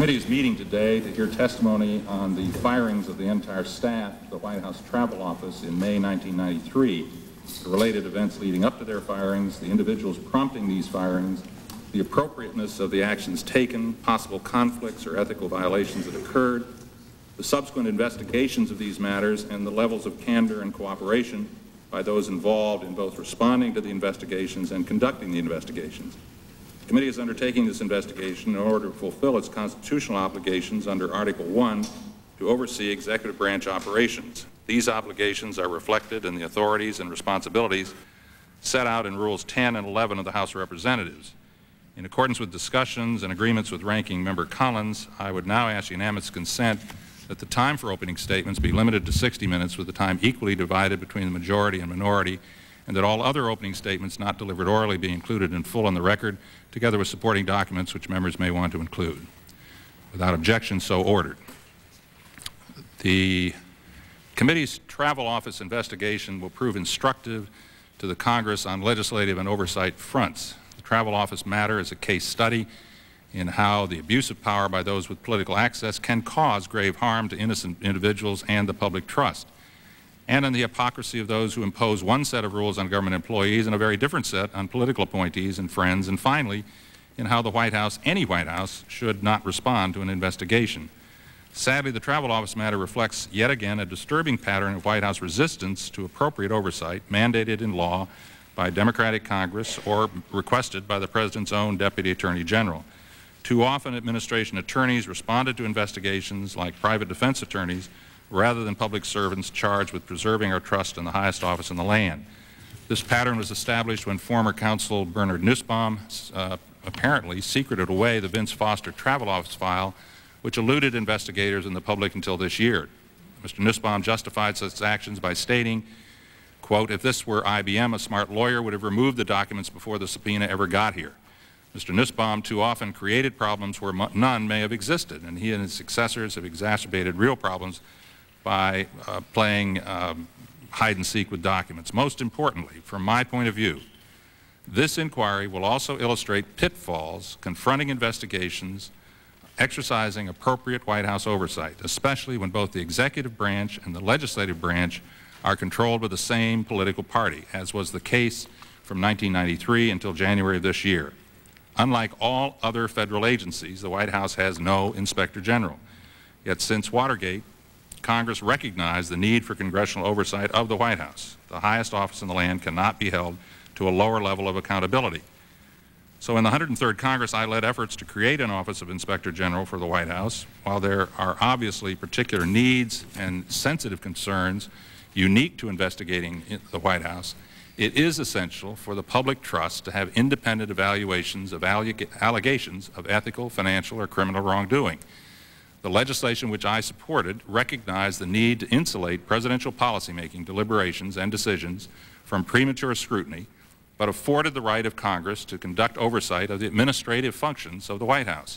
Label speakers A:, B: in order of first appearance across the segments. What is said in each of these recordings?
A: committee is meeting today to hear testimony on the firings of the entire staff of the White House Travel Office in May 1993, the related events leading up to their firings, the individuals prompting these firings, the appropriateness of the actions taken, possible conflicts or ethical violations that occurred, the subsequent investigations of these matters, and the levels of candor and cooperation by those involved in both responding to the investigations and conducting the investigations. The committee is undertaking this investigation in order to fulfill its constitutional obligations under Article 1 to oversee executive branch operations. These obligations are reflected in the authorities and responsibilities set out in Rules 10 and 11 of the House of Representatives. In accordance with discussions and agreements with Ranking Member Collins, I would now ask unanimous consent that the time for opening statements be limited to 60 minutes with the time equally divided between the majority and minority, and that all other opening statements not delivered orally be included in full on the record, together with supporting documents which members may want to include. Without objection, so ordered. The committee's Travel Office investigation will prove instructive to the Congress on legislative and oversight fronts. The Travel Office matter is a case study in how the abuse of power by those with political access can cause grave harm to innocent individuals and the public trust, and in the hypocrisy of those who impose one set of rules on government employees and a very different set on political appointees and friends, and finally, in how the White House, any White House, should not respond to an investigation. Sadly, the Travel Office matter reflects yet again a disturbing pattern of White House resistance to appropriate oversight mandated in law by Democratic Congress or requested by the President's own Deputy Attorney General. Too often, administration attorneys responded to investigations like private defense attorneys rather than public servants charged with preserving our trust in the highest office in the land. This pattern was established when former counsel Bernard Nussbaum apparently secreted away the Vince Foster Travel Office file, which eluded investigators and the public until this year. Mr. Nussbaum justified such actions by stating, quote, "If this were IBM, a smart lawyer would have removed the documents before the subpoena ever got here." Mr. Nussbaum too often created problems where none may have existed, and he and his successors have exacerbated real problems by playing hide-and-seek with documents. Most importantly, from my point of view, this inquiry will also illustrate pitfalls confronting investigations exercising appropriate White House oversight, especially when both the executive branch and the legislative branch are controlled by the same political party, as was the case from 1993 until January of this year. Unlike all other federal agencies, the White House has no Inspector General. Yet since Watergate, Congress recognized the need for congressional oversight of the White House. The highest office in the land cannot be held to a lower level of accountability. So in the 103rd Congress, I led efforts to create an Office of Inspector General for the White House. While there are obviously particular needs and sensitive concerns unique to investigating the White House, it is essential for the public trust to have independent evaluations of allegations of ethical, financial, or criminal wrongdoing. The legislation which I supported recognized the need to insulate presidential policymaking deliberations and decisions from premature scrutiny, but afforded the right of Congress to conduct oversight of the administrative functions of the White House.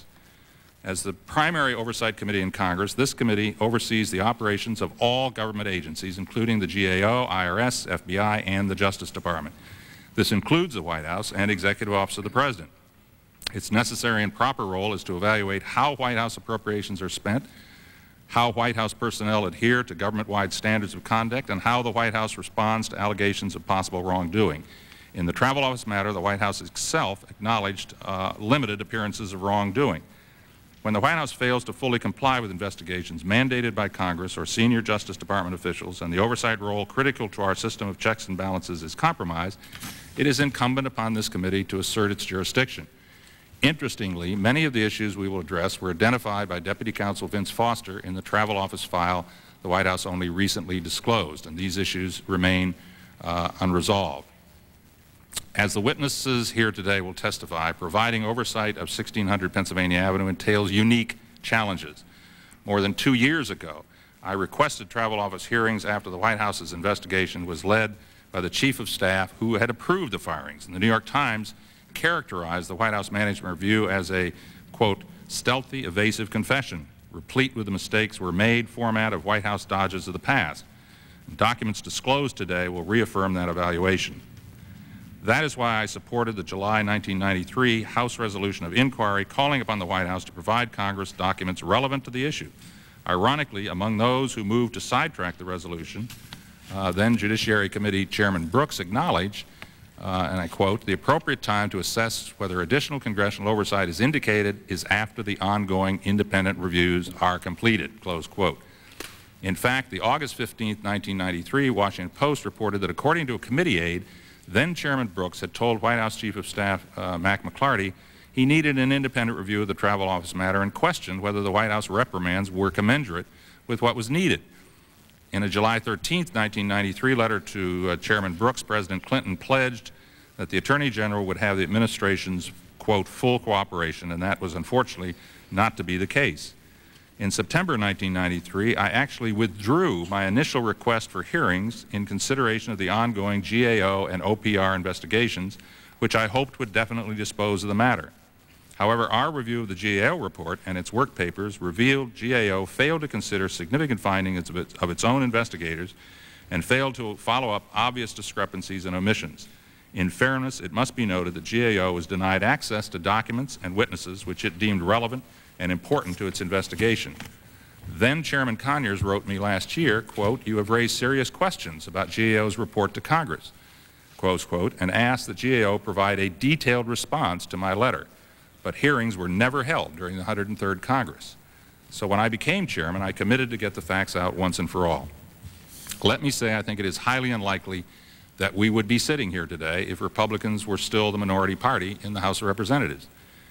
A: As the primary oversight committee in Congress, this committee oversees the operations of all government agencies, including the GAO, IRS, FBI, and the Justice Department. This includes the White House and Executive Office of the President. Its necessary and proper role is to evaluate how White House appropriations are spent, how White House personnel adhere to government-wide standards of conduct, and how the White House responds to allegations of possible wrongdoing. In the Travel Office matter, the White House itself acknowledged limited appearances of wrongdoing. When the White House fails to fully comply with investigations mandated by Congress or senior Justice Department officials, and the oversight role critical to our system of checks and balances is compromised, it is incumbent upon this committee to assert its jurisdiction. Interestingly, many of the issues we will address were identified by Deputy Counsel Vince Foster in the Travel Office file the White House only recently disclosed, and these issues remain unresolved. As the witnesses here today will testify, providing oversight of 1600 Pennsylvania Avenue entails unique challenges. More than 2 years ago, I requested Travel Office hearings after the White House's investigation was led by the Chief of Staff who had approved the firings. And the New York Times characterized the White House management review as a, quote, stealthy, evasive confession, replete with the mistakes were made format of White House dodges of the past. Documents disclosed today will reaffirm that evaluation. That is why I supported the July 1993 House resolution of inquiry calling upon the White House to provide Congress documents relevant to the issue. Ironically, among those who moved to sidetrack the resolution, then Judiciary Committee Chairman Brooks acknowledged, and I quote, "The appropriate time to assess whether additional congressional oversight is indicated is after the ongoing independent reviews are completed," close quote. In fact, the August 15, 1993 Washington Post reported that according to a committee aide, then Chairman Brooks had told White House Chief of Staff Mac McLarty he needed an independent review of the travel office matter and questioned whether the White House reprimands were commensurate with what was needed. In a July 13, 1993 letter to Chairman Brooks, President Clinton pledged that the Attorney General would have the administration's, quote, full cooperation, and that was unfortunately not to be the case. In September 1993, I actually withdrew my initial request for hearings in consideration of the ongoing GAO and OPR investigations, which I hoped would definitely dispose of the matter. However, our review of the GAO report and its work papers revealed GAO failed to consider significant findings of its own investigators and failed to follow up obvious discrepancies and omissions. In fairness, it must be noted that GAO was denied access to documents and witnesses which it deemed relevant and important to its investigation. Then Chairman Conyers wrote me last year, quote, "You have raised serious questions about GAO's report to Congress," close quote, and asked that GAO provide a detailed response to my letter. But hearings were never held during the 103rd Congress. So when I became chairman, I committed to get the facts out once and for all. Let me say I think it is highly unlikely that we would be sitting here today if Republicans were still the minority party in the House of Representatives.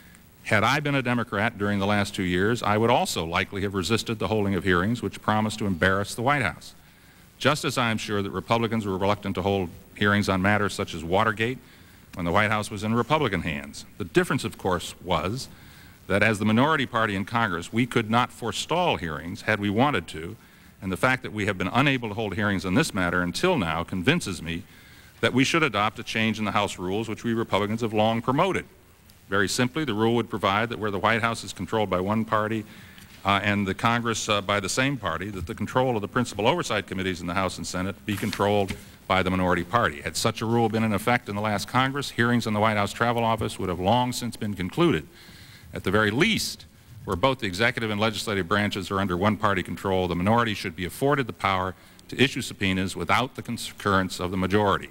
A: Had I been a Democrat during the last 2 years, I would also likely have resisted the holding of hearings which promised to embarrass the White House. Just as I am sure that Republicans were reluctant to hold hearings on matters such as Watergate when the White House was in Republican hands. The difference, of course, was that as the minority party in Congress, we could not forestall hearings had we wanted to, and the fact that we have been unable to hold hearings on this matter until now convinces me that we should adopt a change in the House rules which we Republicans have long promoted. Very simply, the rule would provide that where the White House is controlled by one party and the Congress by the same party, that the control of the principal oversight committees in the House and Senate be controlled by the minority party. Had such a rule been in effect in the last Congress, hearings on the White House Travel Office would have long since been concluded. At the very least, where both the executive and legislative branches are under one-party control, the minority should be afforded the power to issue subpoenas without the concurrence of the majority.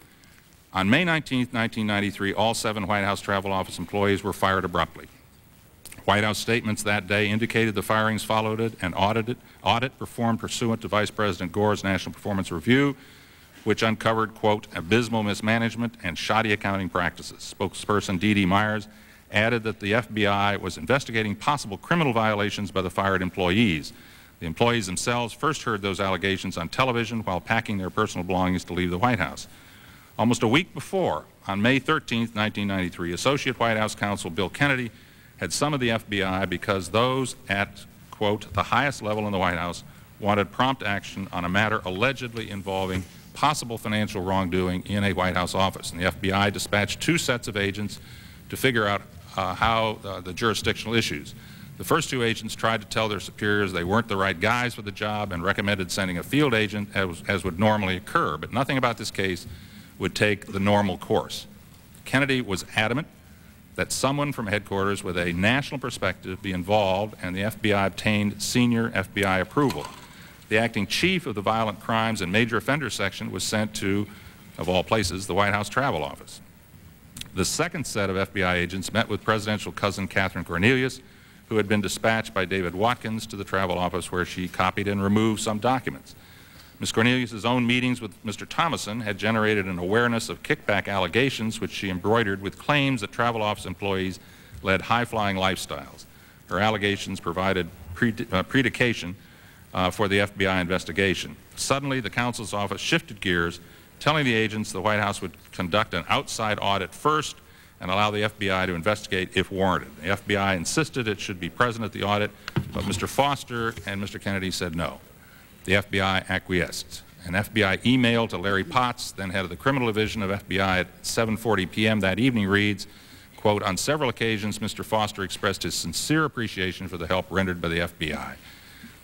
A: On May 19, 1993, all 7 White House Travel Office employees were fired abruptly. White House statements that day indicated the firings followed an audit performed pursuant to Vice President Gore's National Performance Review, which uncovered, quote, abysmal mismanagement and shoddy accounting practices. Spokesperson D.D. Myers added that the FBI was investigating possible criminal violations by the fired employees. The employees themselves first heard those allegations on television while packing their personal belongings to leave the White House. Almost a week before, on May 13, 1993, Associate White House Counsel Bill Kennedy had summoned the FBI because those at, quote, the highest level in the White House wanted prompt action on a matter allegedly involving possible financial wrongdoing in a White House office. And the FBI dispatched 2 sets of agents to figure out the jurisdictional issues. The first 2 agents tried to tell their superiors they weren't the right guys for the job and recommended sending a field agent as would normally occur, but nothing about this case would take the normal course. Kennedy was adamant that someone from headquarters with a national perspective be involved, and the FBI obtained senior FBI approval. The acting chief of the Violent Crimes and Major Offenders Section was sent to, of all places, the White House Travel Office. The second set of FBI agents met with presidential cousin Catherine Cornelius, who had been dispatched by David Watkins to the Travel Office, where she copied and removed some documents. Ms. Cornelius's own meetings with Mr. Thomason had generated an awareness of kickback allegations, which she embroidered with claims that Travel Office employees led high-flying lifestyles. Her allegations provided predication for the FBI investigation. Suddenly, the counsel's office shifted gears, telling the agents the White House would conduct an outside audit first and allow the FBI to investigate if warranted. The FBI insisted it should be present at the audit, but Mr. Foster and Mr. Kennedy said no. The FBI acquiesced. An FBI email to Larry Potts, then head of the criminal division of FBI, at 7:40 p.m. that evening reads, quote, on several occasions Mr. Foster expressed his sincere appreciation for the help rendered by the FBI.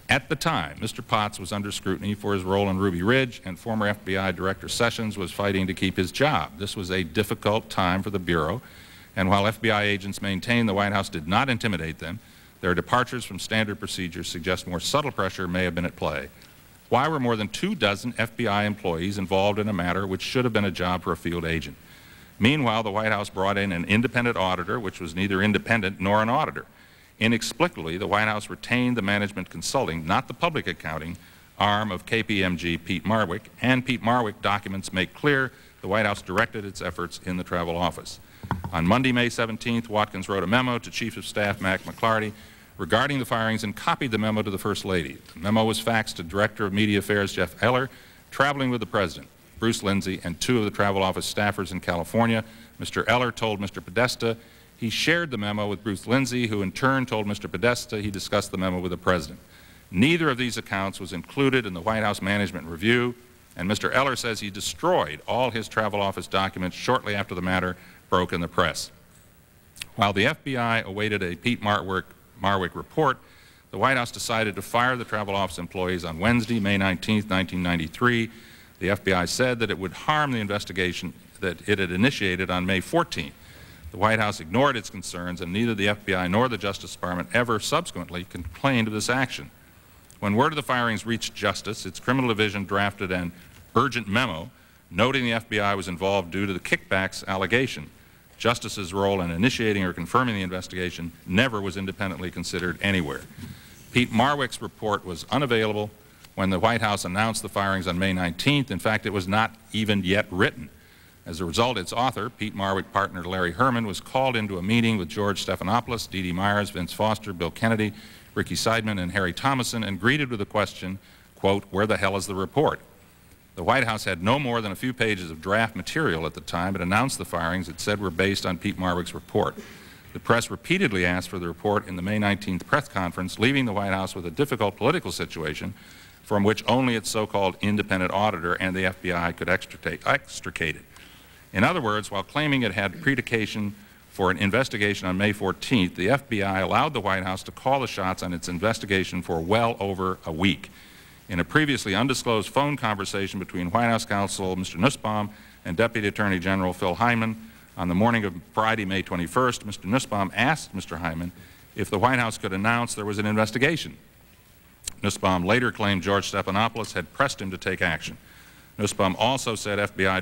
A: At the time, Mr. Potts was under scrutiny for his role in Ruby Ridge, and former FBI Director Sessions was fighting to keep his job. This was a difficult time for the Bureau, and while FBI agents maintained the White House did not intimidate them, their departures from standard procedures suggest more subtle pressure may have been at play. Why were more than 24 FBI employees involved in a matter which should have been a job for a field agent? Meanwhile, the White House brought in an independent auditor, which was neither independent nor an auditor. Inexplicably, the White House retained the management consulting, not the public accounting, arm of KPMG Pete Marwick, and Pete Marwick documents make clear the White House directed its efforts in the travel office. On Monday, May 17th, Watkins wrote a memo to Chief of Staff Mac McLarty regarding the firings and copied the memo to the First Lady. The memo was faxed to Director of Media Affairs Jeff Eller, traveling with the President, Bruce Lindsay, and 2 of the travel office staffers in California. Mr. Eller told Mr. Podesta he shared the memo with Bruce Lindsay, who in turn told Mr. Podesta he discussed the memo with the President. Neither of these accounts was included in the White House management review, and Mr. Eller says he destroyed all his travel office documents shortly after the matter broke in the press. While the FBI awaited a Pete Marwick report, the White House decided to fire the travel office employees on Wednesday, May 19, 1993. The FBI said that it would harm the investigation that it had initiated on May 14. The White House ignored its concerns, and neither the FBI nor the Justice Department ever subsequently complained of this action. When word of the firings reached Justice, its criminal division drafted an urgent memo noting the FBI was involved due to the kickbacks allegation. Justice's role in initiating or confirming the investigation never was independently considered anywhere. Pete Marwick's report was unavailable when the White House announced the firings on May 19th. In fact, it was not even yet written. As a result, its author, Pete Marwick partner Larry Herman, was called into a meeting with George Stephanopoulos, Dee Dee Myers, Vince Foster, Bill Kennedy, Ricky Seidman, and Harry Thomason, and greeted with the question, quote, "Where the hell is the report?" The White House had no more than a few pages of draft material at the time. It announced the firings it said were based on Pete Marwick's report. The press repeatedly asked for the report in the May 19th press conference, leaving the White House with a difficult political situation from which only its so-called independent auditor and the FBI could extricate it. In other words, while claiming it had predication for an investigation on May 14th, the FBI allowed the White House to call the shots on its investigation for well over a week. In a previously undisclosed phone conversation between White House counsel Mr. Nussbaum and Deputy Attorney General Phil Hyman on the morning of Friday, May 21st, Mr. Nussbaum asked Mr. Hyman if the White House could announce there was an investigation. Nussbaum later claimed George Stephanopoulos had pressed him to take action. Nussbaum also said FBI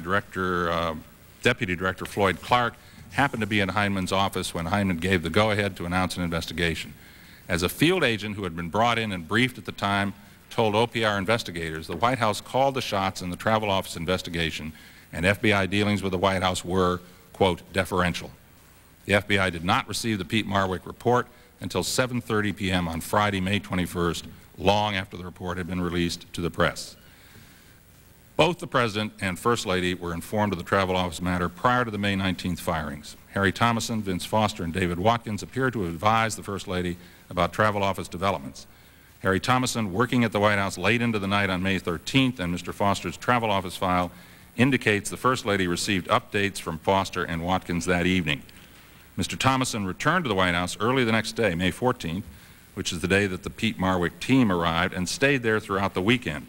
A: Deputy Director Floyd Clark happened to be in Hyman's office when Hyman gave the go-ahead to announce an investigation. As a field agent who had been brought in and briefed at the time told OPR investigators, the White House called the shots in the travel office investigation, and FBI dealings with the White House were, quote, deferential. The FBI did not receive the Pete Marwick report until 7:30 p.m. on Friday, May 21st, long after the report had been released to the press. Both the President and First Lady were informed of the travel office matter prior to the May 19th firings. Harry Thomason, Vince Foster, and David Watkins appeared to have advised the First Lady about travel office developments. Harry Thomason, working at the White House late into the night on May 13th, and Mr. Foster's travel office file indicates the First Lady received updates from Foster and Watkins that evening. Mr. Thomason returned to the White House early the next day, May 14th, which is the day that the Pete Marwick team arrived, and stayed there throughout the weekend.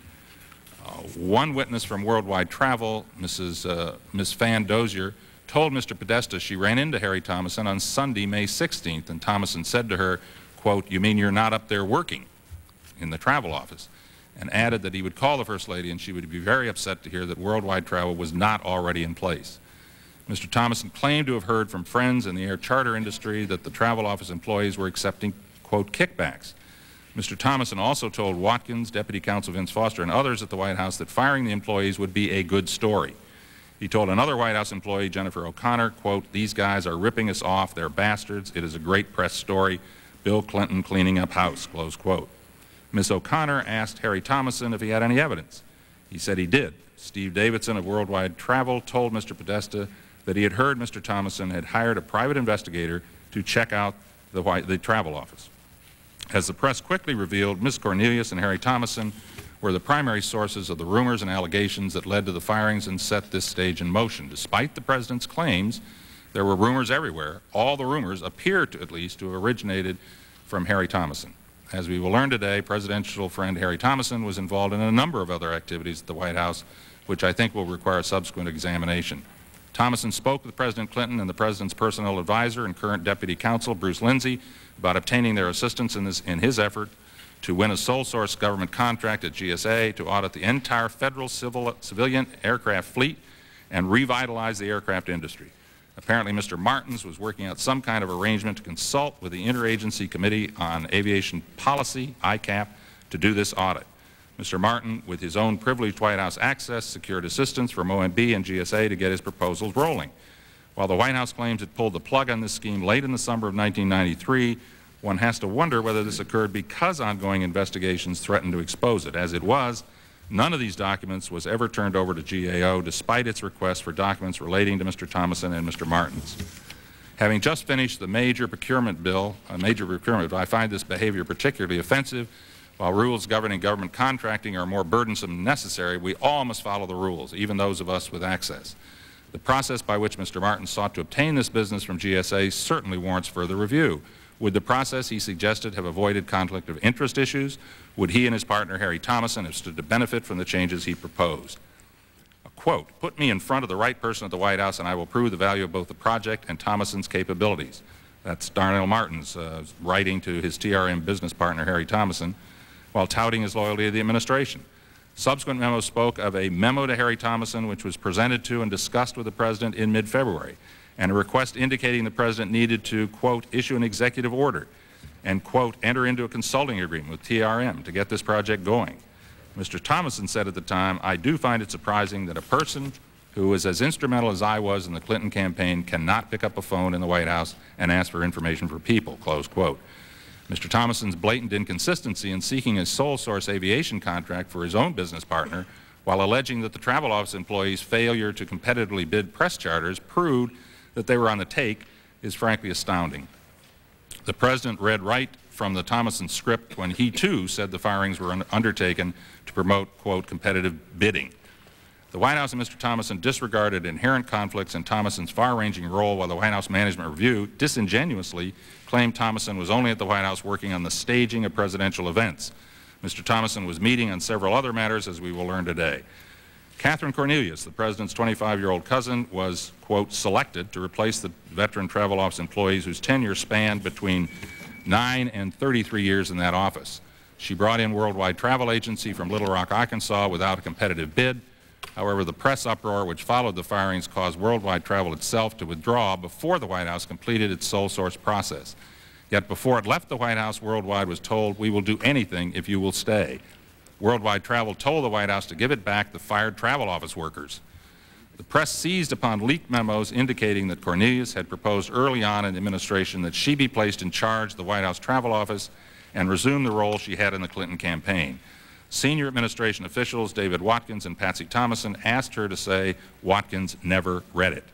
A: One witness from Worldwide Travel, Miss Fan Dozier, told Mr. Podesta she ran into Harry Thomason on Sunday, May 16th, and Thomason said to her, quote, "You mean you're not up there working in the travel office?" and added that he would call the First Lady and she would be very upset to hear that Worldwide Travel was not already in place. Mr. Thomason claimed to have heard from friends in the air charter industry that the travel office employees were accepting, quote, kickbacks. Mr. Thomason also told Watkins, Deputy Counsel Vince Foster, and others at the White House that firing the employees would be a good story. He told another White House employee, Jennifer O'Connor, quote, "These guys are ripping us off. They're bastards. It is a great press story. Bill Clinton cleaning up house," close quote. Ms. O'Connor asked Harry Thomason if he had any evidence. He said he did. Steve Davidson of Worldwide Travel told Mr. Podesta that he had heard Mr. Thomason had hired a private investigator to check out the travel office. As the press quickly revealed, Ms. Cornelius and Harry Thomason were the primary sources of the rumors and allegations that led to the firings and set this stage in motion. Despite the President's claims, there were rumors everywhere. All the rumors appear to, at least, to have originated from Harry Thomason. As we will learn today, presidential friend Harry Thomason was involved in a number of other activities at the White House, which I think will require subsequent examination. Thomason spoke with President Clinton and the President's personal advisor and current Deputy Counsel, Bruce Lindsay, about obtaining their assistance in his effort to win a sole source government contract at GSA to audit the entire federal civilian aircraft fleet and revitalize the aircraft industry. Apparently, Mr. Martins was working out some kind of arrangement to consult with the Interagency Committee on Aviation Policy, ICAP, to do this audit. Mr. Martin, with his own privileged White House access, secured assistance from OMB and GSA to get his proposals rolling. While the White House claims it pulled the plug on this scheme late in the summer of 1993, one has to wonder whether this occurred because ongoing investigations threatened to expose it. As it was, none of these documents was ever turned over to GAO, despite its request for documents relating to Mr. Thomason and Mr. Martins. Having just finished the major procurement bill, I find this behavior particularly offensive. While rules governing government contracting are more burdensome than necessary, we all must follow the rules, even those of us with access. The process by which Mr. Martin sought to obtain this business from GSA certainly warrants further review. Would the process he suggested have avoided conflict of interest issues? Would he and his partner, Harry Thomason, have stood to benefit from the changes he proposed? A quote, "Put me in front of the right person at the White House and I will prove the value of both the project and Thomason's capabilities." That's Darnell Martins writing to his TRM business partner, Harry Thomason, while touting his loyalty to the administration. Subsequent memos spoke of a memo to Harry Thomason which was presented to and discussed with the President in mid-February, and a request indicating the President needed to, quote, "issue an executive order" and, quote, "enter into a consulting agreement with TRM to get this project going." Mr. Thomason said at the time, "I do find it surprising that a person who was as instrumental as I was in the Clinton campaign cannot pick up a phone in the White House and ask for information for people," close quote. Mr. Thomason's blatant inconsistency in seeking a sole source aviation contract for his own business partner, while alleging that the travel office employees' failure to competitively bid press charters proved that they were on the take, is frankly astounding. The President read right from the Thomason script when he too said the firings were undertaken to promote, quote, "competitive bidding." The White House and Mr. Thomason disregarded inherent conflicts in Thomason's far-ranging role, while the White House Management Review disingenuously claimed Thomason was only at the White House working on the staging of presidential events. Mr. Thomason was meeting on several other matters, as we will learn today. Catherine Cornelius, the President's 25-year-old cousin, was, quote, "selected to replace the veteran travel office employees whose tenure spanned between 9 and 33 years in that office. She brought in Worldwide Travel Agency from Little Rock, Arkansas without a competitive bid. However, the press uproar which followed the firings caused Worldwide Travel itself to withdraw before the White House completed its sole source process. Yet before it left the White House, Worldwide was told, "We will do anything if you will stay." Worldwide Travel told the White House to give it back the fired travel office workers. The press seized upon leaked memos indicating that Cornelius had proposed early on in the administration that she be placed in charge of the White House Travel Office and resume the role she had in the Clinton campaign. Senior administration officials, David Watkins and Patsy Thomason, asked her to say Watkins never read it.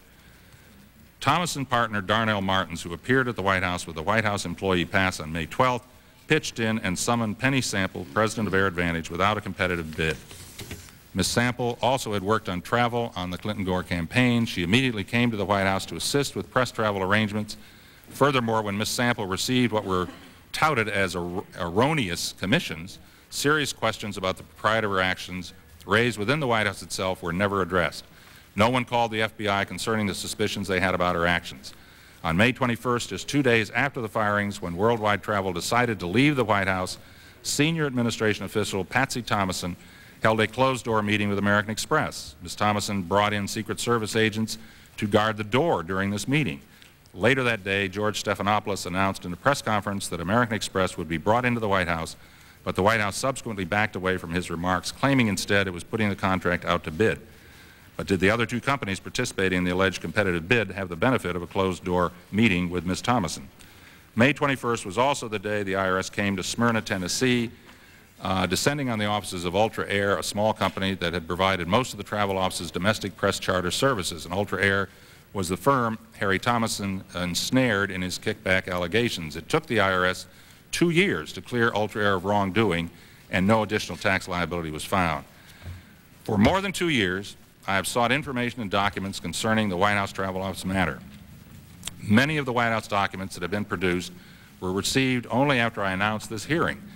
A: Thomason partner Darnell Martins, who appeared at the White House with the White House employee pass on May 12th, pitched in and summoned Penny Sample, president of Air Advantage, without a competitive bid. Ms. Sample also had worked on travel on the Clinton-Gore campaign. She immediately came to the White House to assist with press travel arrangements. Furthermore, when Ms. Sample received what were touted as erroneous commissions, serious questions about the propriety of her actions raised within the White House itself were never addressed. No one called the FBI concerning the suspicions they had about her actions. On May 21st, just 2 days after the firings, when Worldwide Travel decided to leave the White House, senior administration official Patsy Thomason held a closed-door meeting with American Express. Ms. Thomason brought in Secret Service agents to guard the door during this meeting. Later that day, George Stephanopoulos announced in a press conference that American Express would be brought into the White House, but the White House subsequently backed away from his remarks, claiming instead it was putting the contract out to bid. But did the other two companies participating in the alleged competitive bid have the benefit of a closed-door meeting with Ms. Thomason? May 21st was also the day the IRS came to Smyrna, Tennessee, descending on the offices of Ultra Air, a small company that had provided most of the travel office's domestic press charter services. And Ultra Air was the firm Harry Thomason ensnared in his kickback allegations. It took the IRS 2 years to clear Ultra Air of wrongdoing, and no additional tax liability was found. For more than 2 years, I have sought information and documents concerning the White House Travel Office matter. Many of the White House documents that have been produced were received only after I announced this hearing.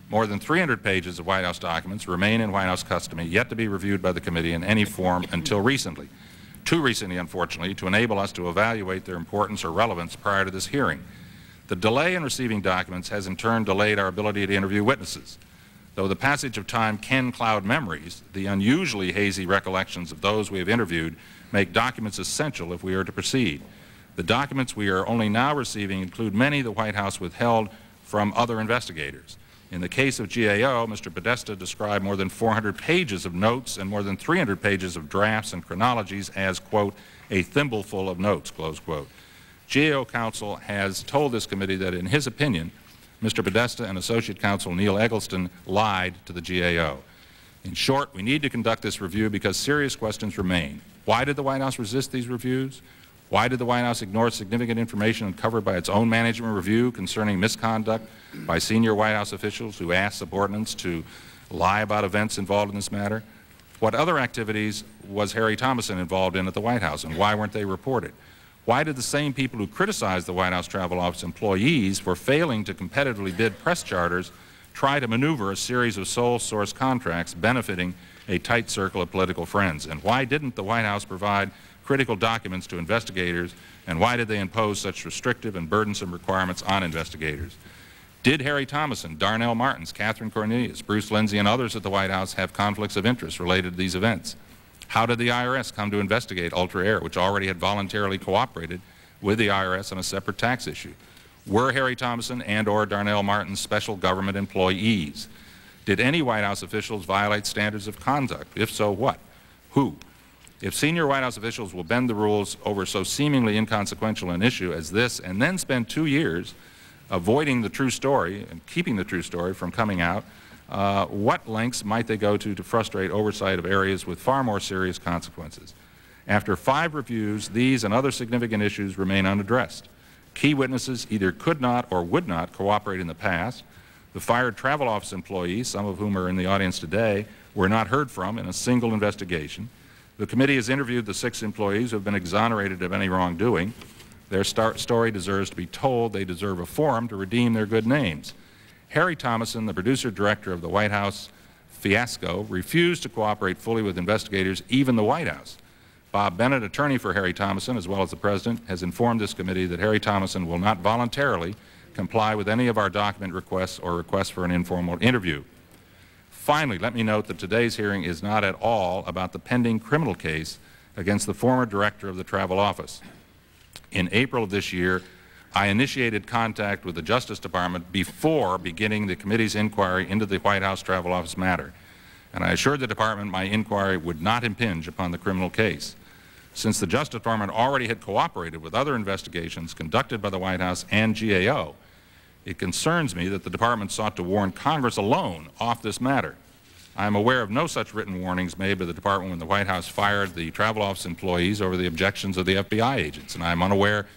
A: More than 300 pages of White House documents remain in White House custody, yet to be reviewed by the committee in any form until recently. Too recently, unfortunately, to enable us to evaluate their importance or relevance prior to this hearing. The delay in receiving documents has in turn delayed our ability to interview witnesses. Though the passage of time can cloud memories, the unusually hazy recollections of those we have interviewed make documents essential if we are to proceed. The documents we are only now receiving include many the White House withheld from other investigators. In the case of GAO, Mr. Podesta described more than 400 pages of notes and more than 300 pages of drafts and chronologies as, quote, a thimbleful of notes, close quote. GAO counsel has told this committee that, in his opinion, Mr. Podesta and Associate Counsel Neil Eggleston lied to the GAO. In short, we need to conduct this review because serious questions remain. Why did the White House resist these reviews? Why did the White House ignore significant information uncovered by its own management review concerning misconduct by senior White House officials who asked subordinates to lie about events involved in this matter? What other activities was Harry Thomason involved in at the White House, and why weren't they reported? Why did the same people who criticized the White House Travel Office employees for failing to competitively bid press charters try to maneuver a series of sole source contracts benefiting a tight circle of political friends? And why didn't the White House provide critical documents to investigators, and why did they impose such restrictive and burdensome requirements on investigators? Did Harry Thomason, Darnell Martins, Catherine Cornelius, Bruce Lindsay, and others at the White House have conflicts of interest related to these events? How did the IRS come to investigate Ultra Air, which already had voluntarily cooperated with the IRS on a separate tax issue? Were Harry Thomason and or Darnell Martins special government employees? Did any White House officials violate standards of conduct? If so, what? Who? If senior White House officials will bend the rules over so seemingly inconsequential an issue as this and then spend 2 years avoiding the true story and keeping the true story from coming out, what lengths might they go to frustrate oversight of areas with far more serious consequences? After 5 reviews, these and other significant issues remain unaddressed. Key witnesses either could not or would not cooperate in the past. The fired travel office employees, some of whom are in the audience today, were not heard from in a single investigation. The committee has interviewed the 6 employees who have been exonerated of any wrongdoing. Their story deserves to be told. They deserve a forum to redeem their good names. Harry Thomason, the producer-director of the White House fiasco, refused to cooperate fully with investigators, even the White House. Bob Bennett, attorney for Harry Thomason, as well as the President, has informed this committee that Harry Thomason will not voluntarily comply with any of our document requests or requests for an informal interview. Finally, let me note that today's hearing is not at all about the pending criminal case against the former director of the Travel Office. In April of this year, I initiated contact with the Justice Department before beginning the committee's inquiry into the White House Travel Office matter, and I assured the Department my inquiry would not impinge upon the criminal case. Since the Justice Department already had cooperated with other investigations conducted by the White House and GAO, it concerns me that the Department sought to warn Congress alone off this matter. I am aware of no such written warnings made by the Department when the White House fired the Travel Office employees over the objections of the FBI agents, and I'm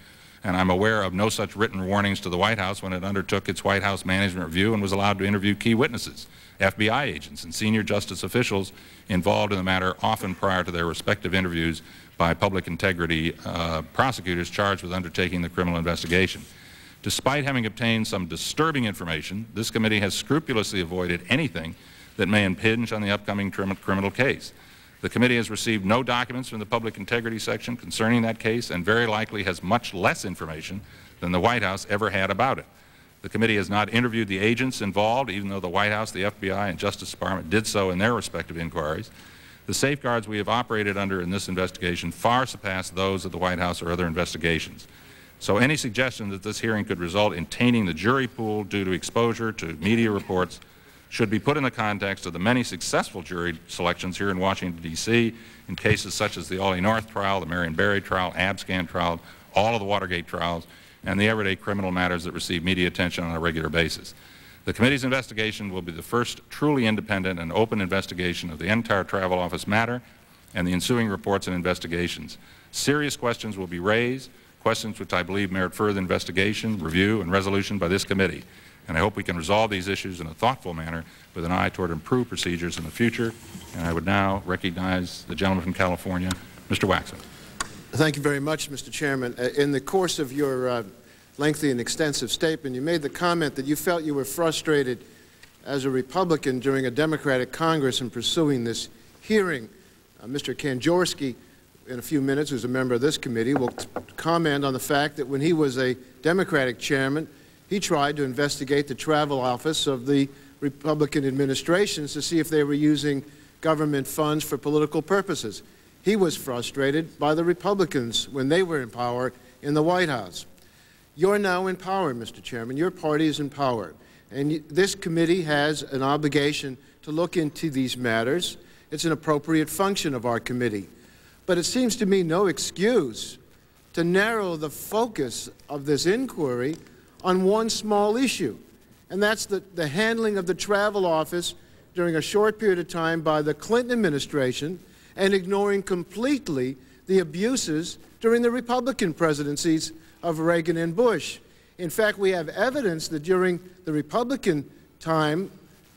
A: aware of no such written warnings to the White House when it undertook its White House management review and was allowed to interview key witnesses, FBI agents, and senior justice officials involved in the matter, often prior to their respective interviews by public integrity prosecutors charged with undertaking the criminal investigation. Despite having obtained some disturbing information, this committee has scrupulously avoided anything that may impinge on the upcoming criminal case. The committee has received no documents from the Public Integrity Section concerning that case and very likely has much less information than the White House ever had about it. The committee has not interviewed the agents involved, even though the White House, the FBI, and Justice Department did so in their respective inquiries. The safeguards we have operated under in this investigation far surpass those of the White House or other investigations. So any suggestion that this hearing could result in tainting the jury pool due to exposure to media reports should be put in the context of the many successful jury selections here in Washington, D.C. in cases such as the Ollie North trial, the Marion Barry trial, Abscan trial, all of the Watergate trials, and the everyday criminal matters that receive media attention on a regular basis. The committee's investigation will be the first truly independent and open investigation of the entire Travel Office matter and the ensuing reports and investigations. Serious questions will be raised, questions which I believe merit further investigation, review, and resolution by this committee. And I hope we can resolve these issues in a thoughtful manner with an eye toward improved procedures in the future. And I would now recognize the gentleman from California, Mr. Waxman.
B: Thank you very much, Mr. Chairman. In the course of your lengthy and extensive statement, you made the comment that you felt you were frustrated as a Republican during a Democratic Congress in pursuing this hearing. Mr. Kanjorski, in a few minutes, who's a member of this committee, will comment on the fact that when he was a Democratic chairman, he tried to investigate the travel office of the Republican administrations to see if they were using government funds for political purposes. He was frustrated by the Republicans when they were in power in the White House. You're now in power, Mr. Chairman. Your party is in power. And this committee has an obligation to look into these matters. It's an appropriate function of our committee. But it seems to me no excuse to narrow the focus of this inquiry on one small issue, and that's the handling of the travel office during a short period of time by the Clinton administration and ignoring completely the abuses during the Republican presidencies of Reagan and Bush. In fact, we have evidence that during the Republican time,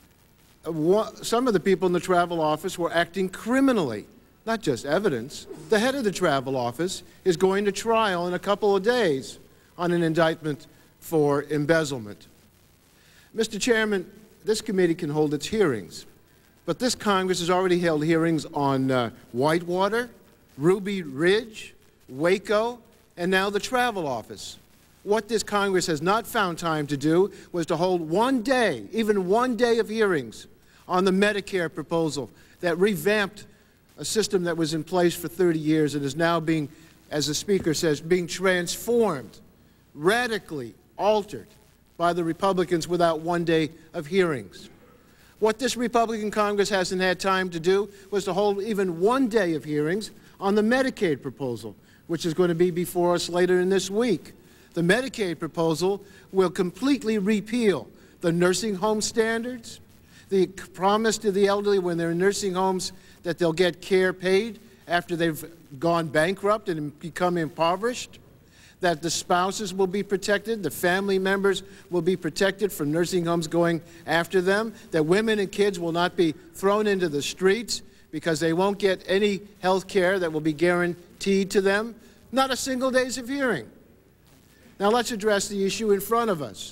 B: some of the people in the travel office were acting criminally. Not just evidence. The head of the travel office is going to trial in a couple of days on an indictment for embezzlement. Mr. Chairman, this committee can hold its hearings, but this Congress has already held hearings on Whitewater, Ruby Ridge, Waco, and now the travel office. What this Congress has not found time to do was to hold one day, even one day of hearings on the Medicare proposal that revamped a system that was in place for 30 years and is now being, as the Speaker says, being transformed, radically altered by the Republicans without one day of hearings. What this Republican Congress hasn't had time to do was to hold even one day of hearings on the Medicaid proposal, which is going to be before us later in this week. The Medicaid proposal will completely repeal the nursing home standards, the promise to the elderly when they're in nursing homes that they'll get care paid after they've gone bankrupt and become impoverished, that the spouses will be protected, the family members will be protected from nursing homes going after them, that women and kids will not be thrown into the streets because they won't get any health care that will be guaranteed to them. Not a single day's of hearing. Now let's address the issue in front of us.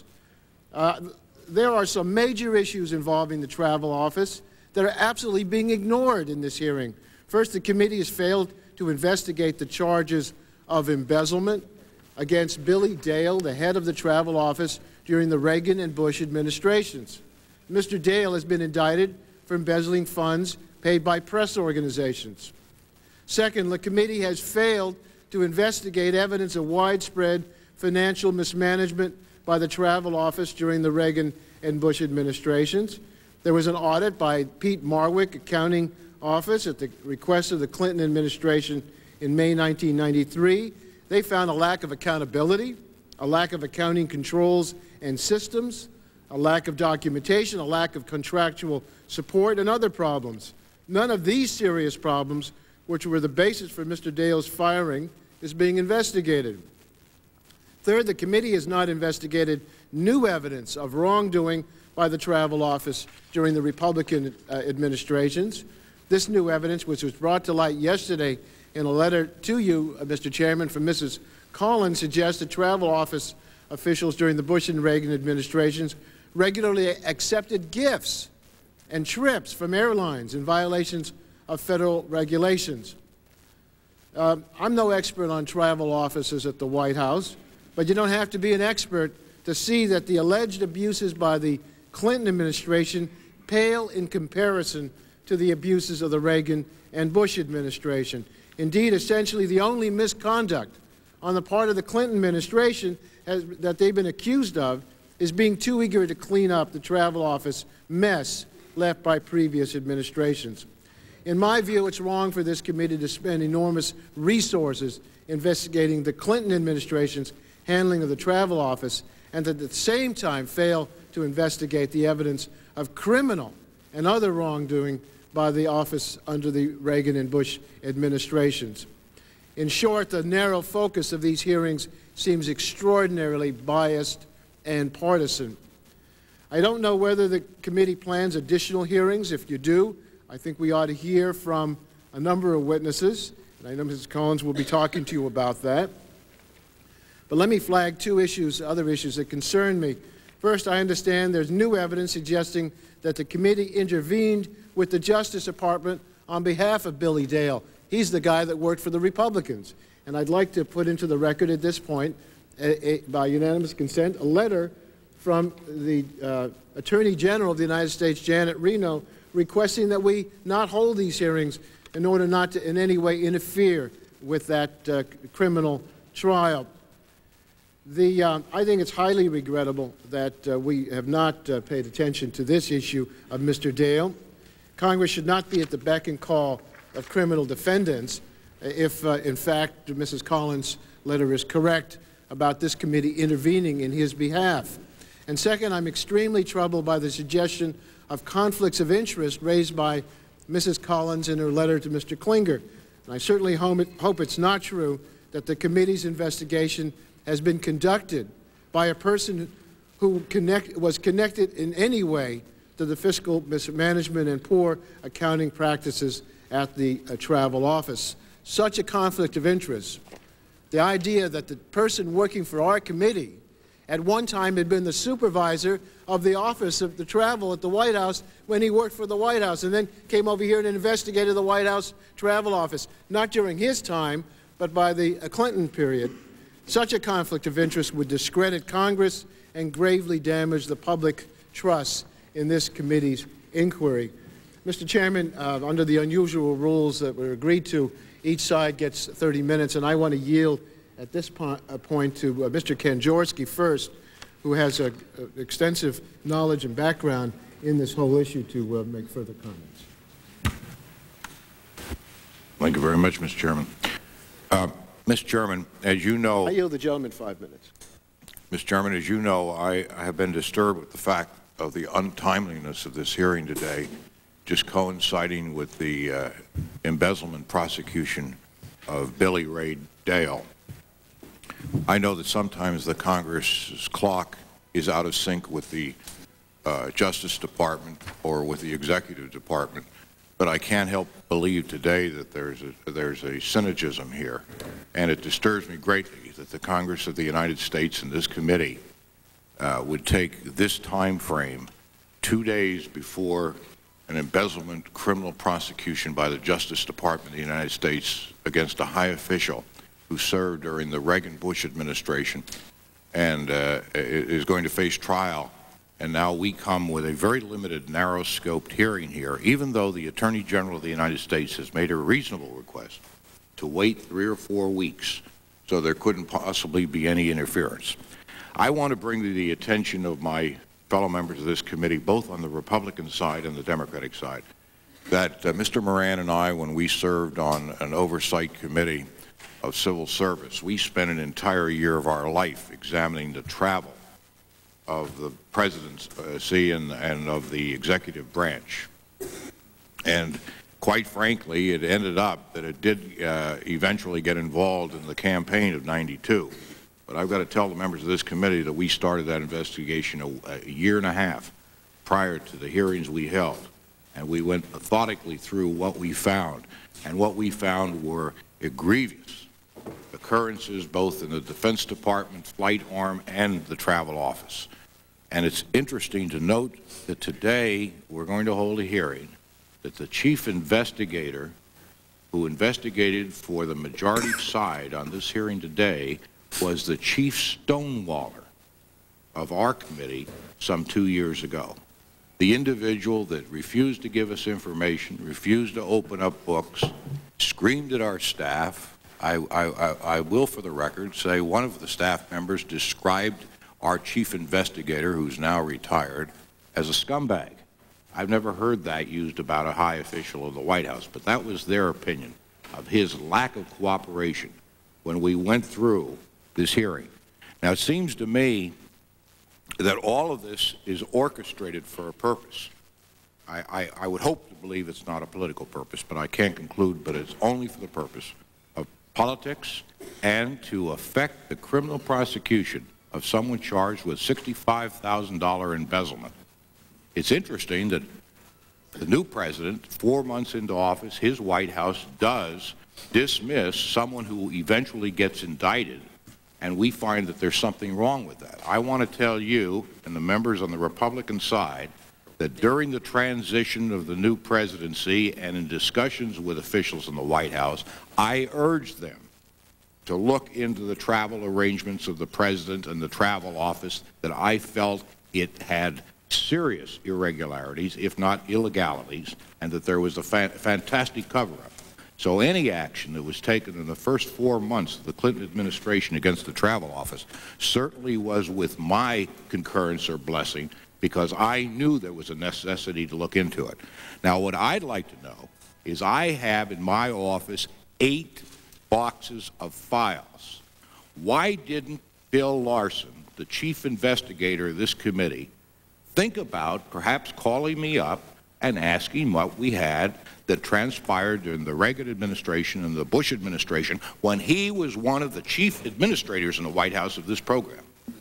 B: There are some major issues involving the travel office that are absolutely being ignored in this hearing. First, the committee has failed to investigate the charges of embezzlement against Billy Dale, the head of the travel office during the Reagan and Bush administrations. Mr. Dale has been indicted for embezzling funds paid by press organizations. Second, the committee has failed to investigate evidence of widespread financial mismanagement by the travel office during the Reagan and Bush administrations. There was an audit by Pete Marwick Accounting Office at the request of the Clinton administration in May 1993. They found a lack of accountability, a lack of accounting controls and systems, a lack of documentation, a lack of contractual support, and other problems. None of these serious problems, which were the basis for Mr. Dale's firing, is being investigated. Third, the committee has not investigated new evidence of wrongdoing by the travel office during the Republican administrations. This new evidence, which was brought to light yesterday in a letter to you, Mr. Chairman, from Mrs. Collins, suggests that travel office officials during the Bush and Reagan administrations regularly accepted gifts and trips from airlines in violations of federal regulations. I'm no expert on travel offices at the White House, but you don't have to be an expert to see that the alleged abuses by the Clinton administration pale in comparison to the abuses of the Reagan and Bush administration. Indeed, essentially the only misconduct on the part of the Clinton administration that they've been accused of is being too eager to clean up the travel office mess left by previous administrations. In my view, it's wrong for this committee to spend enormous resources investigating the Clinton administration's handling of the travel office and at the same time fail to investigate the evidence of criminal and other wrongdoing by the office under the Reagan and Bush administrations. In short, the narrow focus of these hearings seems extraordinarily biased and partisan. I don't know whether the committee plans additional hearings. If you do, I think we ought to hear from a number of witnesses, and I know Mrs. Collins will be talking to you about that. But let me flag two issues, other issues that concern me. First, I understand there's new evidence suggesting that the committee intervened with the Justice Department on behalf of Billy Dale. He's the guy that worked for the Republicans. And I'd like to put into the record at this point, by unanimous consent, a letter from the Attorney General of the United States, Janet Reno, requesting that we not hold these hearings in order not to in any way interfere with that criminal trial. I think it's highly regrettable that we have not paid attention to this issue of Mr. Dale. Congress should not be at the beck and call of criminal defendants if, in fact, Mrs. Collins' letter is correct about this committee intervening in his behalf. And second, I'm extremely troubled by the suggestion of conflicts of interest raised by Mrs. Collins in her letter to Mr. Klinger. And I certainly hope it's not true that the committee's investigation has been conducted by a person who was connected in any way to the fiscal mismanagement and poor accounting practices at the travel office. Such a conflict of interest, the idea that the person working for our committee at one time had been the supervisor of the office of the travel at the White House when he worked for the White House, and then came over here and investigated the White House travel office, not during his time, but by the Clinton period. Such a conflict of interest would discredit Congress and gravely damage the public trust in this committee's inquiry. Mr. Chairman, under the unusual rules that were agreed to, each side gets 30 minutes, and I want to yield at this point to Mr. Kanjorski first, who has extensive knowledge and background in this whole issue, to make further comments.
C: Thank you very much, Mr. Chairman. Mr. Chairman, as you know—
B: I yield the gentleman 5 minutes.
C: Mr. Chairman, as you know, I have been disturbed with the fact of the untimeliness of this hearing today, just coinciding with the embezzlement prosecution of Billy Ray Dale. I know that sometimes the Congress's clock is out of sync with the Justice Department or with the Executive Department, but I can't help believe today that there's a synergism here, and it disturbs me greatly that the Congress of the United States and this committee would take this time frame 2 days before an embezzlement criminal prosecution by the Justice Department of the United States against a high official who served during the Reagan-Bush administration and is going to face trial. And now we come with a very limited, narrow-scoped hearing here, even though the Attorney General of the United States has made a reasonable request to wait 3 or 4 weeks so there couldn't possibly be any interference. I want to bring to the attention of my fellow members of this committee, both on the Republican side and the Democratic side, that Mr. Moran and I, when we served on an oversight committee of civil service, we spent an entire year of our life examining the travel of the presidency and of the executive branch. And quite frankly, it ended up that it did eventually get involved in the campaign of '92. But I've got to tell the members of this committee that we started that investigation a year and a half prior to the hearings we held. And we went methodically through what we found. And what we found were egregious occurrences both in the Defense Department, Flight Arm, and the Travel Office. And it's interesting to note that today we're going to hold a hearing that the chief investigator who investigated for the majority side on this hearing today was the chief stonewaller of our committee some 2 years ago. The individual that refused to give us information, refused to open up books, screamed at our staff. I will, for the record, say one of the staff members described our chief investigator, who's now retired, as a scumbag. I've never heard that used about a high official of the White House, but that was their opinion of his lack of cooperation when we went through this hearing. Now, it seems to me that all of this is orchestrated for a purpose. I would hope to believe it's not a political purpose, but I can't conclude, but it's only for the purpose of politics and to affect the criminal prosecution of someone charged with $65,000 embezzlement. It's interesting that the new president, 4 months into office, his White House does dismiss someone who eventually gets indicted and we find that there's something wrong with that. I want to tell you and the members on the Republican side that during the transition of the new presidency and in discussions with officials in the White House, I urged them to look into the travel arrangements of the President and the travel office, that I felt it had serious irregularities, if not illegalities, and that there was a fantastic cover-up. So any action that was taken in the first 4 months of the Clinton administration against the travel office certainly was with my concurrence or blessing, because I knew there was a necessity to look into it. Now, what I'd like to know is I have in my office 8 boxes of files. Why didn't Bill Larson, the chief investigator of this committee, think about perhaps calling me up and asking what we had that transpired during the Reagan administration and the Bush administration when he was one of the chief administrators in the White House of this program?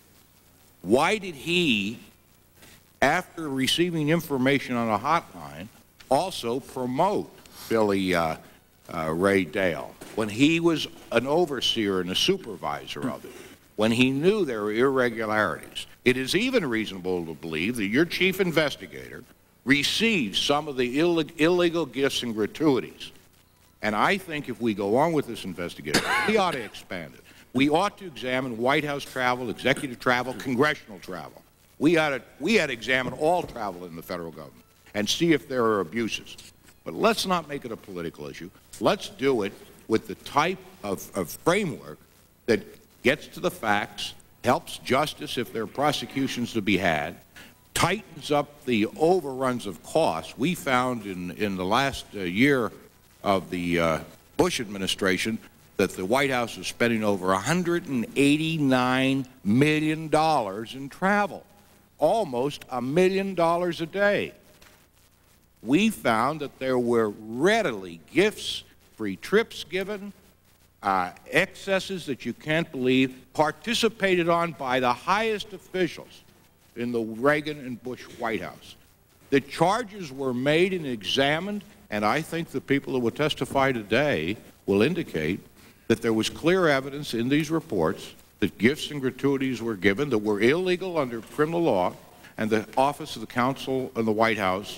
C: Why did he, after receiving information on a hotline, also promote Billy Ray Dale when he was an overseer and a supervisor of it, when he knew there were irregularities? It is even reasonable to believe that your chief investigator received some of the illegal gifts and gratuities. And I think if we go on with this investigation, we ought to expand it. We ought to examine White House travel, executive travel, congressional travel. We ought to examine all travel in the federal government and see if there are abuses. But let's not make it a political issue. Let's do it with the type of framework that gets to the facts, helps justice if there are prosecutions to be had, tightens up the overruns of costs. We found in the last year of the Bush administration that the White House was spending over $189 million in travel, almost $1 million a day. We found that there were readily gifts, free trips given, excesses that you can't believe, participated on by the highest officials in the Reagan and Bush White House. The charges were made and examined, and I think the people who will testify today will indicate that there was clear evidence in these reports that gifts and gratuities were given that were illegal under criminal law, and the Office of the Counsel and the White House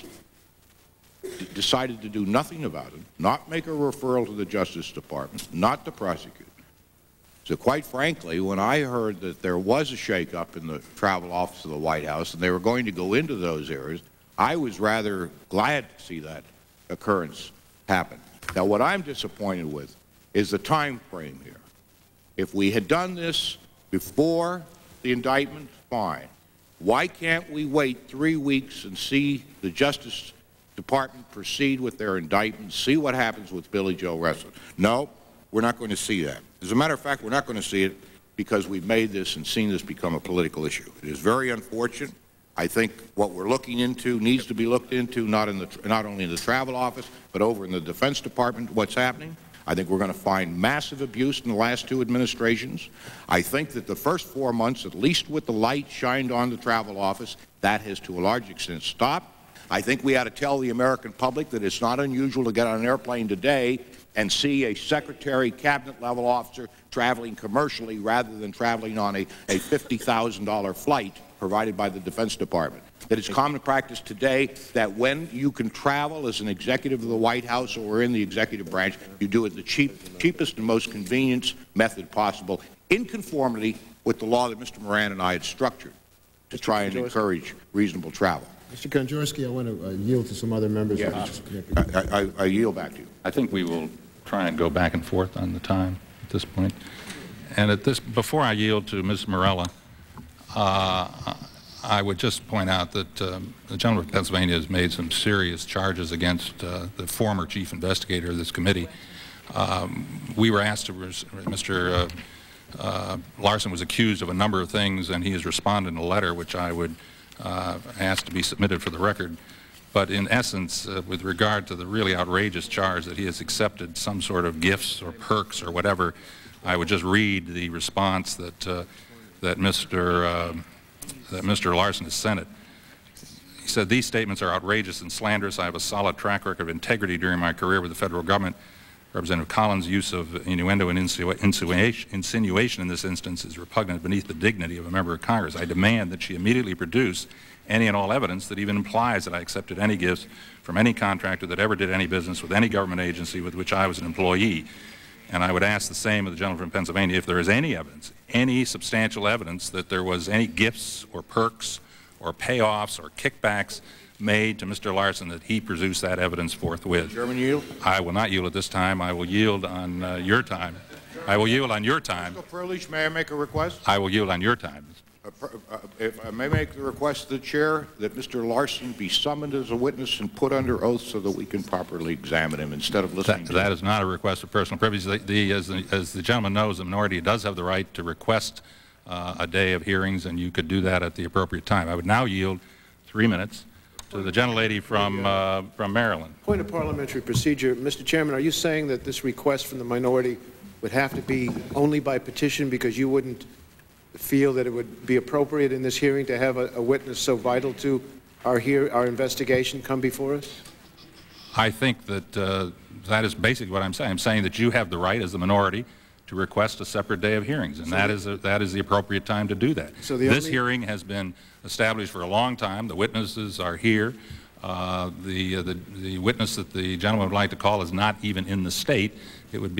C: decided to do nothing about it, not make a referral to the Justice Department, not to prosecute. So quite frankly, when I heard that there was a shakeup in the travel office of the White House and they were going to go into those areas, I was rather glad to see that occurrence happen. Now, what I'm disappointed with is the time frame here. If we had done this before the indictment, fine. Why can't we wait 3 weeks and see the Justice Department proceed with their indictment, see what happens with Billy Joe Wrestler? No, we're not going to see that. As a matter of fact, we're not going to see it because we've made this and seen this become a political issue. It is very unfortunate. I think what we're looking into needs to be looked into, not only in the travel office, but over in the Defense Department, what's happening. I think we're going to find massive abuse in the last 2 administrations. I think that the first 4 months, at least with the light shined on the travel office, that has to a large extent stopped. I think we ought to tell the American public that it's not unusual to get on an airplane today and see a secretary, cabinet-level officer traveling commercially rather than traveling on a $50,000 flight provided by the Defense Department. That it's common practice today that when you can travel as an executive of the White House or in the executive branch, you do it the cheapest and most convenient method possible, in conformity with the law that Mr. Moran and I had structured to try and encourage reasonable travel.
B: Mr. Kondrasky, I want to yield to some other members.
C: Yes. I yield back to you.
A: I think we will try and go back and forth on the time at this point. And before I yield to Ms. Morella, I would just point out that the gentleman from Pennsylvania has made some serious charges against the former chief investigator of this committee. We were asked to, Mr. Larson was accused of a number of things, and he has responded in a letter which I would ask to be submitted for the record. But in essence, with regard to the really outrageous charge that he has accepted some sort of gifts or perks or whatever, I would just read the response that Mr. Larson has sent it. He said, "These statements are outrageous and slanderous. I have a solid track record of integrity during my career with the federal government. Representative Collins' use of innuendo and insinuation in this instance is repugnant beneath the dignity of a member of Congress. I demand that she immediately produce any and all evidence that even implies that I accepted any gifts from any contractor that ever did any business with any government agency with which I was an employee. And I would ask the same of the gentleman from Pennsylvania if there is any evidence, any substantial evidence that there was any gifts or perks or payoffs or kickbacks made to Mr. Larson, that he produce that evidence forthwith.
C: Chairman, yield.
A: I will not yield at this time. I will yield on your time. I will yield on your time.
C: Privilege. May I make a request?
A: I will yield on your time.
C: If I may make the request to the chair that Mr. Larson be summoned as a witness and put under oath so that we can properly examine him instead of listening to
A: that is not a request for personal privilege. As the gentleman knows, the minority does have the right to request a day of hearings, and you could do that at the appropriate time. I would now yield 3 minutes to the gentlelady from Maryland.
B: Point of parliamentary procedure. Mr. Chairman, are you saying that this request from the minority would have to be only by petition because you wouldn't feel that it would be appropriate in this hearing to have a witness so vital to our investigation come before us?
A: I think that that is basically what I'm saying. I'm saying that you have the right as the minority to request a separate day of hearings, and that is the appropriate time to do that. So this hearing has been established for a long time. The witnesses are here. The witness that the gentleman would like to call is not even in the state. It would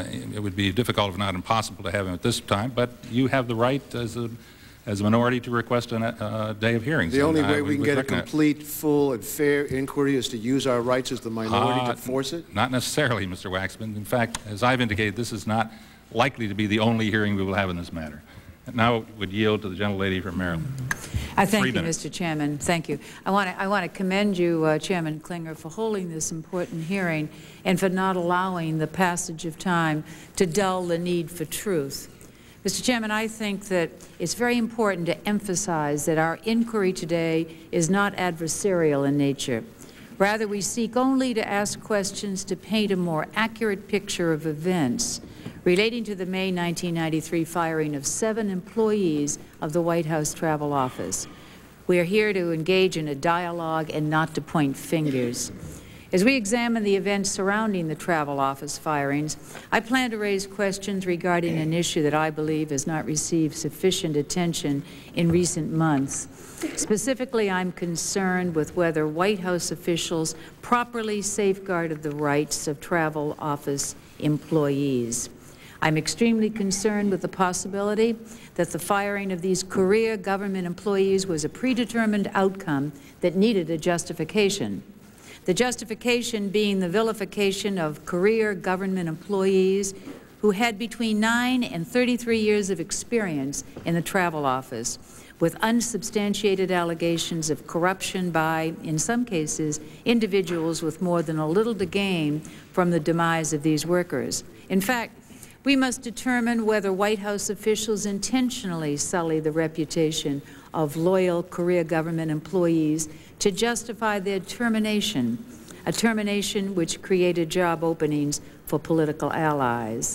A: be difficult, if not impossible, to have him at this time. But you have the right as a minority to request a day of hearings.
B: The only way we can get a complete, full, and fair inquiry is to use our rights as the minority to force it?
A: Not necessarily, Mr. Waxman. In fact, as I've indicated, this is not likely to be the only hearing we will have in this matter. And now I would yield to the gentlelady from Maryland.
D: I thank you, Mr. Chairman. Thank you. I want to commend you, Chairman Klinger, for holding this important hearing and for not allowing the passage of time to dull the need for truth. Mr. Chairman, I think that it's very important to emphasize that our inquiry today is not adversarial in nature. Rather, we seek only to ask questions to paint a more accurate picture of events relating to the May 1993 firing of 7 employees of the White House Travel Office. We are here to engage in a dialogue and not to point fingers. As we examine the events surrounding the Travel Office firings, I plan to raise questions regarding an issue that I believe has not received sufficient attention in recent months. Specifically, I'm concerned with whether White House officials properly safeguarded the rights of Travel Office employees. I'm extremely concerned with the possibility that the firing of these career government employees was a predetermined outcome that needed a justification. The justification being the vilification of career government employees who had between 9 and 33 years of experience in the Travel Office, with unsubstantiated allegations of corruption by, in some cases, individuals with more than a little to gain from the demise of these workers. In fact, we must determine whether White House officials intentionally sully the reputation of loyal career government employees to justify their termination, a termination which created job openings for political allies.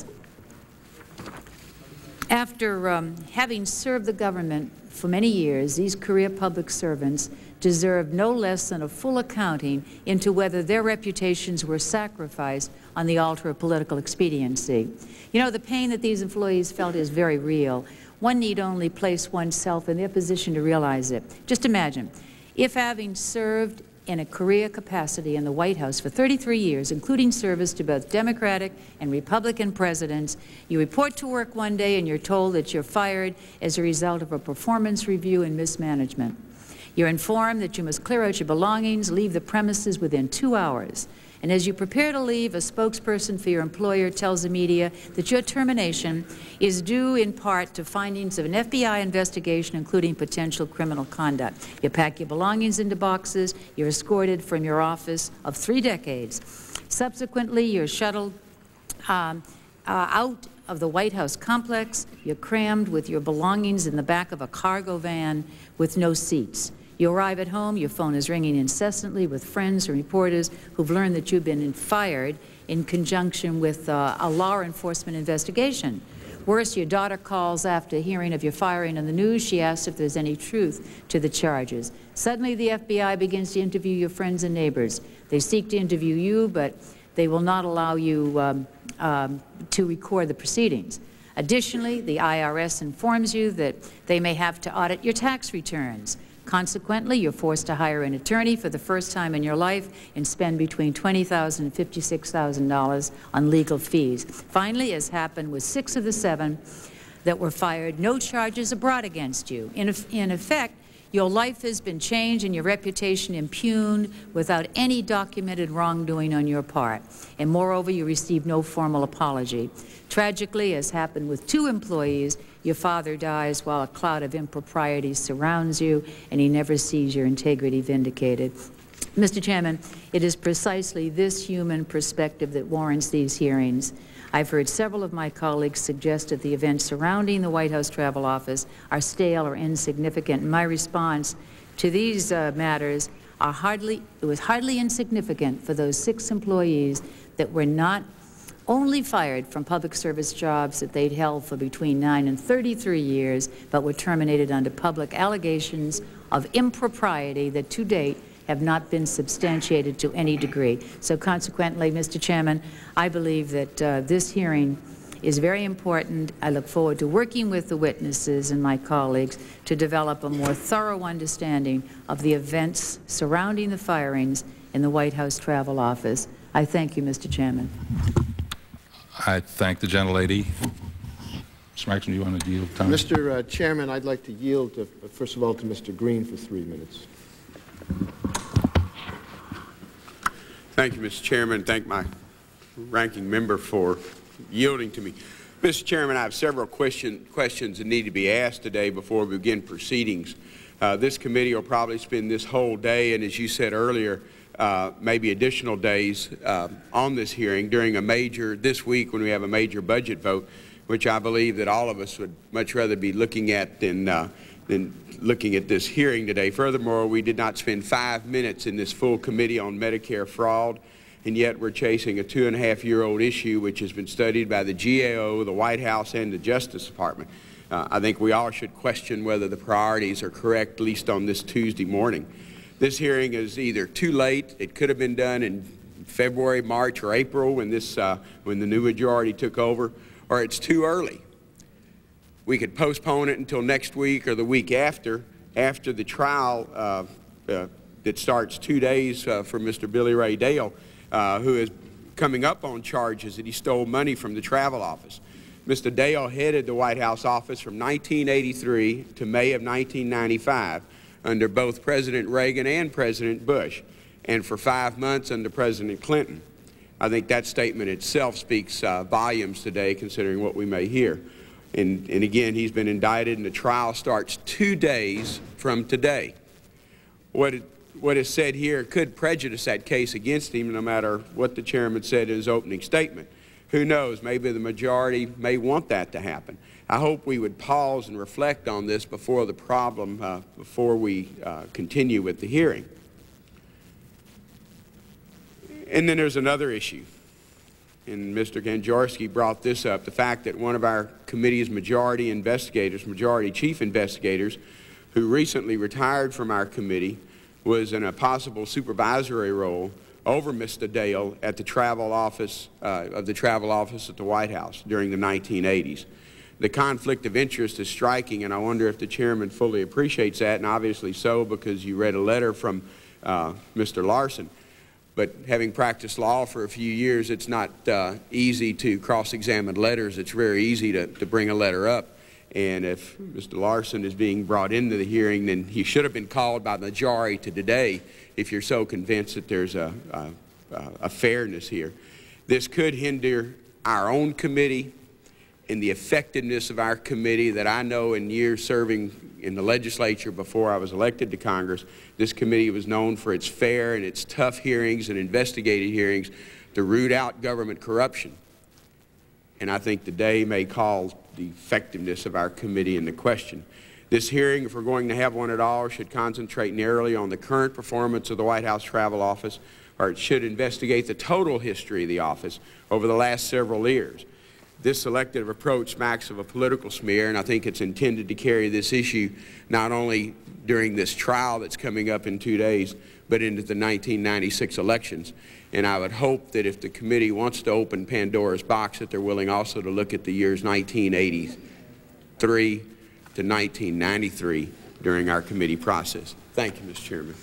D: After having served the government for many years, these career public servants deserve no less than a full accounting into whether their reputations were sacrificed on the altar of political expediency. You know, the pain that these employees felt is very real. One need only place oneself in their position to realize it. Just imagine, if having served in a career capacity in the White House for 33 years, including service to both Democratic and Republican presidents, you report to work one day and you're told that you're fired as a result of a performance review and mismanagement. You're informed that you must clear out your belongings, leave the premises within 2 hours. And as you prepare to leave, a spokesperson for your employer tells the media that your termination is due in part to findings of an FBI investigation, including potential criminal conduct. You pack your belongings into boxes. You're escorted from your office of 3 decades. Subsequently, you're shuttled out of the White House complex. You're crammed with your belongings in the back of a cargo van with no seats. You arrive at home, your phone is ringing incessantly with friends and reporters who've learned that you've been fired in conjunction with a law enforcement investigation. Worse, your daughter calls after hearing of your firing on the news. She asks if there's any truth to the charges. Suddenly, the FBI begins to interview your friends and neighbors. They seek to interview you, but they will not allow you to record the proceedings. Additionally, the IRS informs you that they may have to audit your tax returns. Consequently, you're forced to hire an attorney for the first time in your life and spend between $20,000 and $56,000 on legal fees. Finally, as happened with 6 of the 7 that were fired, no charges are brought against you. In effect, your life has been changed and your reputation impugned without any documented wrongdoing on your part. And moreover, you received no formal apology. Tragically, as happened with 2 employees, your father dies while a cloud of improprieties surrounds you, and he never sees your integrity vindicated. Mr. Chairman, it is precisely this human perspective that warrants these hearings. I've heard several of my colleagues suggest that the events surrounding the White House Travel Office are stale or insignificant. My response to these matters was hardly insignificant for those 6 employees that were not only fired from public service jobs that they'd held for between 9 and 33 years, but were terminated under public allegations of impropriety that to date have not been substantiated to any degree. So consequently, Mr. Chairman, I believe that this hearing is very important. I look forward to working with the witnesses and my colleagues to develop a more thorough understanding of the events surrounding the firings in the White House Travel Office. I thank you, Mr. Chairman.
A: I thank the gentlelady. Mr. Maxson, do you want to yield time?
B: Mr. Chairman, I'd like to yield, first of all, to Mr. Green for 3 minutes.
E: Thank you, Mr. Chairman. Thank my ranking member for yielding to me. Mr. Chairman, I have several questions that need to be asked today before we begin proceedings. This committee will probably spend this whole day, and as you said earlier, maybe additional days on this hearing during this week when we have a major budget vote, which I believe that all of us would much rather be looking at than looking at this hearing today. Furthermore, we did not spend 5 minutes in this full committee on Medicare fraud, and yet we're chasing a 2.5-year-old issue which has been studied by the GAO, the White House, and the Justice Department. I think we all should question whether the priorities are correct, at least on this Tuesday morning. This hearing is either too late, it could have been done in February, March, or April when the new majority took over, or it's too early. We could postpone it until next week or the week after the trial that starts 2 days for Mr. Billy Ray Dale, who is coming up on charges that he stole money from the travel office. Mr. Dale headed the White House office from 1983 to May of 1995 under both President Reagan and President Bush, and for 5 months under President Clinton. I think that statement itself speaks volumes today, considering what we may hear. And again, he's been indicted, and the trial starts 2 days from today. What is said here could prejudice that case against him, no matter what the chairman said in his opening statement. Who knows? Maybe the majority may want that to happen. I hope we would pause and reflect on this before we continue with the hearing. And then there's another issue, and Mr. Kanjorski brought this up, the fact that one of our committee's majority chief investigators, who recently retired from our committee, was in a possible supervisory role over Mr. Dale at the travel office at the White House during the 1980s. The conflict of interest is striking, and I wonder if the chairman fully appreciates that, and obviously so, because you read a letter from Mr. Larson. But having practiced law for a few years, it's not easy to cross-examine letters. It's very easy to bring a letter up. And if Mr. Larson is being brought into the hearing, then he should have been called by the majority to today if you're so convinced that there's a fairness here. This could hinder our own committee and the effectiveness of our committee that I know in years serving in the legislature before I was elected to Congress. This committee was known for its fair and its tough hearings and investigative hearings to root out government corruption. And I think today may call the effectiveness of our committee into question. This hearing, if we're going to have one at all, should concentrate narrowly on the current performance of the White House Travel Office, or it should investigate the total history of the office over the last several years. This selective approach smacks of a political smear, and I think it's intended to carry this issue not only during this trial that's coming up in 2 days, but into the 1996 elections. And I would hope that if the committee wants to open Pandora's box, that they're willing also to look at the years 1983 to 1993 during our committee process. Thank you, Mr. Chairman.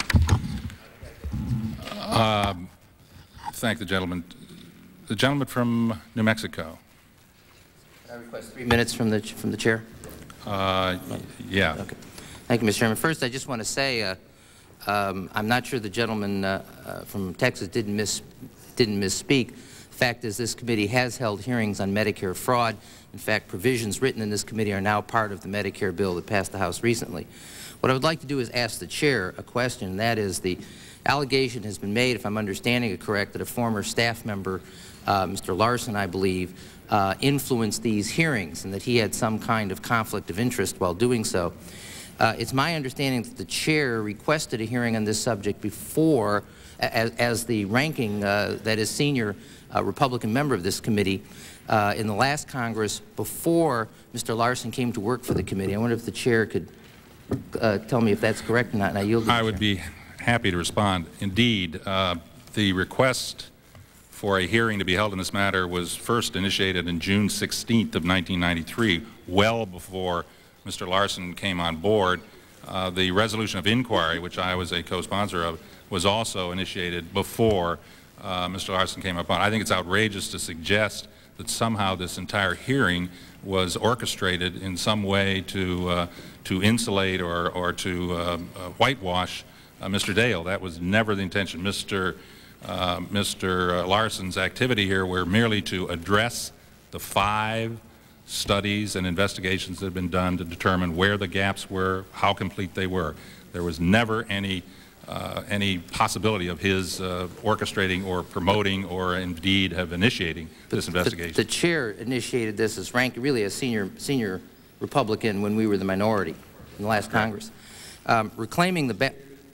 A: Thank the gentleman. The gentleman from New Mexico.
F: I request 3 minutes from the chair.
A: Yeah.
F: Okay. Thank you, Mr. Chairman. First, I just want to say I'm not sure the gentleman from Texas didn't misspeak. The fact is, this committee has held hearings on Medicare fraud. In fact, provisions written in this committee are now part of the Medicare bill that passed the House recently. What I would like to do is ask the chair a question, and that is, the allegation has been made, if I'm understanding it correct, that a former staff member, Mr. Larson, I believe, influenced these hearings and that he had some kind of conflict of interest while doing so. It's my understanding that the chair requested a hearing on this subject before, as the ranking, that is senior Republican member of this committee, in the last Congress, before Mr. Larson came to work for the committee. I wonder if the chair could tell me if that's correct or not, and I yield to the chair.
A: I would be happy to respond. Indeed, the request for a hearing to be held in this matter was first initiated in June 16th of 1993, well before Mr. Larson came on board. The resolution of inquiry, which I was a co-sponsor of, was also initiated before Mr. Larson came upon. I think it's outrageous to suggest that somehow this entire hearing was orchestrated in some way to insulate or to whitewash Mr. Dale. That was never the intention. Mr. Larson's activity here were merely to address the 5 studies and investigations that have been done to determine where the gaps were, how complete they were. There was never any possibility of his orchestrating or promoting or indeed have initiating this investigation.
F: The chair initiated this as really a senior Republican when we were the minority in the last Congress. Reclaiming the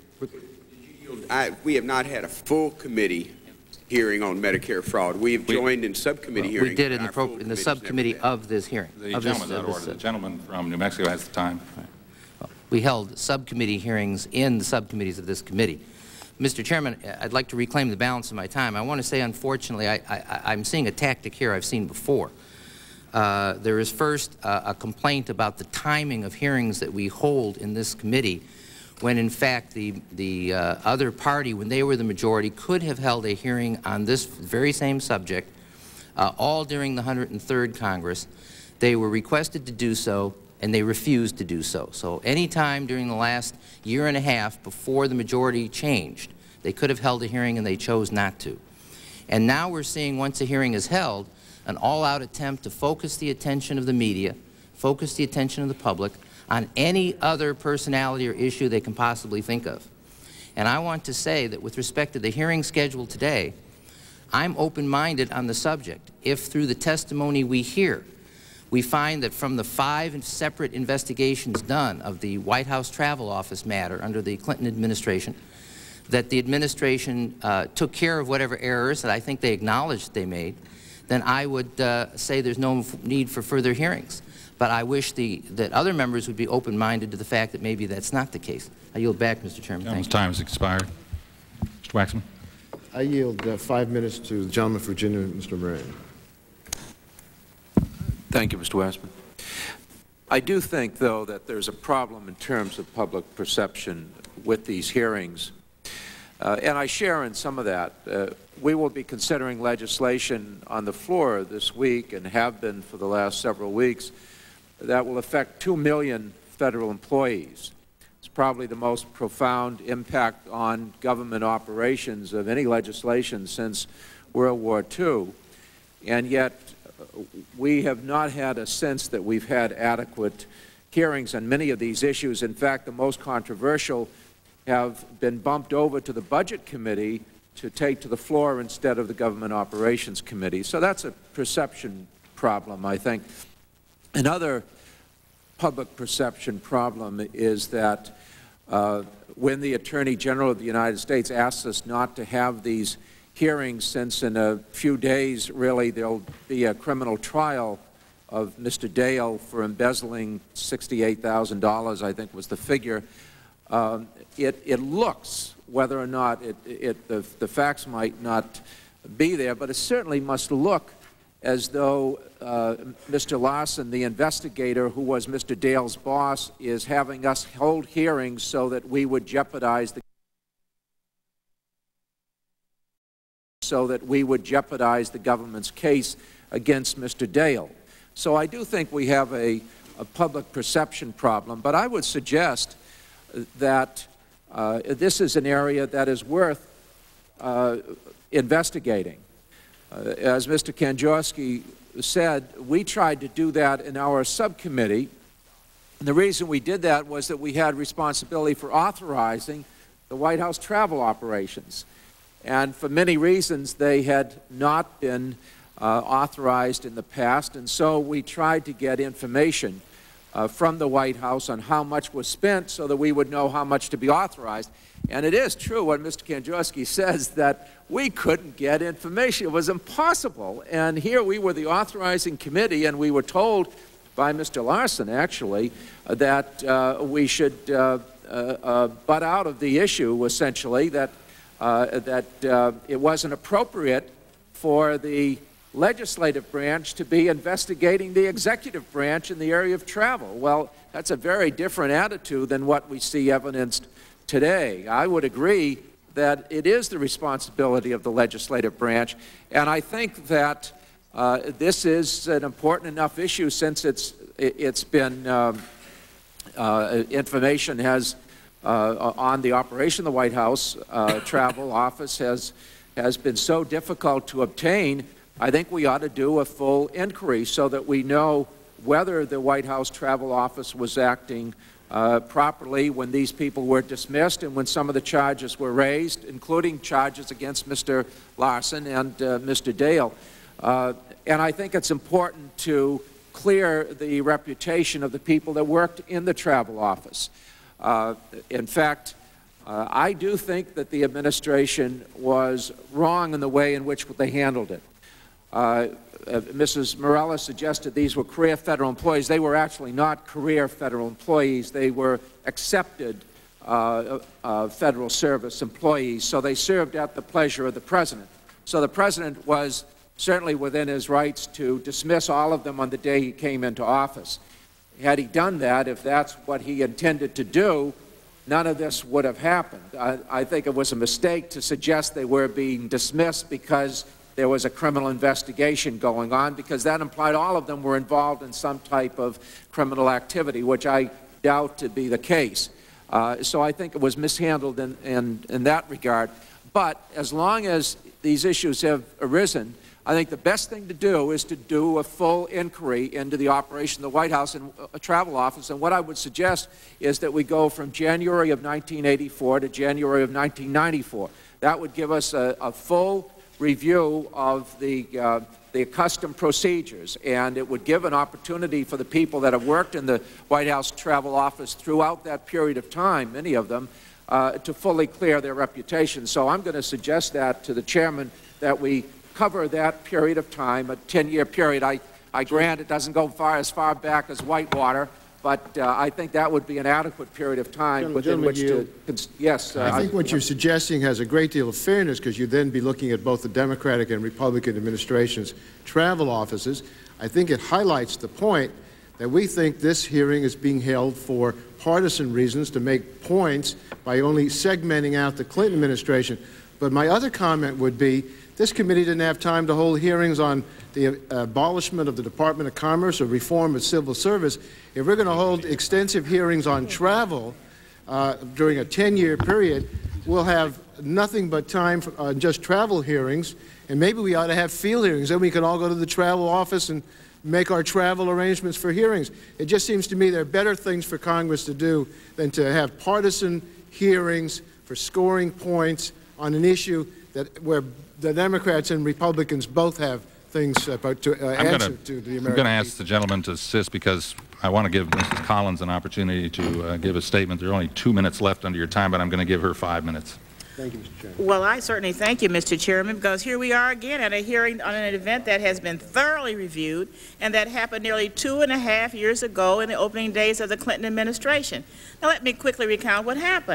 E: we have not had a full committee hearing on Medicare fraud. We have joined in subcommittee hearings.
F: We did in the subcommittee of this hearing.
A: The gentleman's out of order. The gentleman from New Mexico has the time.
F: Right. Well, we held subcommittee hearings in the subcommittees of this committee. Mr. Chairman, I'd like to reclaim the balance of my time. I want to say, unfortunately, I'm seeing a tactic here I've seen before. There is first a complaint about the timing of hearings that we hold in this committee, when in fact the other party, when they were the majority, could have held a hearing on this very same subject all during the 103rd Congress. They were requested to do so, and they refused to do so. So any time during the last year and a half before the majority changed, they could have held a hearing, and they chose not to. And now we're seeing, once a hearing is held, an all-out attempt to focus the attention of the media, focus the attention of the public on any other personality or issue they can possibly think of. And I want to say that with respect to the hearing scheduled today, I'm open-minded on the subject. If through the testimony we hear, we find that from the 5 separate investigations done of the White House Travel Office matter under the Clinton administration, that the administration took care of whatever errors that I think they acknowledged they made, then I would say there's no need for further hearings. But I wish that other members would be open-minded to the fact that maybe that's not the case. I yield back, Mr. Chairman. Thank you.
A: Time has expired. Mr. Waxman.
B: I yield 5 minutes to the gentleman from Virginia, Mr. Moran.
G: Thank you, Mr. Waxman. I do think, though, that there's a problem in terms of public perception with these hearings. And I share in some of that. We will be considering legislation on the floor this week, and have been for the last several weeks, that will affect 2 million federal employees. It's probably the most profound impact on government operations of any legislation since World War II. And yet, we have not had a sense that we've had adequate hearings on many of these issues. In fact, the most controversial have been bumped over to the Budget Committee to take to the floor instead of the Government Operations Committee. So that's a perception problem, I think. Another public perception problem is that when the Attorney General of the United States asks us not to have these hearings, since in a few days, really, there'll be a criminal trial of Mr. Dale for embezzling $68,000, I think was the figure, it looks whether or not the facts might not be there, but it certainly must look as though Mr. Larson, the investigator who was Mr. Dale's boss, is having us hold hearings so that we would jeopardize the government's case against Mr. Dale. So I do think we have a public perception problem, but I would suggest that this is an area that is worth investigating. As Mr. Kanjorski said, we tried to do that in our subcommittee, and the reason we did that was that we had responsibility for authorizing the White House travel operations. And for many reasons, they had not been authorized in the past, and so we tried to get information from the White House on how much was spent so that we would know how much to be authorized. And it is true what Mr. Kanjorski says, that we couldn't get information. It was impossible. And here we were the authorizing committee, and we were told by Mr. Larson, actually, that we should butt out of the issue, essentially, that it wasn't appropriate for the legislative branch to be investigating the executive branch in the area of travel. Well, that's a very different attitude than what we see evidenced today. I would agree that it is the responsibility of the legislative branch, and I think that this is an important enough issue since it's been information has on the operation of the White House travel office has been so difficult to obtain. I think we ought to do a full inquiry so that we know whether the White House travel office was acting properly when these people were dismissed and when some of the charges were raised, including charges against Mr. Larson and Mr. Dale. And I think it's important to clear the reputation of the people that worked in the travel office. In fact, I do think that the administration was wrong in the way in which they handled it. Mrs. Morella suggested these were career federal employees. They were actually not career federal employees. They were accepted federal service employees, so they served at the pleasure of the president. So the president was certainly within his rights to dismiss all of them on the day he came into office. Had he done that, if that's what he intended to do, none of this would have happened. I think it was a mistake to suggest they were being dismissed because there was a criminal investigation going on, because that implied all of them were involved in some type of criminal activity, which I doubt to be the case. So I think it was mishandled in that regard. But as long as these issues have arisen, I think the best thing to do is to do a full inquiry into the operation of the White House and travel office. And what I would suggest is that we go from January of 1984 to January of 1994. That would give us a full review of the custom procedures, and it would give an opportunity for the people that have worked in the White House travel office throughout that period of time, many of them, to fully clear their reputation. So I'm going to suggest that to the chairman, that we cover that period of time, a 10-year period. I grant it doesn't go as far back as Whitewater, but I think that would be an adequate period of time within which to... Yes.
B: I think what you're suggesting has a great deal of fairness, because you'd then be looking at both the Democratic and Republican administrations' travel offices. I think it highlights the point that we think this hearing is being held for partisan reasons, to make points by only segmenting out the Clinton administration. But my other comment would be, this committee didn't have time to hold hearings on the abolishment of the Department of Commerce or reform of civil service. If we're going to hold extensive hearings on travel during a 10-year period, we'll have nothing but time for just travel hearings, and maybe we ought to have field hearings. Then we can all go to the travel office and make our travel arrangements for hearings. It just seems to me there are better things for Congress to do than to have partisan hearings for scoring points on an issue where the Democrats and Republicans both have things to answer to the American
A: I'm going to ask the gentleman to assist, because I want to give Mrs. Collins an opportunity to give a statement. There are only 2 minutes left under your time, but I'm going to give her 5 minutes.
B: Thank you, Mr. Chairman.
H: Well, I certainly thank you, Mr. Chairman, because here we are again at a hearing on an event that has been thoroughly reviewed and that happened nearly 2.5 years ago in the opening days of the Clinton administration. Now, let me quickly recount what happened.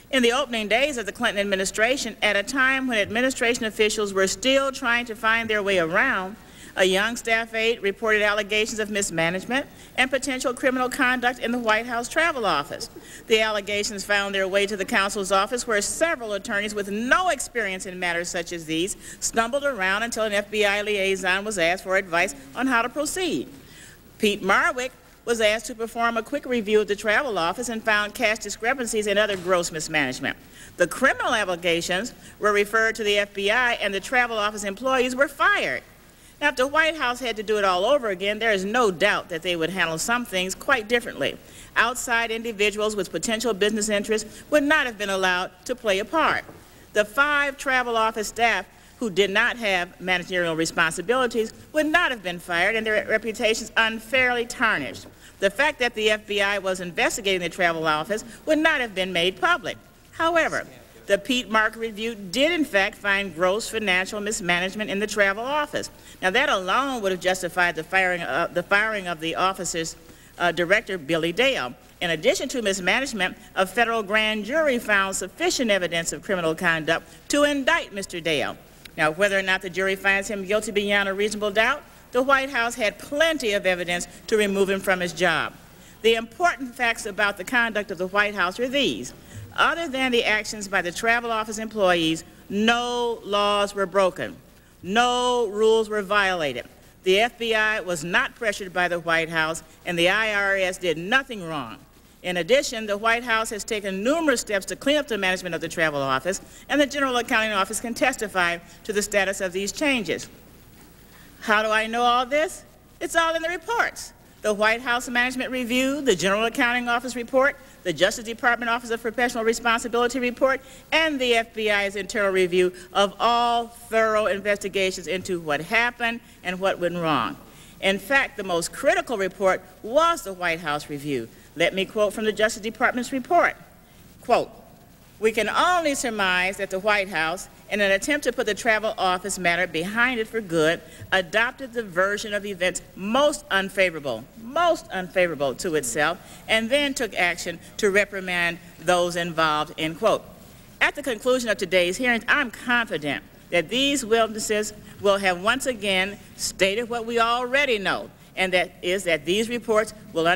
H: In the opening days of the Clinton administration, at a time when administration officials were still trying to find their way around, a young staff aide reported allegations of mismanagement and potential criminal conduct in the White House Travel Office. The allegations found their way to the counsel's office, where several attorneys with no experience in matters such as these stumbled around until an FBI liaison was asked for advice on how to proceed. Pete Marwick was asked to perform a quick review of the travel office and found cash discrepancies and other gross mismanagement. The criminal allegations were referred to the FBI, and the travel office employees were fired. Now, if the White House had to do it all over again, there is no doubt that they would handle some things quite differently. Outside individuals with potential business interests would not have been allowed to play a part. The 5 travel office staff who did not have managerial responsibilities would not have been fired and their reputations unfairly tarnished. The fact that the FBI was investigating the travel office would not have been made public. However, the Pete Marwick review did, in fact, find gross financial mismanagement in the travel office. Now, that alone would have justified the firing of the office's director, Billy Dale. In addition to mismanagement, a federal grand jury found sufficient evidence of criminal conduct to indict Mr. Dale. Now, whether or not the jury finds him guilty beyond a reasonable doubt, the White House had plenty of evidence to remove him from his job. The important facts about the conduct of the White House are these. Other than the actions by the travel office employees, no laws were broken. No rules were violated. The FBI was not pressured by the White House, and the IRS did nothing wrong. In addition, the White House has taken numerous steps to clean up the management of the travel office, and the General Accounting Office can testify to the status of these changes. How do I know all this? It's all in the reports. The White House Management Review, the General Accounting Office report, the Justice Department Office of Professional Responsibility report, and the FBI's internal review of all thorough investigations into what happened and what went wrong. In fact, the most critical report was the White House review. Let me quote from the Justice Department's report. Quote, "We can only surmise that the White House, in an attempt to put the travel office matter behind it for good, adopted the version of events most unfavorable to itself, and then took action to reprimand those involved," end quote. At the conclusion of today's hearings, I'm confident that these witnesses will have once again stated what we already know, and that is that these reports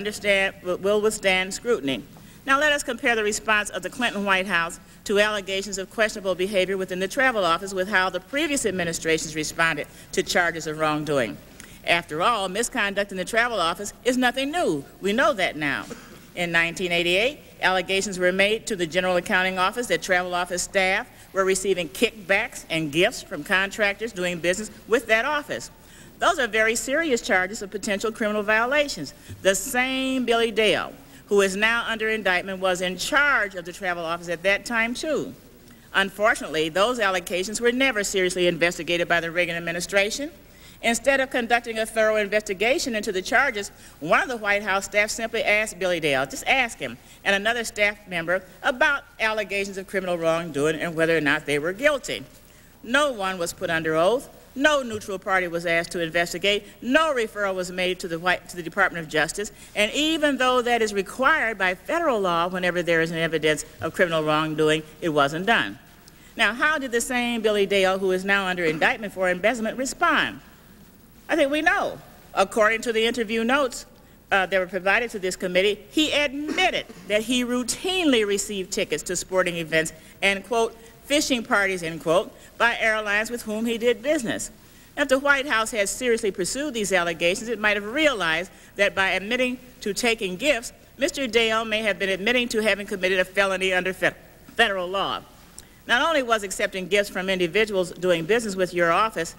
H: will withstand scrutiny. Now let us compare the response of the Clinton White House to allegations of questionable behavior within the travel office with how the previous administrations responded to charges of wrongdoing. After all, misconduct in the travel office is nothing new. We know that now. In 1988, allegations were made to the General Accounting Office that travel office staff were receiving kickbacks and gifts from contractors doing business with that office. Those are very serious charges of potential criminal violations. The same Billy Dale, who is now under indictment, was in charge of the travel office at that time, too. Unfortunately, those allegations were never seriously investigated by the Reagan administration. Instead of conducting a thorough investigation into the charges, one of the White House staff simply asked Billy Dale, just ask him, and another staff member about allegations of criminal wrongdoing and whether or not they were guilty. No one was put under oath. No neutral party was asked to investigate. No referral was made to the Department of Justice. And even though that is required by federal law whenever there is an evidence of criminal wrongdoing, it wasn't done. Now, how did the same Billy Dale, who is now under indictment for embezzlement, respond? I think we know. According to the interview notes that were provided to this committee, he admitted that he routinely received tickets to sporting events and, quote, fishing parties, end quote, by airlines with whom he did business. If the White House had seriously pursued these allegations, it might have realized that by admitting to taking gifts, Mr. Dale may have been admitting to having committed a felony under federal law. Not only was accepting gifts from individuals doing business with their office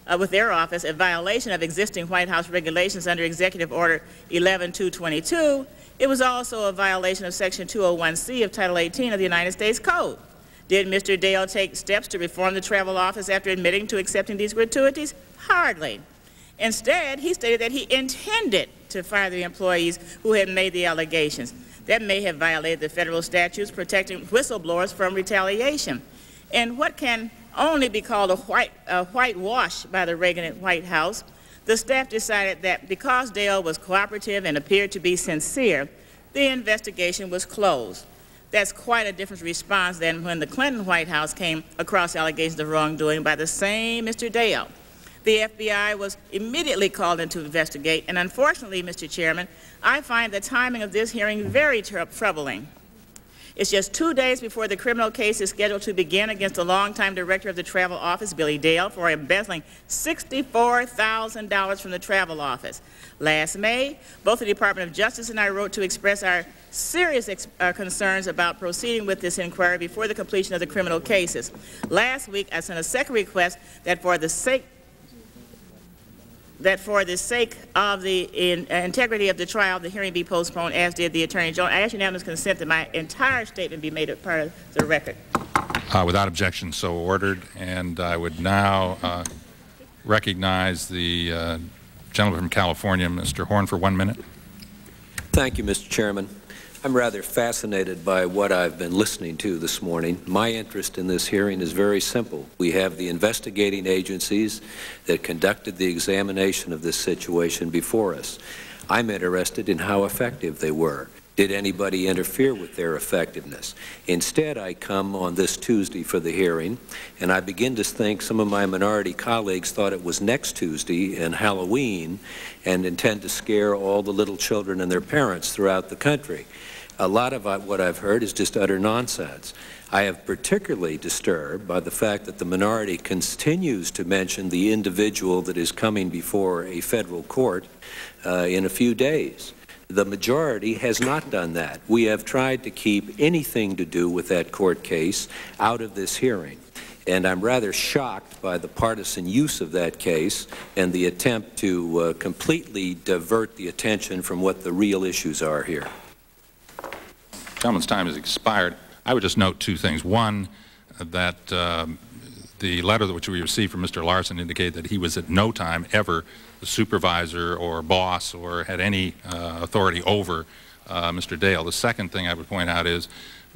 H: a violation of existing White House regulations under Executive Order 11222, it was also a violation of Section 201C of Title 18 of the United States Code. Did Mr. Dale take steps to reform the travel office after admitting to accepting these gratuities? Hardly. Instead, he stated that he intended to fire the employees who had made the allegations. That may have violated the federal statutes protecting whistleblowers from retaliation. In what can only be called a whitewash by the Reagan White House, the staff decided that because Dale was cooperative and appeared to be sincere, the investigation was closed. That's quite a different response than when the Clinton White House came across allegations of wrongdoing by the same Mr. Dale. The FBI was immediately called in to investigate, and unfortunately, Mr. Chairman, I find the timing of this hearing very troubling. It's just 2 days before the criminal case is scheduled to begin against the longtime director of the travel office, Billy Dale, for embezzling $64,000 from the travel office. Last May, both the Department of Justice and I wrote to express our serious concerns about proceeding with this inquiry before the completion of the criminal cases. Last week, I sent a second request that for the sake of the integrity of the trial, the hearing be postponed, as did the Attorney General. I ask unanimous consent that my entire statement be made a part of the record.
A: Without objection, so ordered. And I would now recognize the gentleman from California, Mr. Horn, for 1 minute.
I: Thank you, Mr. Chairman. I'm rather fascinated by what I've been listening to this morning. My interest in this hearing is very simple. We have the investigating agencies that conducted the examination of this situation before us. I'm interested in how effective they were. Did anybody interfere with their effectiveness? Instead, I come on this Tuesday for the hearing, and I begin to think some of my minority colleagues thought it was next Tuesday and Halloween and intend to scare all the little children and their parents throughout the country. A lot of what I've heard is just utter nonsense. I am particularly disturbed by the fact that the minority continues to mention the individual that is coming before a federal court in a few days. The majority has not done that. We have tried to keep anything to do with that court case out of this hearing. And I'm rather shocked by the partisan use of that case and the attempt to completely divert the attention from what the real issues are here.
A: The gentleman's time has expired. I would just note two things. One, that the letter which we received from Mr. Larson indicated that he was at no time ever the supervisor or boss or had any authority over Mr. Dale. The second thing I would point out is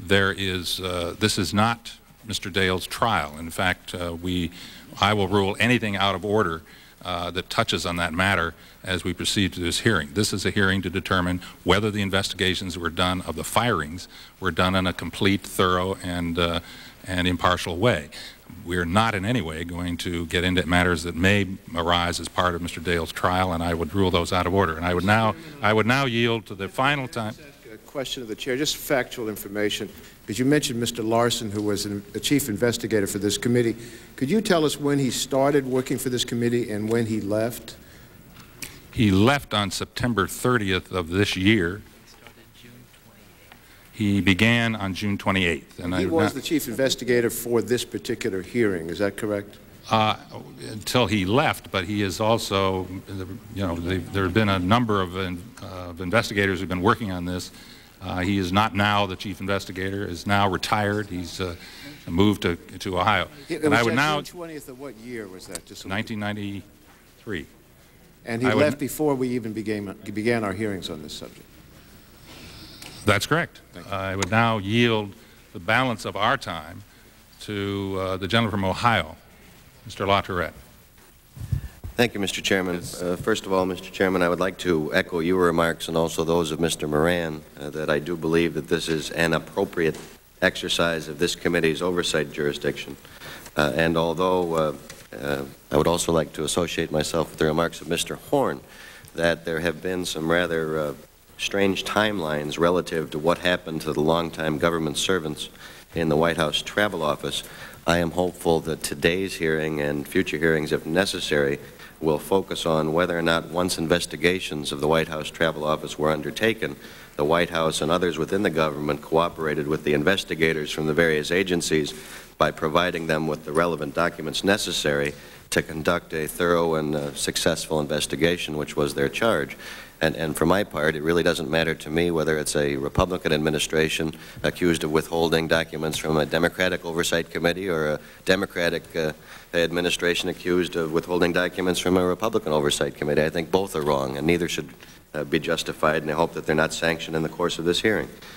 A: this is not Mr. Dale's trial. In fact, I will rule anything out of order that touches on that matter as we proceed to this hearing. This is a hearing to determine whether the investigations that were done of the firings were done in a complete, thorough, and impartial way. We're not in any way going to get into matters that may arise as part of Mr. Dale's trial, and I would rule those out of order. And I would now yield to the final time.
B: A question of the chair, just factual information, because you mentioned Mr. Larson, who was the chief investigator for this committee. Could you tell us when he started working for this committee and when he left?
A: He left on September 30th of this year. He began on June 28th. And
B: he was the chief investigator for this particular hearing, is that correct?
A: Until he left, but he is also, you know, there have been a number of investigators who have been working on this. He is not now the chief investigator, is now retired. He's moved to Ohio.
B: And I would now, June 20th of what year was that? Just
A: 1993.
B: And he left before we even began our hearings on this subject.
A: That's correct. I would now yield the balance of our time to the gentleman from Ohio, Mr. LaTourette.
J: Thank you, Mr. Chairman. First of all, Mr. Chairman, I would like to echo your remarks and also those of Mr. Moran that I do believe that this is an appropriate exercise of this committee's oversight jurisdiction. And although I would also like to associate myself with the remarks of Mr. Horn that there have been some rather strange timelines relative to what happened to the longtime government servants in the White House Travel Office, I am hopeful that today's hearing and future hearings, if necessary, will focus on whether or not once investigations of the White House Travel Office were undertaken, the White House and others within the government cooperated with the investigators from the various agencies by providing them with the relevant documents necessary to conduct a thorough and successful investigation, which was their charge. And for my part, it really doesn't matter to me whether it's a Republican administration accused of withholding documents from a Democratic oversight committee or a Democratic administration accused of withholding documents from a Republican oversight committee. I think both are wrong, and neither should be justified, and I hope that they're not sanctioned in the course of this hearing.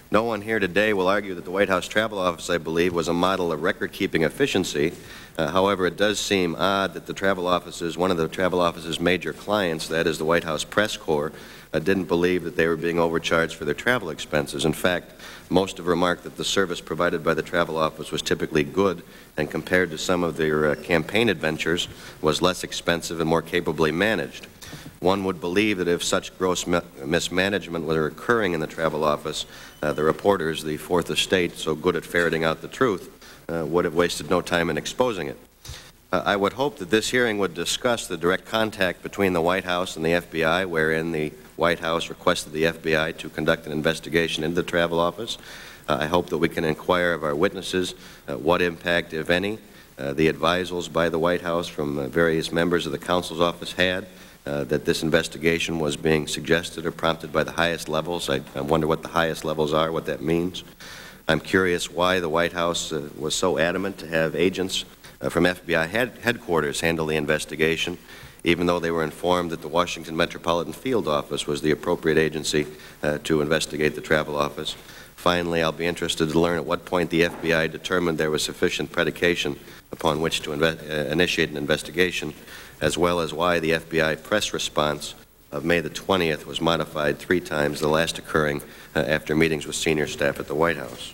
J: No one here today will argue that the White House Travel Office, I believe, was a model of record-keeping efficiency. However, it does seem odd that the travel office's, one of the travel office's major clients, that is the White House Press Corps, didn't believe that they were being overcharged for their travel expenses. In fact, most have remarked that the service provided by the travel office was typically good, and compared to some of their campaign adventures, was less expensive and more capably managed. One would believe that if such gross mismanagement were occurring in the travel office, the reporters, the Fourth Estate, so good at ferreting out the truth, would have wasted no time in exposing it. I would hope that this hearing would discuss the direct contact between the White House and the FBI, wherein the White House requested the FBI to conduct an investigation into the travel office. I hope that we can inquire of our witnesses what impact, if any, the advisals by the White House from various members of the counsel's office had, that this investigation was being suggested or prompted by the highest levels. I wonder what the highest levels are, what that means. I'm curious why the White House was so adamant to have agents from FBI headquarters handle the investigation, even though they were informed that the Washington Metropolitan Field Office was the appropriate agency to investigate the travel office. Finally, I'll be interested to learn at what point the FBI determined there was sufficient predication upon which to initiate an investigation, as well as why the FBI press response of May the 20th was modified 3 times, the last occurring after meetings with senior staff at the White House.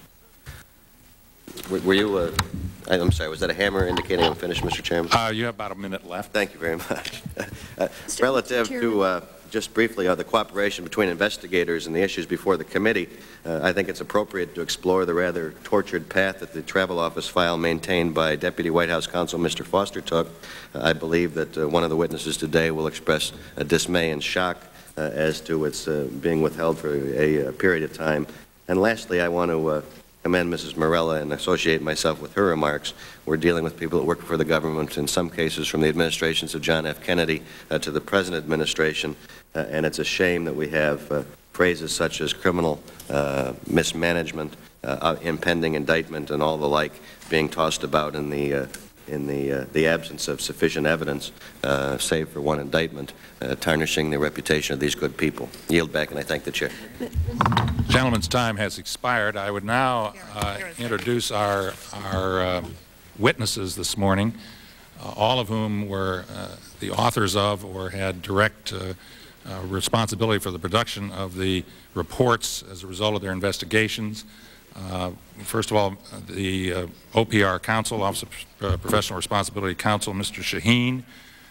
J: Were you, I'm sorry, was that a hammer indicating I'm finished, Mr. Chairman?
A: You have about a minute left.
J: Thank you very much. Relative to, just briefly, the cooperation between investigators and the issues before the committee, I think it's appropriate to explore the rather tortured path that the travel office file maintained by Deputy White House Counsel Mr. Foster took. I believe that one of the witnesses today will express dismay and shock as to its being withheld for a period of time. And lastly, I want to commend Mrs. Morella and associate myself with her remarks. We're dealing with people that work for the government, in some cases from the administrations of John F. Kennedy to the present administration, and it's a shame that we have phrases such as criminal mismanagement, impending indictment, and all the like being tossed about in the absence of sufficient evidence, save for one indictment, tarnishing the reputation of these good people. Yield back, and I thank the Chair.
A: The gentleman's time has expired. I would now introduce our witnesses this morning, all of whom were the authors of or had direct responsibility for the production of the reports as a result of their investigations. First of all, the OPR Counsel, Office of Professional Responsibility Counsel, Mr. Shaheen.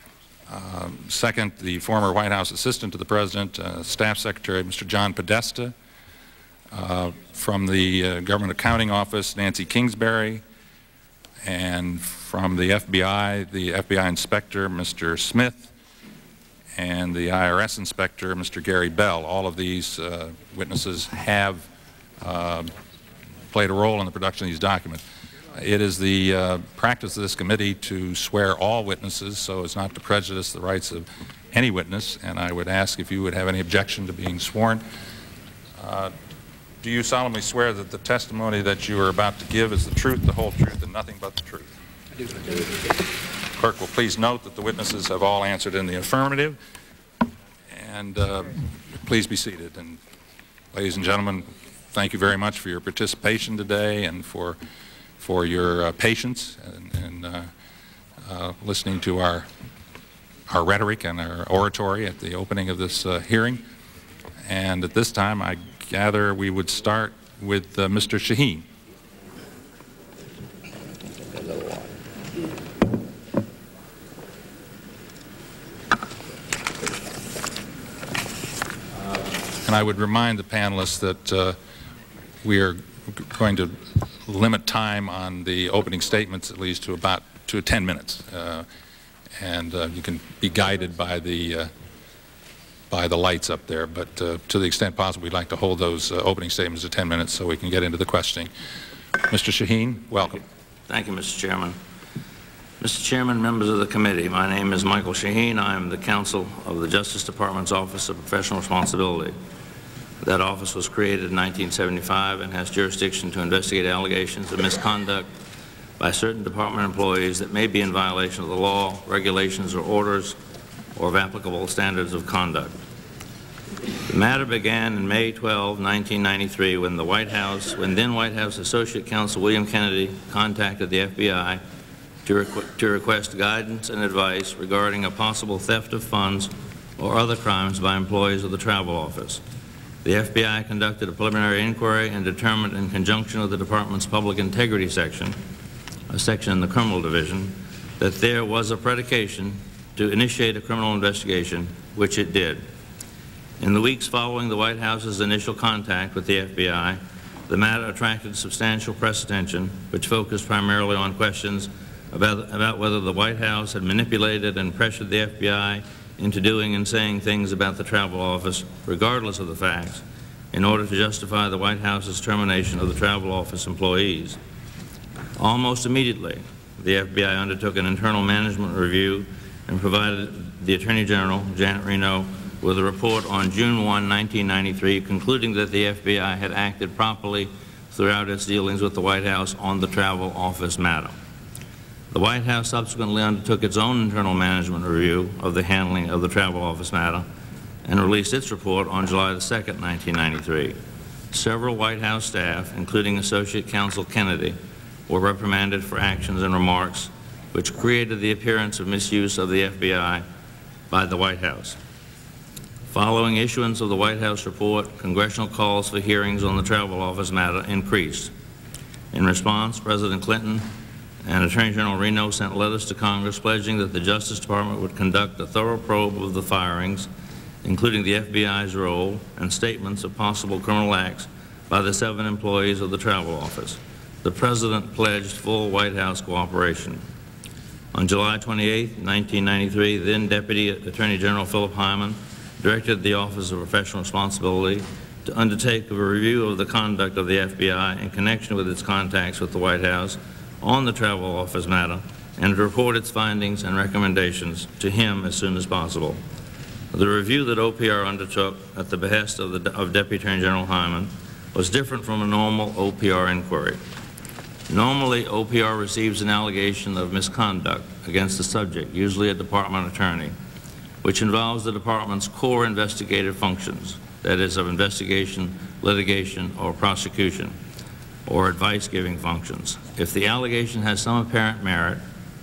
A: Second, the former White House Assistant to the President, Staff Secretary, Mr. John Podesta. From the Government Accounting Office, Nancy Kingsbury. And from the FBI Inspector, Mr. Smith. And the IRS Inspector, Mr. Gary Bell. All of these witnesses have played a role in the production of these documents. It is the practice of this committee to swear all witnesses so as not to prejudice the rights of any witness, and I would ask if you would have any objection to being sworn. Do you solemnly swear that the testimony that you are about to give is the truth, the whole truth, and nothing but the truth? I do. Clerk will please note that the witnesses have all answered in the affirmative, and please be seated. And ladies and gentlemen, thank you very much for your participation today and for your patience and listening to our rhetoric and our oratory at the opening of this hearing. And at this time, I gather we would start with Mr. Shaheen. And I would remind the panelists that we are going to limit time on the opening statements at least to 10 minutes, and you can be guided by the lights up there. But to the extent possible, we'd like to hold those opening statements to 10 minutes so we can get into the questioning. Mr. Shaheen, welcome.
K: Thank you, Mr. Chairman. Mr. Chairman, members of the committee, my name is Michael Shaheen. I am the counsel of the Justice Department's Office of Professional Responsibility. That office was created in 1975 and has jurisdiction to investigate allegations of misconduct by certain department employees that may be in violation of the law, regulations, or orders, or of applicable standards of conduct. The matter began in May 12, 1993, when then White House Associate Counsel William Kennedy contacted the FBI to request guidance and advice regarding a possible theft of funds or other crimes by employees of the Travel Office. The FBI conducted a preliminary inquiry and determined, in conjunction with the Department's Public Integrity section, a section in the Criminal Division, that there was a predication to initiate a criminal investigation, which it did. In the weeks following the White House's initial contact with the FBI, the matter attracted substantial press attention, which focused primarily on questions about whether the White House had manipulated and pressured the FBI into doing and saying things about the Travel Office, regardless of the facts, in order to justify the White House's termination of the Travel Office employees. Almost immediately, the FBI undertook an internal management review and provided the Attorney General, Janet Reno, with a report on June 1, 1993, concluding that the FBI had acted properly throughout its dealings with the White House on the Travel Office matter. The White House subsequently undertook its own internal management review of the handling of the Travel Office matter and released its report on July 2, 1993. Several White House staff, including Associate Counsel Kennedy, were reprimanded for actions and remarks which created the appearance of misuse of the FBI by the White House. Following issuance of the White House report, congressional calls for hearings on the Travel Office matter increased. In response, President Clinton and Attorney General Reno sent letters to Congress pledging that the Justice Department would conduct a thorough probe of the firings, including the FBI's role and statements of possible criminal acts by the 7 employees of the Travel Office. The President pledged full White House cooperation. On July 28, 1993, then Deputy Attorney General Philip Hyman directed the Office of Professional Responsibility to undertake a review of the conduct of the FBI in connection with its contacts with the White House on the Travel Office matter and to report its findings and recommendations to him as soon as possible. The review that OPR undertook at the behest of Deputy Attorney General Hyman was different from a normal OPR inquiry. Normally, OPR receives an allegation of misconduct against the subject, usually a department attorney, which involves the department's core investigative functions, that is, of investigation, litigation, or prosecution, or advice-giving functions. If the allegation has some apparent merit,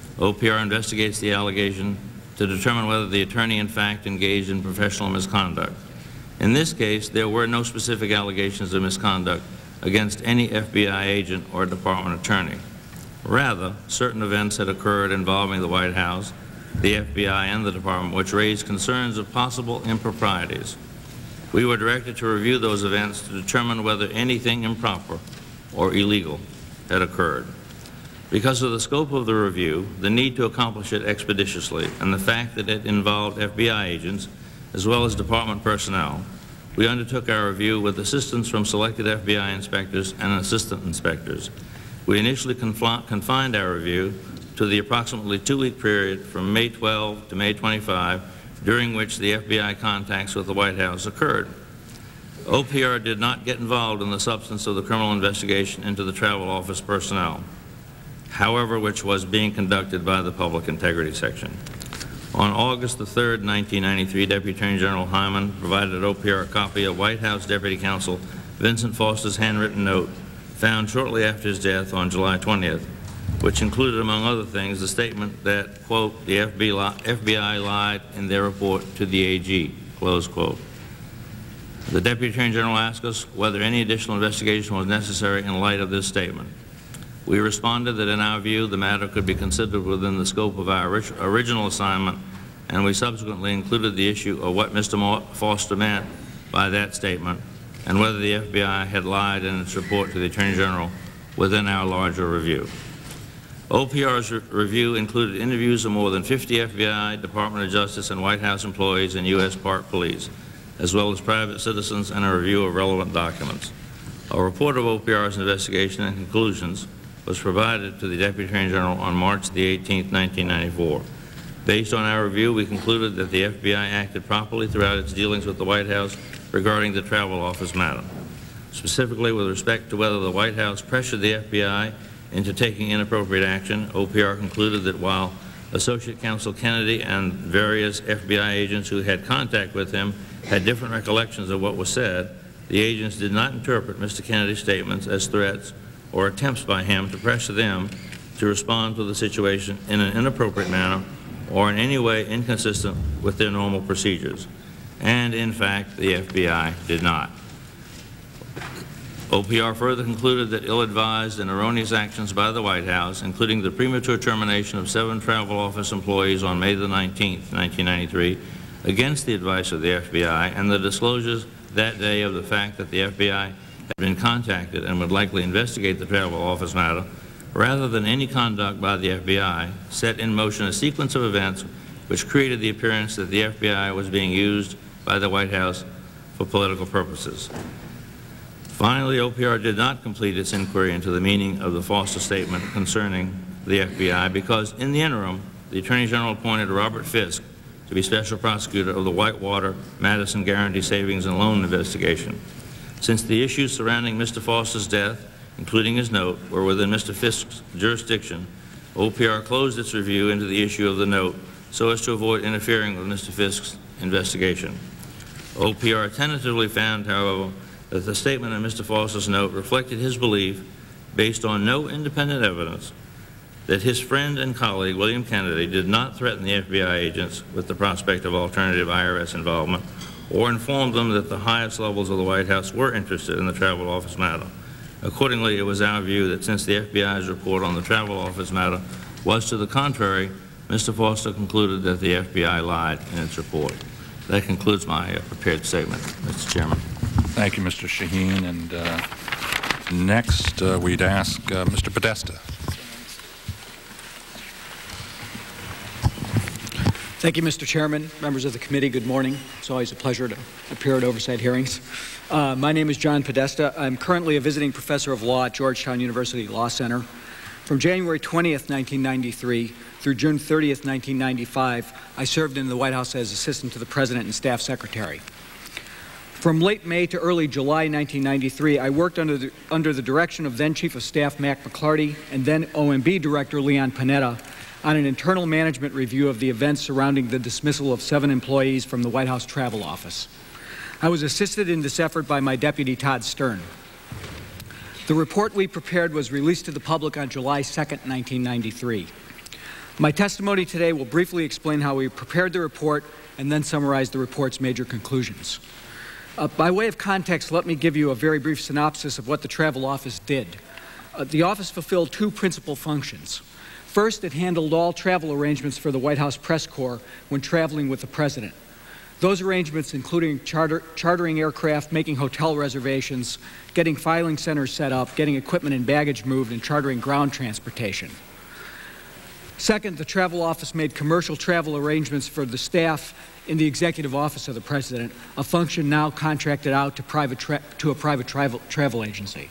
K: OPR investigates the allegation to determine whether the attorney in fact engaged in professional misconduct. In this case, there were no specific allegations of misconduct against any FBI agent or department attorney. Rather, certain events had occurred involving the White House, the FBI, and the department, which raised concerns of possible improprieties. We were directed to review those events to determine whether anything improper or illegal had occurred. Because of the scope of the review, the need to accomplish it expeditiously, and the fact that it involved FBI agents as well as department personnel, we undertook our review with assistance from selected FBI inspectors and assistant inspectors. We initially confined our review to the approximately 2-week period from May 12 to May 25, during which the FBI contacts with the White House occurred. OPR did not get involved in the substance of the criminal investigation into the Travel Office personnel, however, which was being conducted by the Public Integrity Section. On August the 3rd, 1993, Deputy Attorney General Hyman provided OPR a copy of White House Deputy Counsel Vincent Foster's handwritten note found shortly after his death on July 20th, which included, among other things, the statement that, quote, the FBI lied in their report to the AG, close quote. The Deputy Attorney General asked us whether any additional investigation was necessary in light of this statement. We responded that in our view, the matter could be considered within the scope of our original assignment, and we subsequently included the issue of what Mr. Foster meant by that statement and whether the FBI had lied in its report to the Attorney General within our larger review. OPR's review included interviews of more than 50 FBI, Department of Justice, and White House employees and U.S. Park Police, as well as private citizens, and a review of relevant documents. A report of OPR's investigation and conclusions was provided to the Deputy Attorney General on March the 18th, 1994. Based on our review, we concluded that the FBI acted properly throughout its dealings with the White House regarding the Travel Office matter. Specifically, with respect to whether the White House pressured the FBI into taking inappropriate action, OPR concluded that while Associate Counsel Kennedy and various FBI agents who had contact with him had different recollections of what was said, the agents did not interpret Mr. Kennedy's statements as threats or attempts by him to pressure them to respond to the situation in an inappropriate manner or in any way inconsistent with their normal procedures. And in fact, the FBI did not. OPR further concluded that ill-advised and erroneous actions by the White House, including the premature termination of 7 travel office employees on May the 19th, 1993, against the advice of the FBI, and the disclosures that day of the fact that the FBI had been contacted and would likely investigate the travel office matter, rather than any conduct by the FBI, set in motion a sequence of events which created the appearance that the FBI was being used by the White House for political purposes. Finally, OPR did not complete its inquiry into the meaning of the Foster statement concerning the FBI because, in the interim, the Attorney General appointed Robert Fisk to be Special Prosecutor of the Whitewater-Madison Guarantee Savings and Loan investigation. Since the issues surrounding Mr. Foster's death, including his note, were within Mr. Fisk's jurisdiction, OPR closed its review into the issue of the note so as to avoid interfering with Mr. Fisk's investigation. OPR tentatively found, however, that the statement in Mr. Foster's note reflected his belief, based on no independent evidence, that his friend and colleague, William Kennedy, did not threaten the FBI agents with the prospect of alternative IRS involvement or informed them that the highest levels of the White House were interested in the travel office matter. Accordingly, it was our view that since the FBI's report on the travel office matter was to the contrary, Mr. Foster concluded that the FBI lied in its report. That concludes my prepared statement, Mr. Chairman.
A: Thank you, Mr. Shaheen. And next, we'd ask Mr. Podesta.
L: Thank you, Mr. Chairman. Members of the committee, good morning. It's always a pleasure to appear at oversight hearings. My name is John Podesta. I'm currently a visiting professor of law at Georgetown University Law Center. From January 20th, 1993 through June 30th, 1995, I served in the White House as assistant to the President and Staff Secretary. From late May to early July 1993, I worked under the direction of then Chief of Staff Mac McClarty and then OMB Director Leon Panetta on an internal management review of the events surrounding the dismissal of 7 employees from the White House Travel Office. I was assisted in this effort by my deputy, Todd Stern. The report we prepared was released to the public on July 2nd, 1993. My testimony today will briefly explain how we prepared the report and then summarize the report's major conclusions. By way of context, let me give you a very brief synopsis of what the Travel Office did. The office fulfilled 2 principal functions. First, it handled all travel arrangements for the White House press corps when traveling with the President. Those arrangements including chartering aircraft, making hotel reservations, getting filing centers set up, getting equipment and baggage moved, and chartering ground transportation. Second, the Travel Office made commercial travel arrangements for the staff in the Executive Office of the President, a function now contracted out to a private travel agency.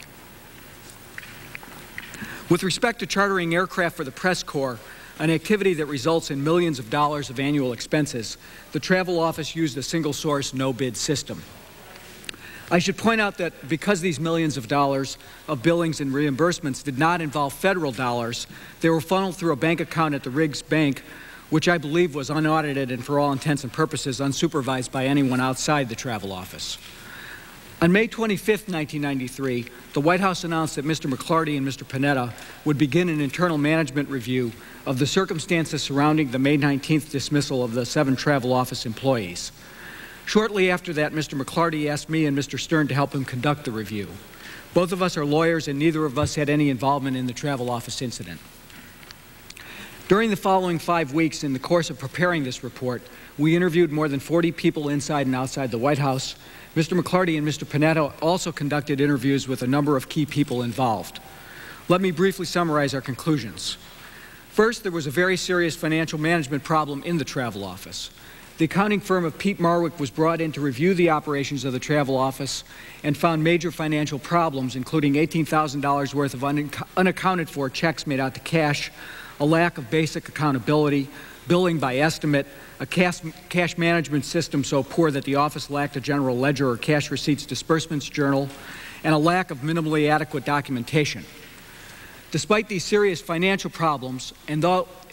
L: With respect to chartering aircraft for the press corps, an activity that results in millions of dollars of annual expenses, the Travel Office used a single-source, no-bid system. I should point out that because these millions of dollars of billings and reimbursements did not involve federal dollars, they were funneled through a bank account at the Riggs Bank, which I believe was unaudited and for all intents and purposes unsupervised by anyone outside the Travel Office. On May 25th, 1993, the White House announced that Mr. McClarty and Mr. Panetta would begin an internal management review of the circumstances surrounding the May 19th dismissal of the 7 Travel Office employees. Shortly after that, Mr. McClarty asked me and Mr. Stern to help him conduct the review. Both of us are lawyers, and neither of us had any involvement in the Travel Office incident. During the following 5 weeks, in the course of preparing this report, we interviewed more than 40 people inside and outside the White House. Mr. McClarty and Mr. Panetta also conducted interviews with a number of key people involved. Let me briefly summarize our conclusions. First, there was a very serious financial management problem in the Travel Office. The accounting firm of Pete Marwick was brought in to review the operations of the Travel Office and found major financial problems, including $18,000 worth of unaccounted for checks made out to cash, a lack of basic accountability, billing by estimate, a cash management system so poor that the office lacked a general ledger or cash receipts disbursements journal, and a lack of minimally adequate documentation. Despite these serious financial problems, and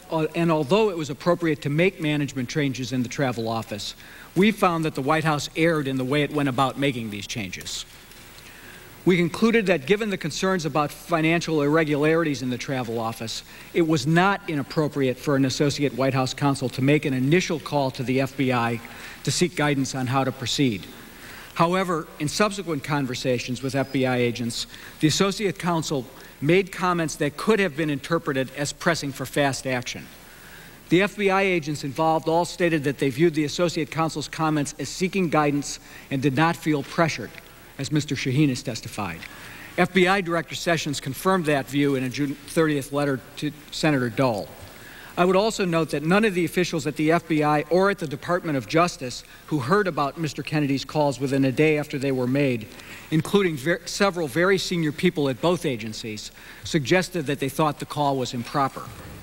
L: although it was appropriate to make management changes in the travel office, we found that the White House erred in the way it went about making these changes. We concluded that given the concerns about financial irregularities in the travel office, it was not inappropriate for an associate White House counsel to make an initial call to the FBI to seek guidance on how to proceed. However, in subsequent conversations with FBI agents, the associate counsel made comments that could have been interpreted as pressing for fast action. The FBI agents involved all stated that they viewed the associate counsel's comments as seeking guidance and did not feel pressured, as Mr. Shaheen has testified. FBI Director Sessions confirmed that view in a June 30th letter to Senator Dole. I would also note that none of the officials at the FBI or at the Department of Justice who heard about Mr. Kennedy's calls within a day after they were made, including several very senior people at both agencies, suggested that they thought the call was improper.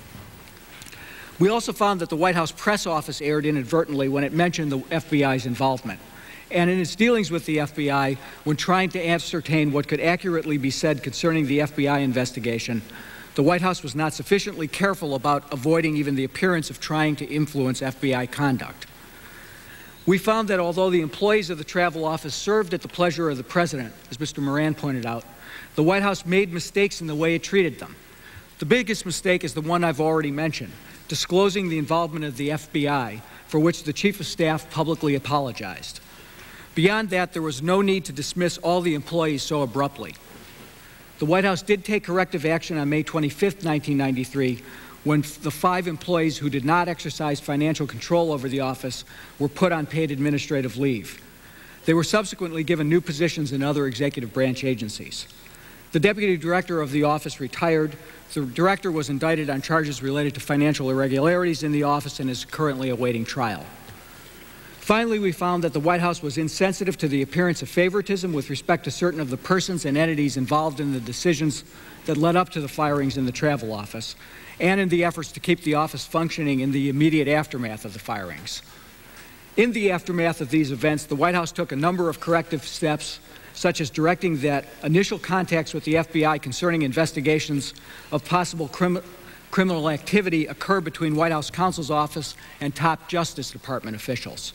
L: We also found that the White House press office erred inadvertently when it mentioned the FBI's involvement. And in its dealings with the FBI, when trying to ascertain what could accurately be said concerning the FBI investigation, the White House was not sufficiently careful about avoiding even the appearance of trying to influence FBI conduct. We found that although the employees of the travel office served at the pleasure of the President, as Mr. Moran pointed out, the White House made mistakes in the way it treated them. The biggest mistake is the one I've already mentioned, disclosing the involvement of the FBI, for which the Chief of Staff publicly apologized. Beyond that, there was no need to dismiss all the employees so abruptly. The White House did take corrective action on May 25, 1993, when the 5 employees who did not exercise financial control over the office were put on paid administrative leave. They were subsequently given new positions in other executive branch agencies. The deputy director of the office retired. The director was indicted on charges related to financial irregularities in the office and is currently awaiting trial. Finally, we found that the White House was insensitive to the appearance of favoritism with respect to certain of the persons and entities involved in the decisions that led up to the firings in the travel office, and in the efforts to keep the office functioning in the immediate aftermath of the firings. In the aftermath of these events, the White House took a number of corrective steps, such as directing that initial contacts with the FBI concerning investigations of possible criminal activity occur between White House counsel's office and top Justice Department officials.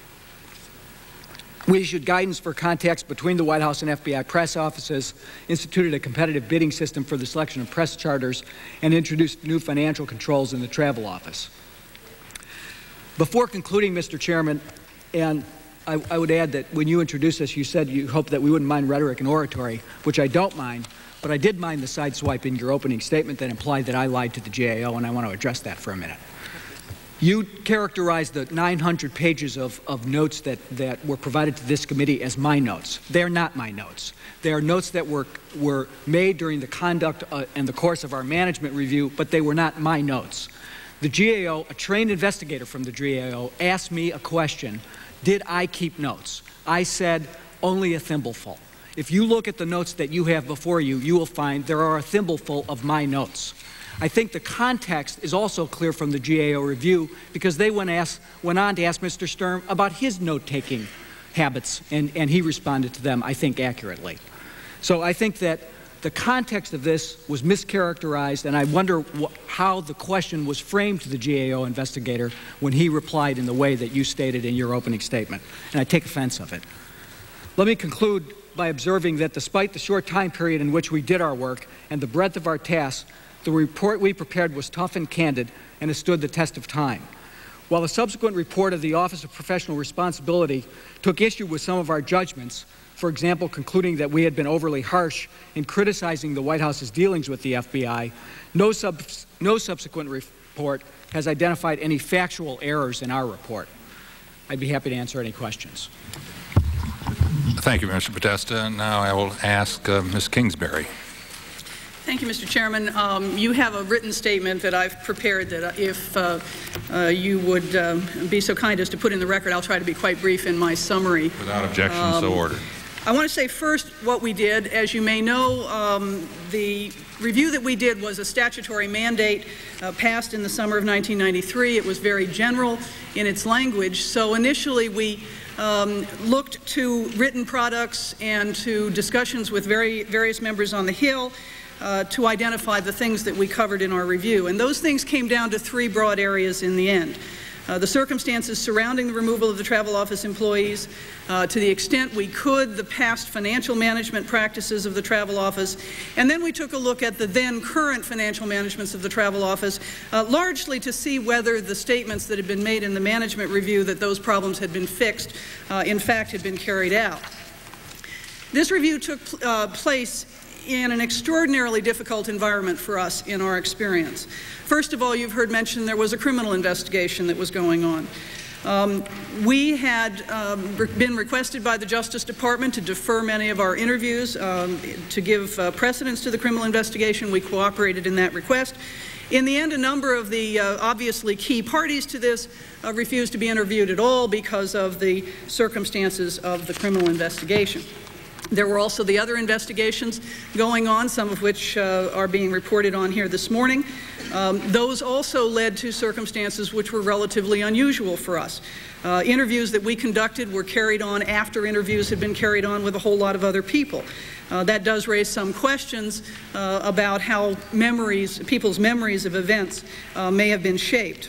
L: We issued guidance for contacts between the White House and FBI press offices, instituted a competitive bidding system for the selection of press charters, and introduced new financial controls in the travel office. Before concluding, Mr. Chairman, and I would add that when you introduced us, you said you hoped that we wouldn't mind rhetoric and oratory, which I don't mind, but I did mind the sideswipe in your opening statement that implied that I lied to the GAO, and I want to address that for a minute. You characterized the 900 pages of notes that were provided to this committee as my notes. They're not my notes. They are notes that were made during the conduct and the course of our management review, but they were not my notes. The GAO, a trained investigator from the GAO, asked me a question: did I keep notes? I said only a thimbleful. If you look at the notes that you have before you, you will find there are a thimbleful of my notes. I think the context is also clear from the GAO review, because they went on to ask Mr. Sturm about his note-taking habits, and he responded to them, I think, accurately. So I think that the context of this was mischaracterized, and I wonder how the question was framed to the GAO investigator when he replied in the way that you stated in your opening statement, and I take offense of it. Let me conclude by observing that despite the short time period in which we did our work and the breadth of our tasks, the report we prepared was tough and candid and has stood the test of time. While the subsequent report of the Office of Professional Responsibility took issue with some of our judgments, for example, concluding that we had been overly harsh in criticizing the White House's dealings with the FBI, no subsequent report has identified any factual errors in our report. I'd be happy to answer any questions.
A: Thank you, Mr. Podesta. Now I will ask Ms. Kingsbury.
M: Thank you, Mr. Chairman. You have a written statement that I've prepared that if you would be so kind as to put in the record, I'll try to be quite brief in my summary.
A: Without objection, so ordered.
M: I want to say first what we did. As you may know, the review that we did was a statutory mandate passed in the summer of 1993. It was very general in its language. So initially we looked to written products and to discussions with various members on the Hill. to identify the things that we covered in our review. And those things came down to three broad areas in the end. The circumstances surrounding the removal of the travel office employees, to the extent we could, the past financial management practices of the travel office, and then we took a look at the then current financial managements of the travel office, largely to see whether the statements that had been made in the management review that those problems had been fixed, in fact, had been carried out. This review took place in an extraordinarily difficult environment for us in our experience. First of all, you've heard mentioned there was a criminal investigation that was going on. We had been requested by the Justice Department to defer many of our interviews to give precedence to the criminal investigation. We cooperated in that request. In the end, a number of the obviously key parties to this refused to be interviewed at all because of the circumstances of the criminal investigation. There were also the other investigations going on, some of which are being reported on here this morning. Those also led to circumstances which were relatively unusual for us. Interviews that we conducted were carried on after interviews had been carried on with a whole lot of other people. That does raise some questions about how people's memories of events may have been shaped.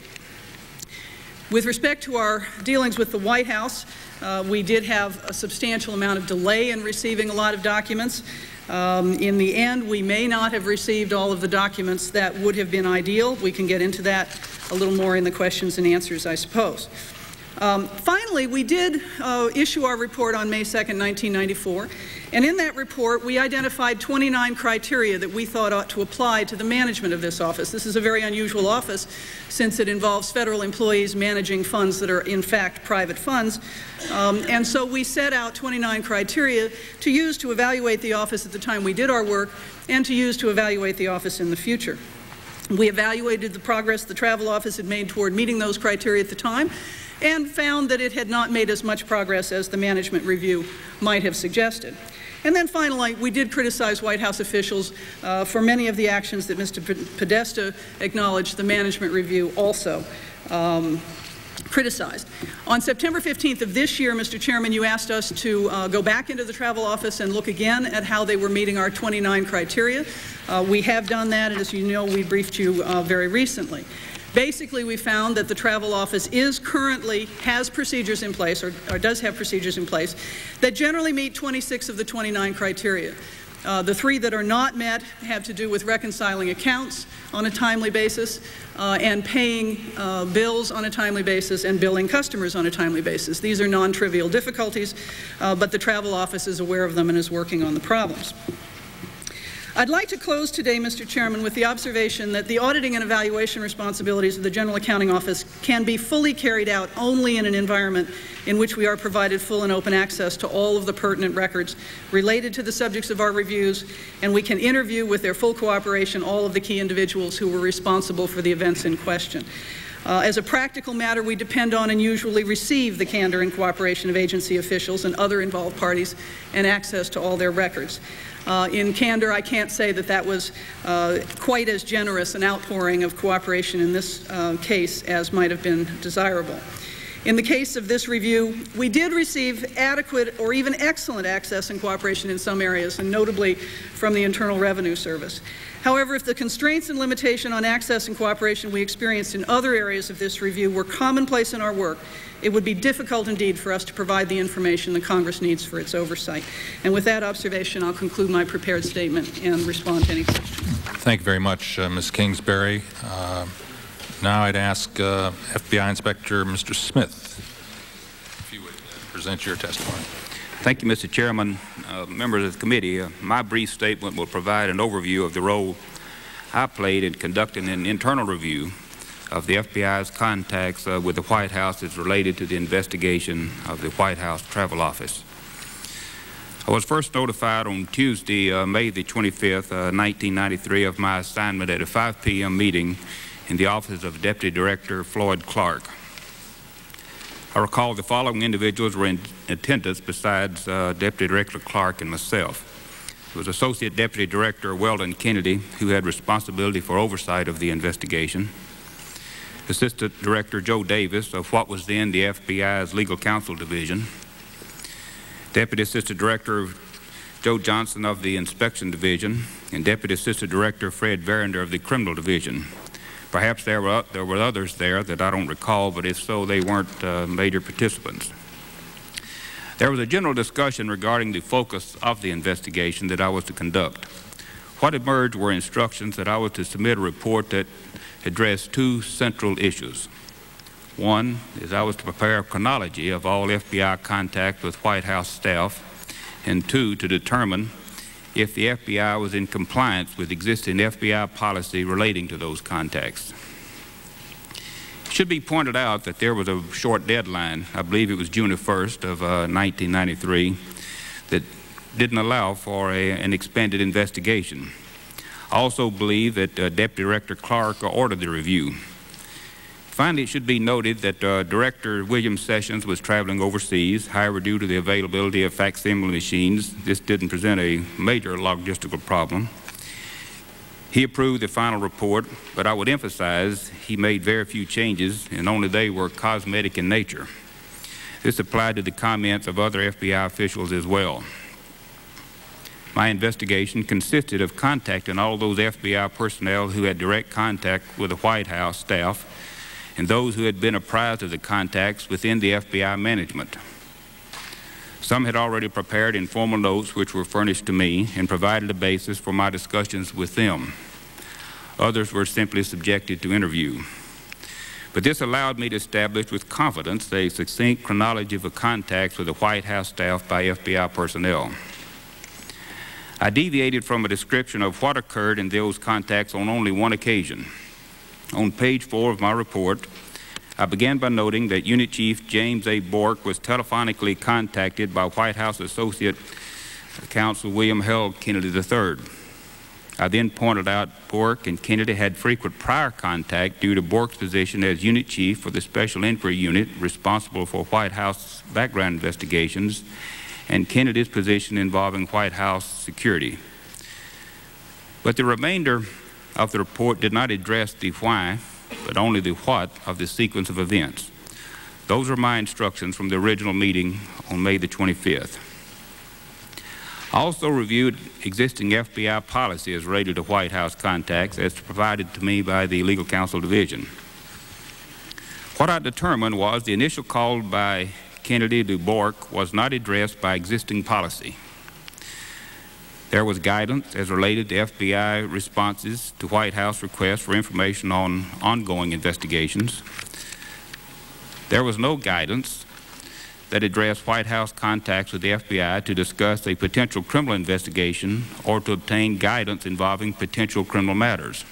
M: With respect to our dealings with the White House, we did have a substantial amount of delay in receiving a lot of documents. In the end, we may not have received all of the documents that would have been ideal. We can get into that a little more in the questions and answers, I suppose. Finally, we did issue our report on May 2nd, 1994, and in that report we identified 29 criteria that we thought ought to apply to the management of this office. This is a very unusual office since it involves federal employees managing funds that are in fact private funds. And so we set out 29 criteria to use to evaluate the office at the time we did our work and to use to evaluate the office in the future. We evaluated the progress the travel office had made toward meeting those criteria at the time and found that it had not made as much progress as the management review might have suggested. And then finally, we did criticize White House officials for many of the actions that Mr. Podesta acknowledged the management review also criticized. On September 15th of this year, Mr. Chairman, you asked us to go back into the travel office and look again at how they were meeting our 29 criteria. We have done that, and as you know, we briefed you very recently. Basically, we found that the travel office has procedures in place, or does have procedures in place, that generally meet 26 of the 29 criteria. The three that are not met have to do with reconciling accounts on a timely basis and paying bills on a timely basis and billing customers on a timely basis. These are non-trivial difficulties, but the travel office is aware of them and is working on the problems. I'd like to close today, Mr. Chairman, with the observation that the auditing and evaluation responsibilities of the General Accounting Office can be fully carried out only in an environment in which we are provided full and open access to all of the pertinent records related to the subjects of our reviews, and we can interview with their full cooperation all of the key individuals who were responsible for the events in question. As a practical matter, we depend on and usually receive the candor and cooperation of agency officials and other involved parties and access to all their records. In candor, I can't say that that was quite as generous an outpouring of cooperation in this case as might have been desirable. In the case of this review, we did receive adequate or even excellent access and cooperation in some areas, and notably from the Internal Revenue Service. However, if the constraints and limitation on access and cooperation we experienced in other areas of this review were commonplace in our work, it would be difficult indeed for us to provide the information the Congress needs for its oversight. And with that observation, I'll conclude my prepared statement and respond to any questions.
A: Thank you very much, Ms. Kingsbury. Now I'd ask FBI Inspector Mr. Smith if you would present your testimony.
N: Thank you, Mr. Chairman. Members of the committee, my brief statement will provide an overview of the role I played in conducting an internal review of the FBI's contacts with the White House as related to the investigation of the White House Travel Office. I was first notified on Tuesday, May the 25th, 1993, of my assignment at a 5 p.m. meeting in the office of Deputy Director Floyd Clark. I recall the following individuals were in attendance besides Deputy Director Clark and myself. It was Associate Deputy Director Weldon Kennedy, who had responsibility for oversight of the investigation, Assistant Director Joe Davis of what was then the FBI's Legal Counsel Division, Deputy Assistant Director Joe Johnson of the Inspection Division and Deputy Assistant Director Fred Verinder of the Criminal Division. Perhaps there were others there that I don't recall, but if so, they weren't major participants. There was a general discussion regarding the focus of the investigation that I was to conduct. What emerged were instructions that I was to submit a report that addressed two central issues. One is I was to prepare a chronology of all FBI contacts with White House staff, and two, to determine if the FBI was in compliance with existing FBI policy relating to those contacts. It should be pointed out that there was a short deadline, I believe it was June 1st of 1993, that didn't allow for an expanded investigation. I also believe that Deputy Director Clark ordered the review. Finally, it should be noted that Director William Sessions was traveling overseas. However, due to the availability of facsimile machines, this didn't present a major logistical problem. He approved the final report, but I would emphasize he made very few changes, and only they were cosmetic in nature. This applied to the comments of other FBI officials as well. My investigation consisted of contacting all those FBI personnel who had direct contact with the White House staff and those who had been apprised of the contacts within the FBI management. Some had already prepared informal notes which were furnished to me and provided a basis for my discussions with them. Others were simply subjected to interview. But this allowed me to establish with confidence a succinct chronology of the contacts with the White House staff by FBI personnel. I deviated from a description of what occurred in those contacts on only one occasion. On page 4 of my report, I began by noting that Unit Chief James A. Bork was telephonically contacted by White House Associate Counsel William Held Kennedy III. I then pointed out Bork and Kennedy had frequent prior contact due to Bork's position as Unit Chief for the Special Inquiry Unit responsible for White House background investigations and Kennedy's position involving White House security. But the remainder of the report did not address the why, but only the what of the sequence of events. Those are my instructions from the original meeting on May the 25th. I also reviewed existing FBI policy as related to White House contacts as provided to me by the Legal Counsel Division. What I determined was the initial call by Kennedy to Bork was not addressed by existing policy. There was guidance as related to FBI responses to White House requests for information on ongoing investigations. There was no guidance that addressed White House contacts with the FBI to discuss a potential criminal investigation or to obtain guidance involving potential criminal matters.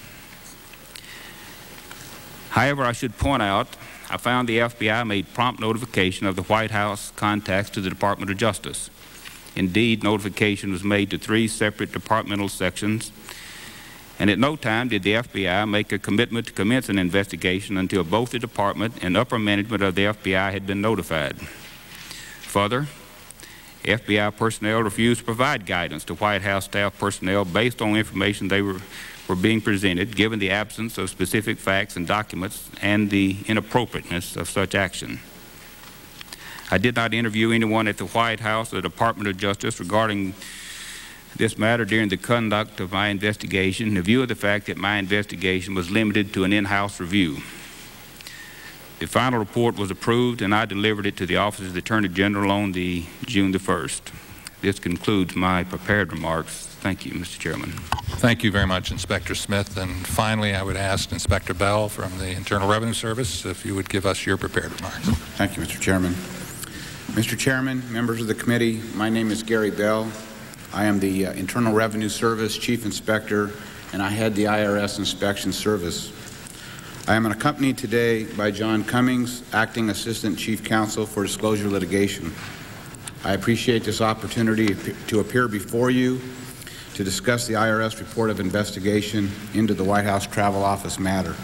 N: However, I should point out, I found the FBI made prompt notification of the White House contacts to the Department of Justice. Indeed, notification was made to 3 separate departmental sections, and at no time did the FBI make a commitment to commence an investigation until both the department and upper management of the FBI had been notified. Further, FBI personnel refused to provide guidance to White House staff personnel based on information they were being presented, given the absence of specific facts and documents and the inappropriateness of such action. I did not interview anyone at the White House or the Department of Justice regarding this matter during the conduct of my investigation in view of the fact that my investigation was limited to an in-house review. The final report was approved and I delivered it to the Office of the Attorney General on June the 1st. This concludes my prepared remarks. Thank you, Mr. Chairman.
A: Thank you very much, Inspector Smith. And finally, I would ask Inspector Bell from the Internal Revenue Service if you would give us your prepared remarks.
O: Thank you, Mr. Chairman. Mr. Chairman, members of the committee, my name is Gary Bell. I am the Internal Revenue Service Chief Inspector, and I head the IRS Inspection Service. I am accompanied today by John Cummings, Acting Assistant Chief Counsel for Disclosure Litigation. I appreciate this opportunity to appear before you to discuss the IRS report of investigation into the White House Travel Office matter.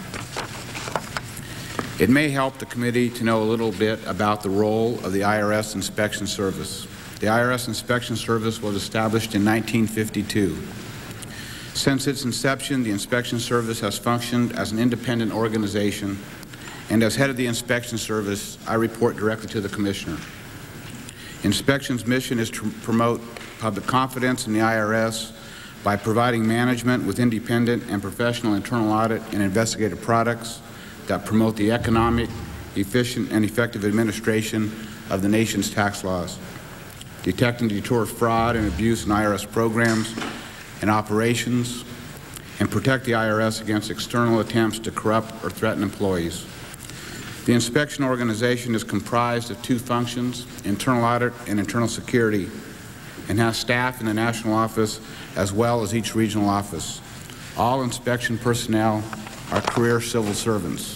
O: It may help the committee to know a little bit about the role of the IRS Inspection Service. The IRS Inspection Service was established in 1952. Since its inception, the Inspection Service has functioned as an independent organization, and as head of the Inspection Service, I report directly to the Commissioner. Inspection's mission is to promote public confidence in the IRS by providing management with independent and professional internal audit and investigative products that promote the economic, efficient, and effective administration of the nation's tax laws, detect and deter fraud and abuse in IRS programs and operations, and protect the IRS against external attempts to corrupt or threaten employees. The inspection organization is comprised of two functions, internal audit and internal security, and has staff in the national office as well as each regional office. All inspection personnel are career civil servants.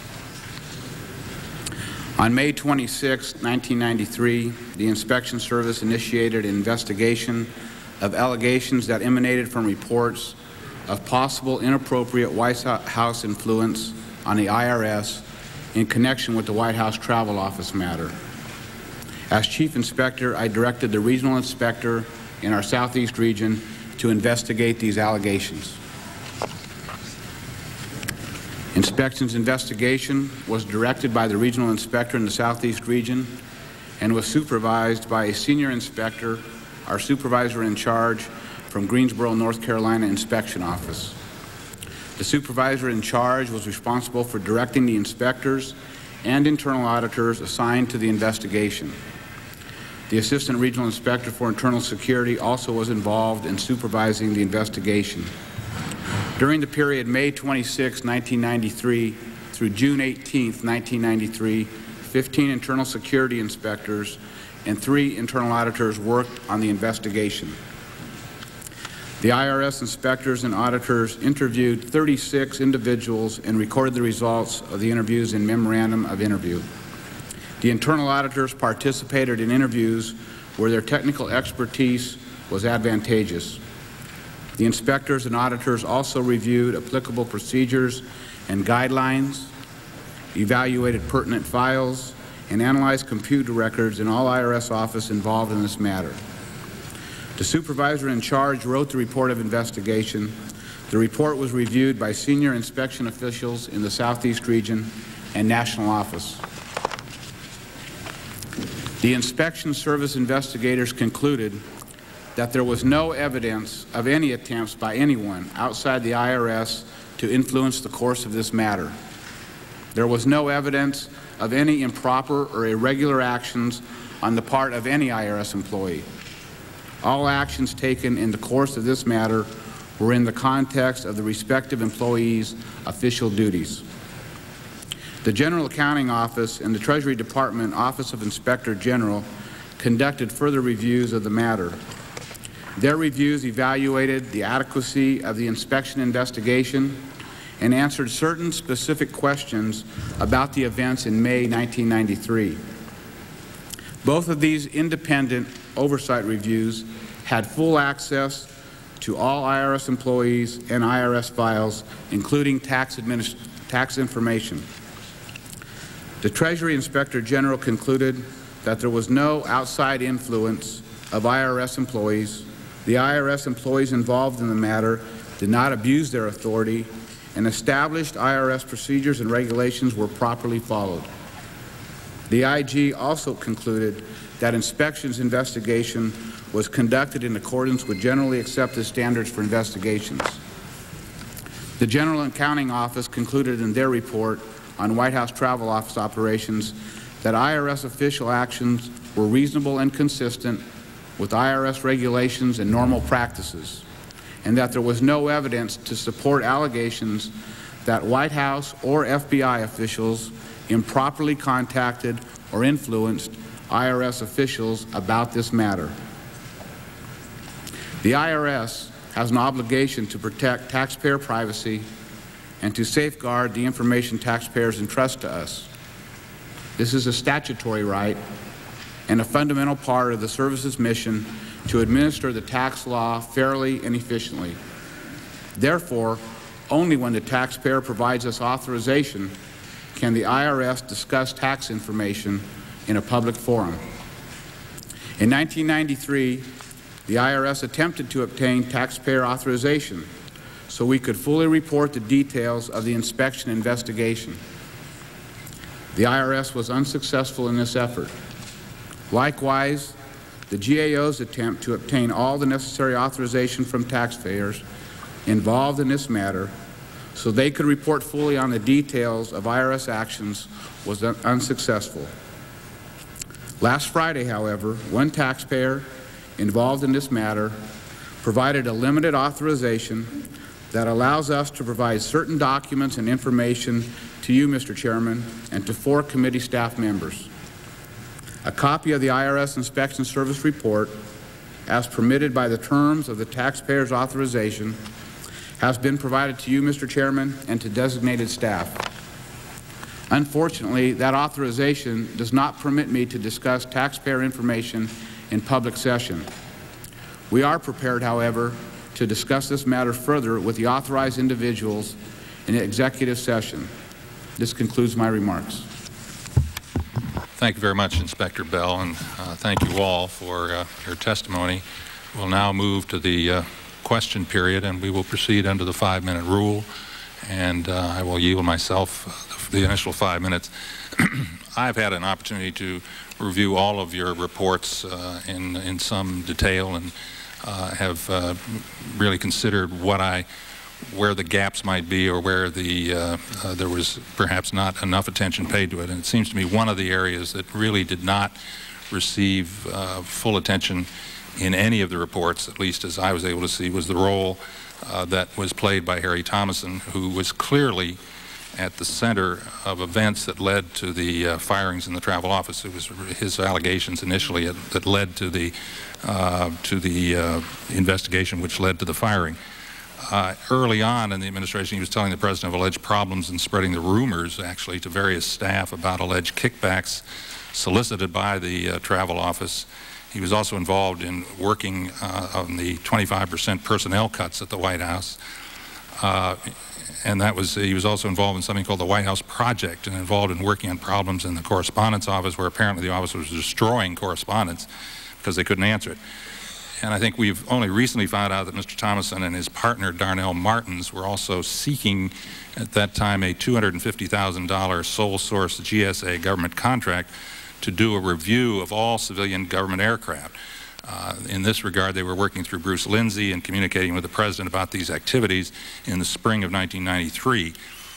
O: On May 26, 1993, the Inspection Service initiated an investigation of allegations that emanated from reports of possible inappropriate White House influence on the IRS in connection with the White House Travel Office matter. As Chief Inspector, I directed the regional inspector in our Southeast region to investigate these allegations. Inspection's investigation was directed by the regional inspector in the Southeast region and was supervised by a senior inspector, our supervisor in charge from Greensboro, North Carolina Inspection Office. The supervisor in charge was responsible for directing the inspectors and internal auditors assigned to the investigation. The Assistant Regional Inspector for Internal Security also was involved in supervising the investigation. During the period May 26, 1993 through June 18, 1993, 15 internal security inspectors and 3 internal auditors worked on the investigation. The IRS inspectors and auditors interviewed 36 individuals and recorded the results of the interviews in memorandum of interview. The internal auditors participated in interviews where their technical expertise was advantageous. The inspectors and auditors also reviewed applicable procedures and guidelines, evaluated pertinent files, and analyzed computer records in all IRS offices involved in this matter. The supervisor in charge wrote the report of investigation. The report was reviewed by senior inspection officials in the Southeast region and national office. The Inspection Service investigators concluded that there was no evidence of any attempts by anyone outside the IRS to influence the course of this matter. There was no evidence of any improper or irregular actions on the part of any IRS employee. All actions taken in the course of this matter were in the context of the respective employees' official duties. The General Accounting Office and the Treasury Department Office of Inspector General conducted further reviews of the matter. Their reviews evaluated the adequacy of the inspection investigation and answered certain specific questions about the events in May 1993. Both of these independent oversight reviews had full access to all IRS employees and IRS files, including tax information. The Treasury Inspector General concluded that there was no outside influence of IRS employees. The IRS employees involved in the matter did not abuse their authority, and established IRS procedures and regulations were properly followed. The IG also concluded that inspection's investigation was conducted in accordance with generally accepted standards for investigations. The General Accounting Office concluded in their report on White House Travel Office operations that IRS official actions were reasonable and consistent with IRS regulations and normal practices, and that there was no evidence to support allegations that White House or FBI officials improperly contacted or influenced IRS officials about this matter. The IRS has an obligation to protect taxpayer privacy and to safeguard the information taxpayers entrust to us. This is a statutory right and a fundamental part of the service's mission to administer the tax law fairly and efficiently. Therefore, only when the taxpayer provides us authorization can the IRS discuss tax information in a public forum. In 1993, the IRS attempted to obtain taxpayer authorization so we could fully report the details of the inspection investigation. The IRS was unsuccessful in this effort. Likewise, the GAO's attempt to obtain all the necessary authorization from taxpayers involved in this matter so they could report fully on the details of IRS actions was unsuccessful. Last Friday, however, one taxpayer involved in this matter provided a limited authorization that allows us to provide certain documents and information to you, Mr. Chairman, and to 4 committee staff members. A copy of the IRS Inspection Service report, as permitted by the terms of the taxpayer's authorization, has been provided to you, Mr. Chairman, and to designated staff. Unfortunately, that authorization does not permit me to discuss taxpayer information in public session. We are prepared, however, to discuss this matter further with the authorized individuals in executive session. This concludes my remarks.
A: Thank you very much, Inspector Bell, and thank you all for your testimony. We'll now move to the question period, and we will proceed under the 5-minute rule, and I will yield myself the initial 5 minutes. I've had an opportunity to review all of your reports in some detail, and have really considered where the gaps might be, or where there was perhaps not enough attention paid to it. And it seems to me one of the areas that really did not receive full attention in any of the reports, at least as I was able to see, was the role that was played by Harry Thomason, who was clearly at the center of events that led to the firings in the travel office. It was his allegations initially that led to the investigation which led to the firing. Early on in the administration, he was telling the President of alleged problems and spreading the rumors, actually, to various staff about alleged kickbacks solicited by the travel office. He was also involved in working on the 25% personnel cuts at the White House. And he was also involved in something called the White House Project, and involved in working on problems in the correspondence office, where apparently the office was destroying correspondence because they couldn't answer it. And I think we've only recently found out that Mr. Thomason and his partner, Darnell Martins, were also seeking at that time a $250,000 sole source GSA government contract to do a review of all civilian government aircraft. In this regard, they were working through Bruce Lindsay and communicating with the President about these activities in the spring of 1993.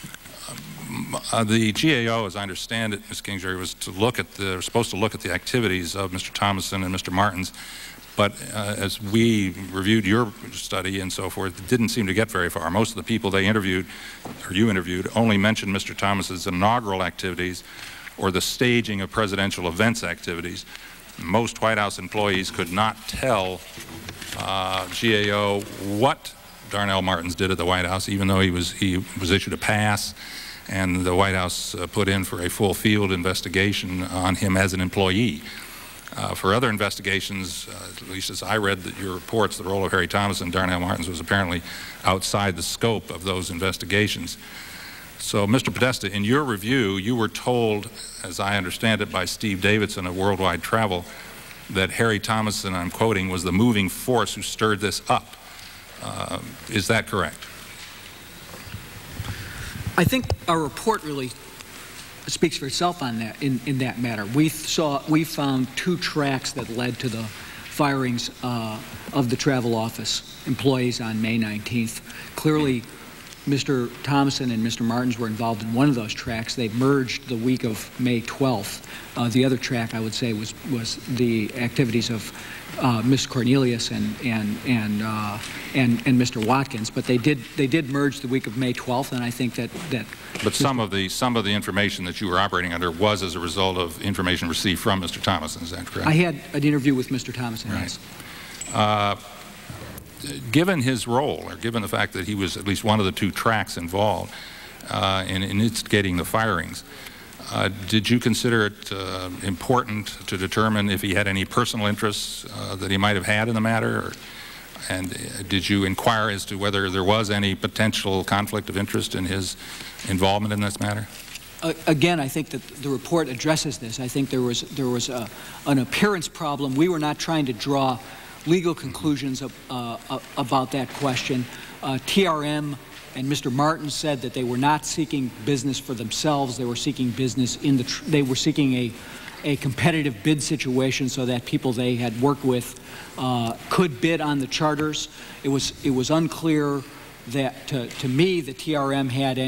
A: The GAO, as I understand it, Ms. Kingsbury, was supposed to look at the activities of Mr. Thomason and Mr. Martins, but as we reviewed your study and so forth, it didn't seem to get very far. Most of the people they interviewed, or you interviewed, only mentioned Mr. Thomason's inaugural activities or the staging of presidential events activities. Most White House employees could not tell GAO what Darnell Martins did at the White House, even though he was issued a pass, and the White House put in for a full field investigation on him as an employee. For other investigations, at least as I read your reports, the role of Harry Thomason and Darnell Martins was apparently outside the scope of those investigations. So, Mr. Podesta, in your review, you were told, as I understand it, by Steve Davidson of Worldwide Travel, that Harry Thomason, I'm quoting, was the moving force who stirred this up. Is that correct?
L: I think our report really speaks for itself on that, in that matter. We found 2 tracks that led to the firings of the travel office employees on May 19th. Clearly, Mr. Thomason and Mr. Martins were involved in one of those tracks. They merged the week of May 12th. The other track, I would say, was the activities of Ms. Cornelius and Mr. Watkins. But they did merge the week of May 12th, and I think that.
A: But some of the information that you were operating under was as a result of information received from Mr. Thomason. Is that correct?
L: I had an interview with Mr. Thomason.
A: Right.
L: Yes.
A: Given his role, or given the fact that he was at least one of the 2 tracks involved in instigating the firings, did you consider it important to determine if he had any personal interests that he might have had in the matter? And did you inquire as to whether there was any potential conflict of interest in his involvement in this matter?
L: Again, I think that the report addresses this. I think there was an appearance problem. We were not trying to draw legal conclusions about that question. TRM and Mr. Martin said that they were not seeking business for themselves. They were seeking business they were seeking a competitive bid situation so that people they had worked with could bid on the charters. It was unclear that to me the TRM had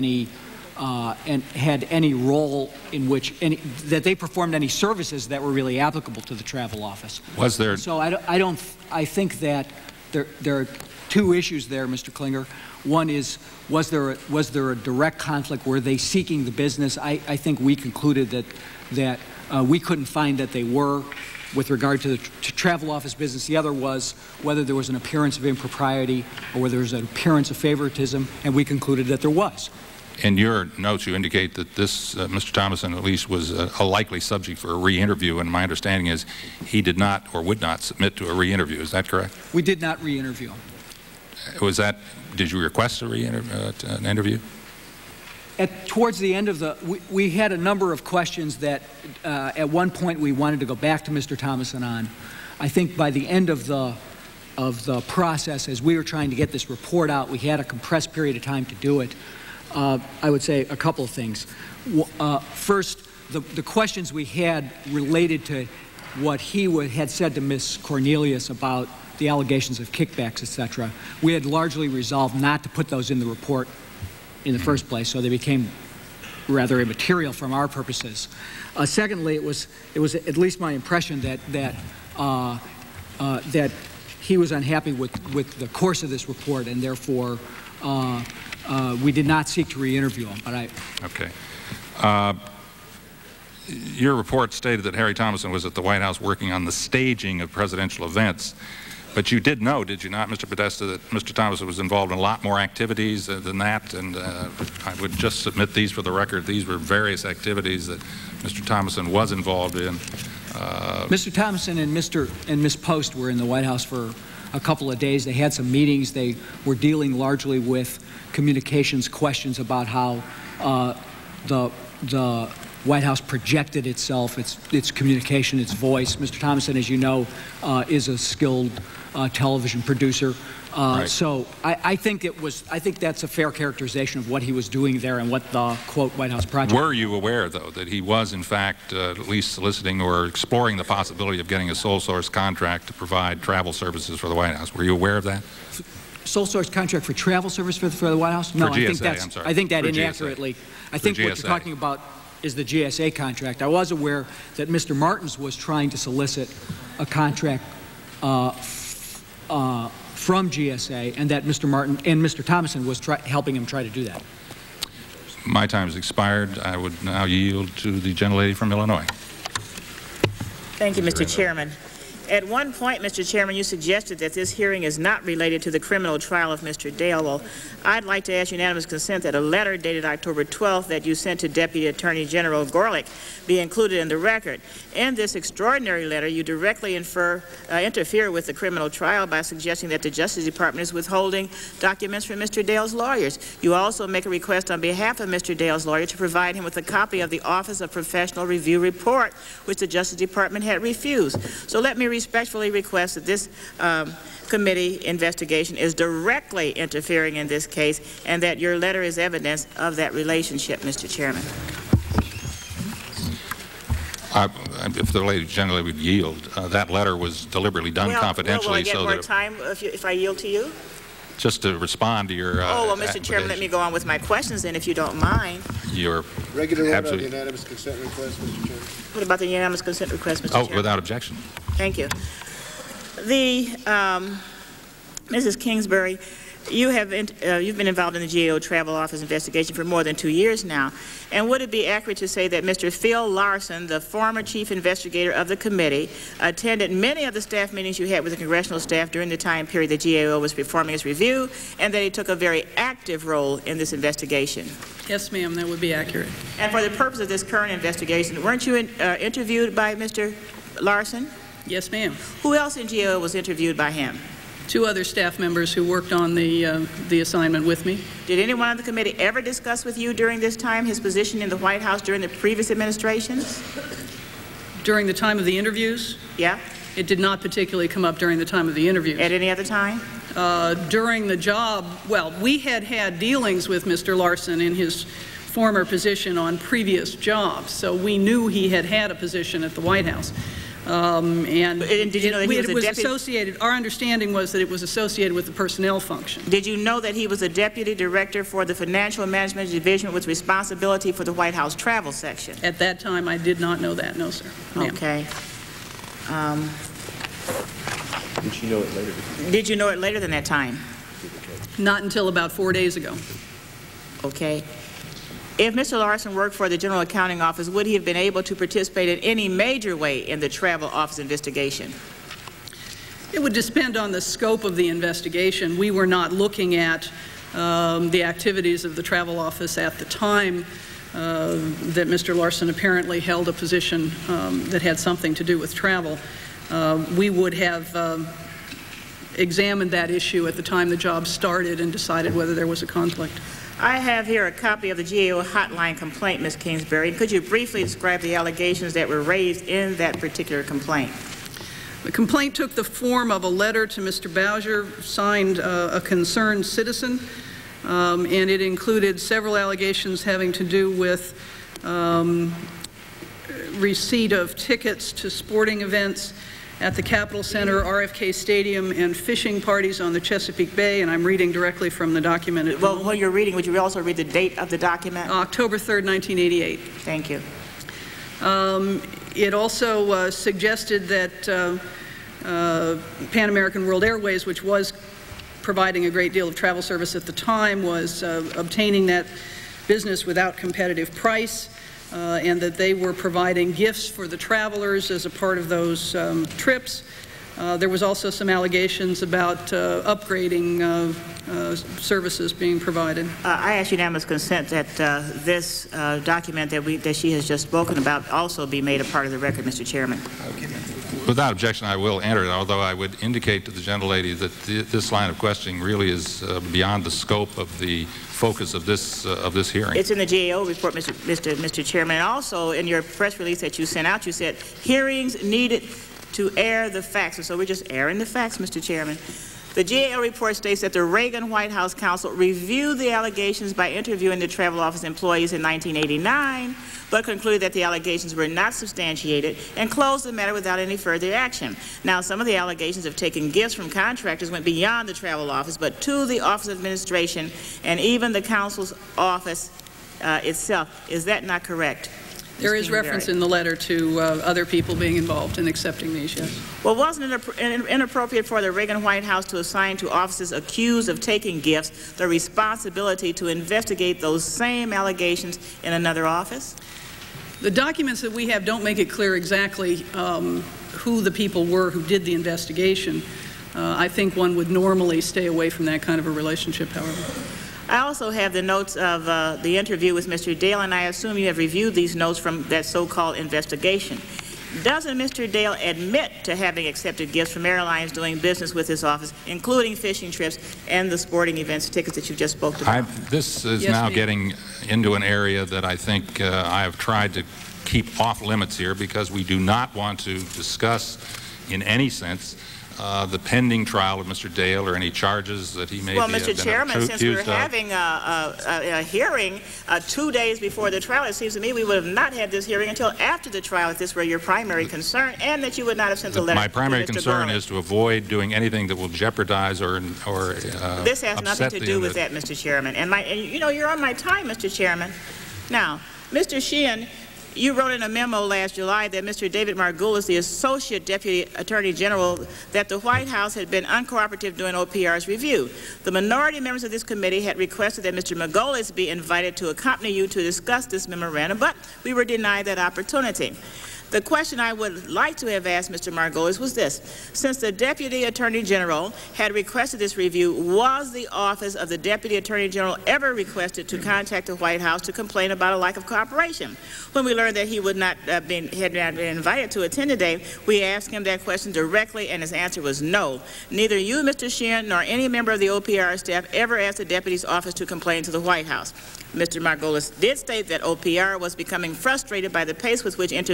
L: any role in which that they performed any services that were really applicable to the travel office.
A: Was there?
L: So I think that there are two issues there, Mr. Klinger. One is, was there a direct conflict? Were they seeking the business? I think we concluded that we couldn't find that they were with regard to the travel office business. The other was whether there was an appearance of impropriety or whether there was an appearance of favoritism, and we concluded that there was.
A: In your notes, you indicate that this, Mr. Thomason at least, was a likely subject for a re-interview, and my understanding is he did not or would not submit to a re-interview. Is that correct?
L: We did not re-interview him.
A: Did you request an interview?
L: Towards the end of we had a number of questions that at one point we wanted to go back to Mr. Thomason on. I think by the end of the process, as we were trying to get this report out, we had a compressed period of time to do it. I would say a couple of things. First, the questions we had related to what he had said to Ms. Cornelius about the allegations of kickbacks, etc. We had largely resolved not to put those in the report in the first place, so they became rather immaterial from our purposes. Secondly, it was at least my impression that he was unhappy with the course of this report, and therefore we did not seek to re-interview him. But
A: Okay. Your report stated that Harry Thomason was at the White House working on the staging of presidential events. But you did know, did you not, Mr. Podesta, that Mr. Thomason was involved in a lot more activities than that? And I would just submit these for the record. These were various activities that Mr. Thomason was involved in.
L: Mr. Thomason and Ms. Post were in the White House for a couple of days. They had some meetings. They were dealing largely with communications questions about how the White House projected itself, its communication, its voice. Mr. Thomason, as you know, is a skilled television producer.
A: Right.
L: So I think that's a fair characterization of what he was doing there and what the, quote, White House project.
A: Were you aware, though, that he was, in fact, at least soliciting or exploring the possibility of getting a sole source contract to provide travel services for the White House? Were you aware of that?
L: Sole source contract for travel service for the White House? No,
A: for GSA, I'm sorry.
L: I think that
A: for
L: inaccurately.
A: GSA.
L: I think
A: for
L: what you're talking about is the GSA contract. I was aware that Mr. Martins was trying to solicit a contract from GSA, and that Mr. Martin and Mr. Thomason was helping him try to do that.
A: My time has expired. I would now yield to the gentlelady from Illinois.
H: Thank you, Mr. Chairman. At one point, Mr. Chairman, you suggested that this hearing is not related to the criminal trial of Mr. Dale. Well, I'd like to ask unanimous consent that a letter dated October 12th that you sent to Deputy Attorney General Gorlick be included in the record. In this extraordinary letter, you directly interfere with the criminal trial by suggesting that the Justice Department is withholding documents from Mr. Dale's lawyers. You also make a request on behalf of Mr. Dale's lawyer to provide him with a copy of the Office of Professional Review report, which the Justice Department had refused. So let me respectfully request that this committee investigation is directly interfering in this case, and that your letter is evidence of that relationship, Mr. Chairman.
A: If the lady generally would yield, that letter was deliberately done confidentially.
H: Will I get
A: so
H: more
A: that
H: time if I yield to you?
A: Just to respond to your
H: Mr. Chairman, let me go on with my questions then, if you don't mind.
A: Your
B: regular order on the unanimous consent request, Mr. Chairman.
H: What about the unanimous consent request, Mr. Chairman?
A: Without objection.
H: Thank you. Mrs. Kingsbury, you've been involved in the GAO Travel Office investigation for more than 2 years now. And would it be accurate to say that Mr. Phil Larson, the former chief investigator of the committee, attended many of the staff meetings you had with the congressional staff during the time period the GAO was performing its review, and that he took a very active role in this investigation?
M: Yes, ma'am, that would be accurate.
H: And for the purpose of this current investigation, weren't you interviewed by Mr. Larson?
M: Yes, ma'am.
H: Who else in GAO was interviewed by him?
M: 2 other staff members who worked on the assignment with me.
H: Did anyone on the committee ever discuss with you during this time his position in the White House during the previous administrations?
M: During the time of the interviews?
H: Yeah.
M: It did not particularly come up during the time of the interviews.
H: At any other time?
M: during the job, well, we had had dealings with Mr. Larson in his former position on previous jobs, so we knew he had had a position at the White House.
H: Did you know that he was a deputy?
M: Associated, our understanding was that it was associated with the personnel function.
H: Did you know that he was a deputy director for the Financial Management Division with responsibility for the White House travel section?
M: At that time, I did not know that, no, sir.
H: Okay.
P: Did you know it later?
H: Did you know it later than that time?
M: Not until about 4 days ago.
H: Okay. If Mr. Larson worked for the General Accounting Office, would he have been able to participate in any major way in the travel office investigation?
M: It would depend on the scope of the investigation. We were not looking at the activities of the travel office at the time that Mr. Larson apparently held a position that had something to do with travel. We would have examined that issue at the time the job started and decided whether there was a conflict.
H: I have here a copy of the GAO hotline complaint, Ms. Kingsbury. Could you briefly describe the allegations that were raised in that particular complaint?
M: The complaint took the form of a letter to Mr. Bowser, signed a concerned citizen, and it included several allegations having to do with receipt of tickets to sporting events at the Capitol Center, RFK Stadium, and fishing parties on the Chesapeake Bay, and I'm reading directly from the document.
H: Well, while you're reading, would you also read the date of the document?
M: October 3rd, 1988.
H: Thank you.
M: It also suggested that Pan American World Airways, which was providing a great deal of travel service at the time, was obtaining that business without competitive price. And that they were providing gifts for the travelers as a part of those trips. There was also some allegations about upgrading services being provided.
H: I ask unanimous consent that this document that she has just spoken about also be made a part of the record, Mr. Chairman.
A: Without objection, I will enter it, although I would indicate to the gentlelady that this line of questioning really is beyond the scope of the focus of this hearing.
H: It's in the GAO report, Mr. Chairman, and also in your press release that you sent out, you said hearings needed to air the facts, and so we're just airing the facts, Mr. Chairman. The GAO report states that the Reagan White House counsel reviewed the allegations by interviewing the travel office employees in 1989, but concluded that the allegations were not substantiated and closed the matter without any further action. Now, some of the allegations of taking gifts from contractors went beyond the travel office, but to the Office of Administration and even the counsel's office itself. Is that not correct?
M: There is reference in the letter to other people being involved in accepting these, yes.
H: Well, wasn't it inappropriate for the Reagan White House to assign to officers accused of taking gifts the responsibility to investigate those same allegations in another office?
M: The documents that we have don't make it clear exactly who the people were who did the investigation. I think one would normally stay away from that kind of a relationship, however.
H: I also have the notes of the interview with Mr. Dale, and I assume you have reviewed these notes from that so-called investigation. Doesn't Mr. Dale admit to having accepted gifts from airlines doing business with his office, including fishing trips and the sporting events tickets that you just spoke about?
A: This is now getting into an area that I think I have tried to keep off limits here, because we do not want to discuss in any sense the pending trial of Mr. Dale or any charges that he may
H: well,
A: be
H: Mr. Chairman, since we're having a hearing 2 days before the trial, it seems to me we would have not had this hearing until after the trial if this were your primary concern, and that you would not have sent the letter.
A: My primary concern is to avoid doing anything that will jeopardize or
H: this has nothing to do with that, Mr. Chairman. And you know, you're on my time, Mr. Chairman. Now, Mr. Sheehan, you wrote in a memo last July that Mr. David Margulis, the Associate Deputy Attorney General, that the White House had been uncooperative during OPR's review. The minority members of this committee had requested that Mr. Margulis be invited to accompany you to discuss this memorandum, but we were denied that opportunity. The question I would like to have asked Mr. Margulis was this. Since the Deputy Attorney General had requested this review, was the Office of the Deputy Attorney General ever requested to contact the White House to complain about a lack of cooperation? When we learned that he had not been invited to attend today, we asked him that question directly, and his answer was no. Neither you, Mr. Sheehan, nor any member of the OPR staff ever asked the Deputy's office to complain to the White House. Mr. Margulis did state that OPR was becoming frustrated by the pace with which interviews were being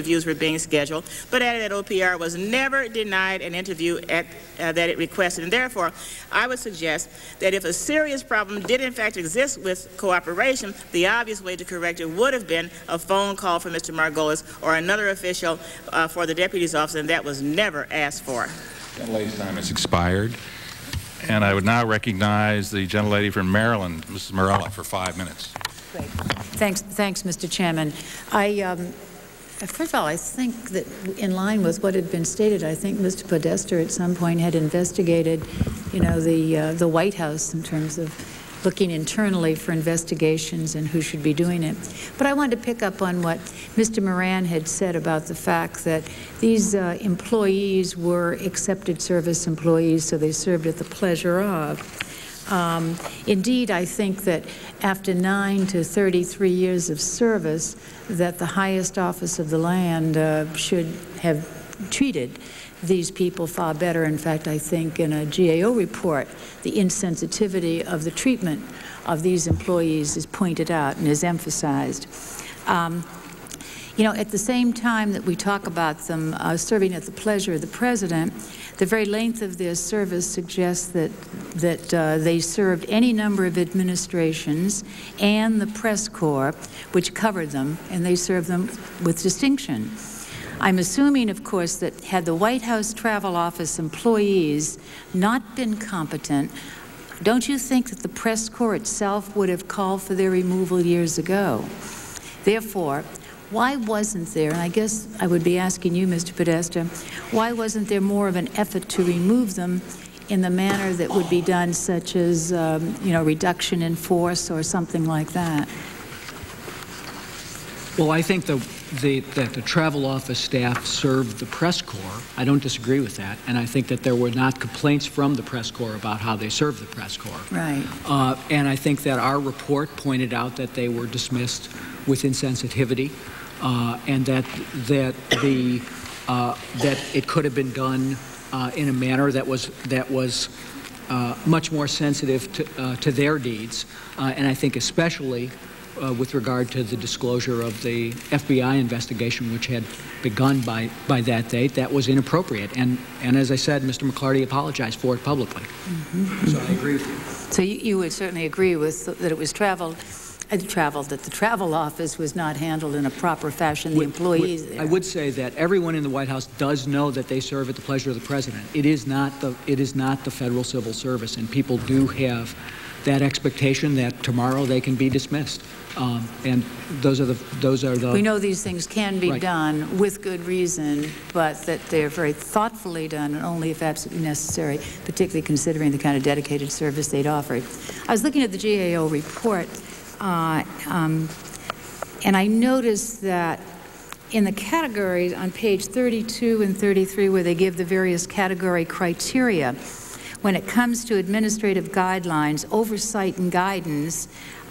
H: being scheduled, but added that OPR was never denied an interview that it requested. And therefore, I would suggest that if a serious problem did in fact exist with cooperation, the obvious way to correct it would have been a phone call from Mr. Margolis or another official for the deputy's office, and that was never asked for.
A: The gentlelady's time has expired. And I would now recognize the gentlelady from Maryland, Mrs. Morella, for 5 minutes.
D: Great. Thanks, Mr. Chairman. First of all, I think that in line with what had been stated, I think Mr. Podesta at some point had investigated, you know, the White House in terms of looking internally for investigations and who should be doing it. But I wanted to pick up on what Mr. Moran had said about the fact that these employees were accepted service employees, so they served at the pleasure of. Indeed, I think that after 9 to 33 years of service, that the highest office of the land should have treated these people far better. In fact, I think in a GAO report, the insensitivity of the treatment of these employees is pointed out and is emphasized. You know, at the same time that we talk about them serving at the pleasure of the President, the very length of their service suggests that they served any number of administrations and the press corps, which covered them, and they served them with distinction. I'm assuming, of course, that had the White House Travel Office employees not been competent, don't you think that the press corps itself would have called for their removal years ago? Therefore, why wasn't there, and I guess I would be asking you, Mr. Podesta, why wasn't there more of an effort to remove them in the manner that would be done, such as, you know, reduction in force or something like that?
L: Well, I think that the travel office staff served the press corps. I don't disagree with that, and I think that there were not complaints from the press corps about how they served the press corps. Right. And I think that our report pointed out that they were dismissed with insensitivity, and that it could have been done in a manner that was much more sensitive to their needs, and I think especially with regard to the disclosure of the FBI investigation, which had begun by that date, that was inappropriate. And as I said, Mr. McClarty apologized for it publicly. Mm-hmm. So I agree with you.
D: So you would certainly agree with that it was that the travel office was not handled in a proper fashion, the employees there.
L: I would say that everyone in the White House does know that they serve at the pleasure of the President. It is not the Federal Civil Service, and people do have that expectation that tomorrow they can be dismissed. And those are the...
D: We know these things can be done with good reason, but that they're very thoughtfully done and only if absolutely necessary, particularly considering the kind of dedicated service they'd offered. I was looking at the GAO report, and I noticed that in the categories on page 32 and 33, where they give the various category criteria, when it comes to administrative guidelines, oversight and guidance,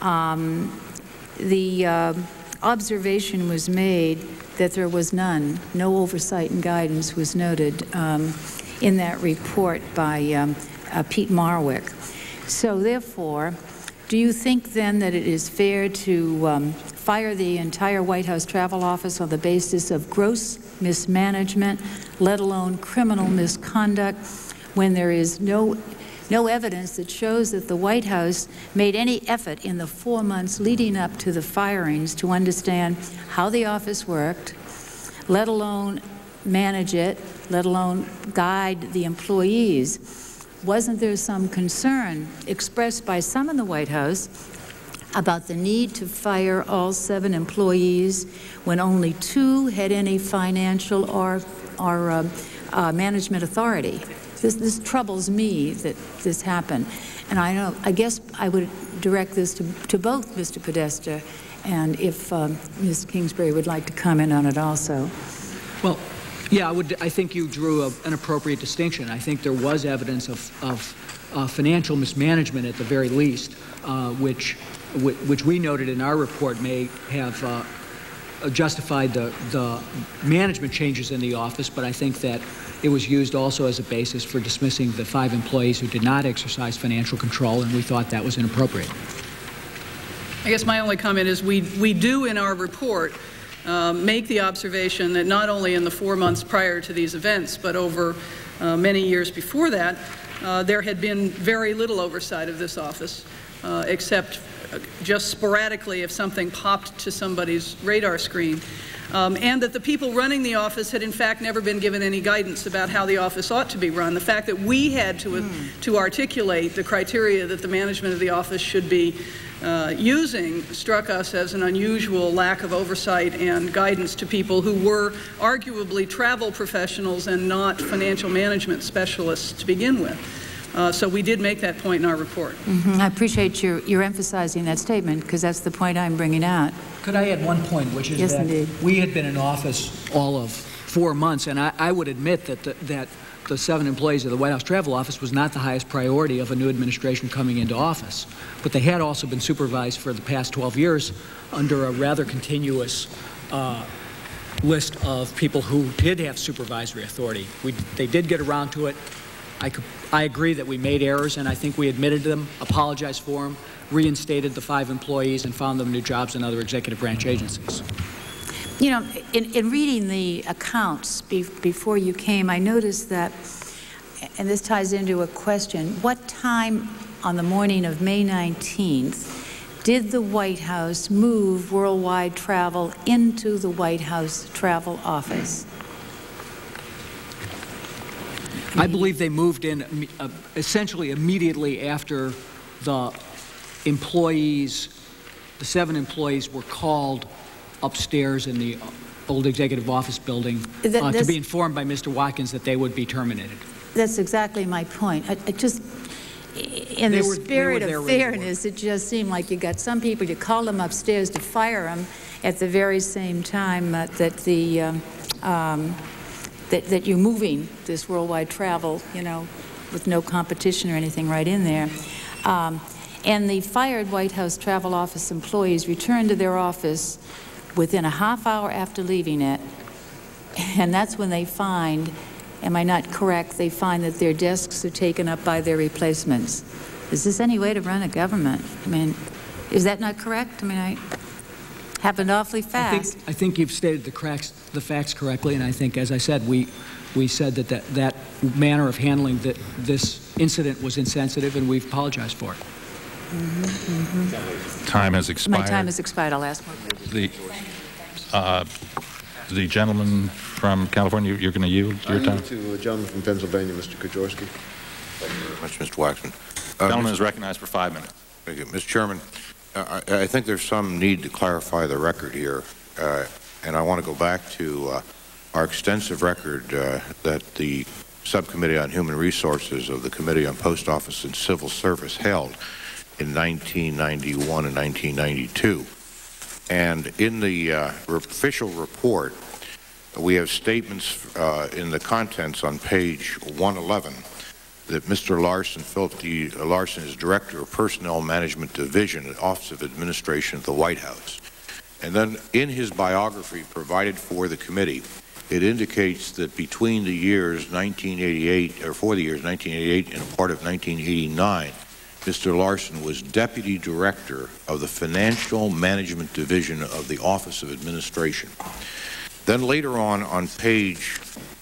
D: the observation was made that there was none. No oversight and guidance was noted in that report by Pete Marwick. So therefore, do you think then that it is fair to fire the entire White House Travel Office on the basis of gross mismanagement, let alone criminal misconduct, when there is no evidence that shows that the White House made any effort in the 4 months leading up to the firings to understand how the office worked, let alone manage it, let alone guide the employees? Wasn't there some concern expressed by some in the White House about the need to fire all 7 employees when only 2 had any financial or management authority? This troubles me that this happened. And I guess I would direct this to both Mr. Podesta and if Ms. Kingsbury would like to comment on it also.
L: Well, yeah, I think you drew an appropriate distinction. I think there was evidence of financial mismanagement at the very least, which we noted in our report may have justified the management changes in the office, but I think that it was used also as a basis for dismissing the 5 employees who did not exercise financial control, and we thought that was inappropriate.
M: I guess my only comment is we do in our report make the observation that not only in the 4 months prior to these events, but over many years before that, there had been very little oversight of this office, except just sporadically if something popped to somebody's radar screen. And that the people running the office had in fact never been given any guidance about how the office ought to be run. The fact that we had to articulate the criteria that the management of the office should be using struck us as an unusual lack of oversight and guidance to people who were arguably travel professionals and not financial management specialists to begin with. So we did make that point in our report.
D: I appreciate your emphasizing that statement, because that's the point I'm bringing out.
L: Could I add one point, which is that we had been in office all of 4 months, and I would admit that the 7 employees of the White House Travel Office was not the highest priority of a new administration coming into office. But they had also been supervised for the past 12 years under a rather continuous list of people who did have supervisory authority. They did get around to it. I agree that we made errors, and I think we admitted them, apologized for them, reinstated the 5 employees, and found them new jobs in other executive branch agencies.
D: You know, in reading the accounts before you came, I noticed that, and this ties into a question, what time on the morning of May 19th did the White House move worldwide travel into the White House Travel Office?
L: I believe they moved in essentially immediately after the employees, the 7 employees were called upstairs in the old executive office building to be informed by Mr. Watkins that they would be terminated.
D: That's exactly my point. I just, in the spirit of fairness, it just seemed like you got some people, you called them upstairs to fire them at the very same time that you're moving this worldwide travel, you know, with no competition or anything right in there. And the fired White House Travel Office employees returned to their office within a half hour after leaving it, and that's when they find, am I not correct, they find that their desks are taken up by their replacements. Is this any way to run a government? I mean, is that not correct? I mean, happened awfully fast.
L: I think you've stated the facts correctly, and I think, as I said, we said that manner of handling this incident was insensitive, and we've apologized for it.
A: Time has expired.
D: My time has expired. I'll ask more questions.
A: The gentleman from California, you're going to yield your time?
B: To a gentleman from Pennsylvania, Mr. Kojorsky.
C: Thank you very much, Mr. Waxman.
A: The gentleman is recognized for 5 minutes.
C: Thank you. Mr. Chairman, I think there's some need to clarify the record here, and I want to go back to our extensive record that the Subcommittee on Human Resources of the Committee on Post Office and Civil Service held in 1991 and 1992. And in the official report, we have statements in the contents on page 111 that Mr. Larson, Philip D. Larson, is Director of Personnel Management Division at Office of Administration at the White House. And then in his biography provided for the committee, it indicates that between the years 1988, or for the years 1988 and a part of 1989, Mr. Larson was Deputy Director of the Financial Management Division of the Office of Administration. Then later on page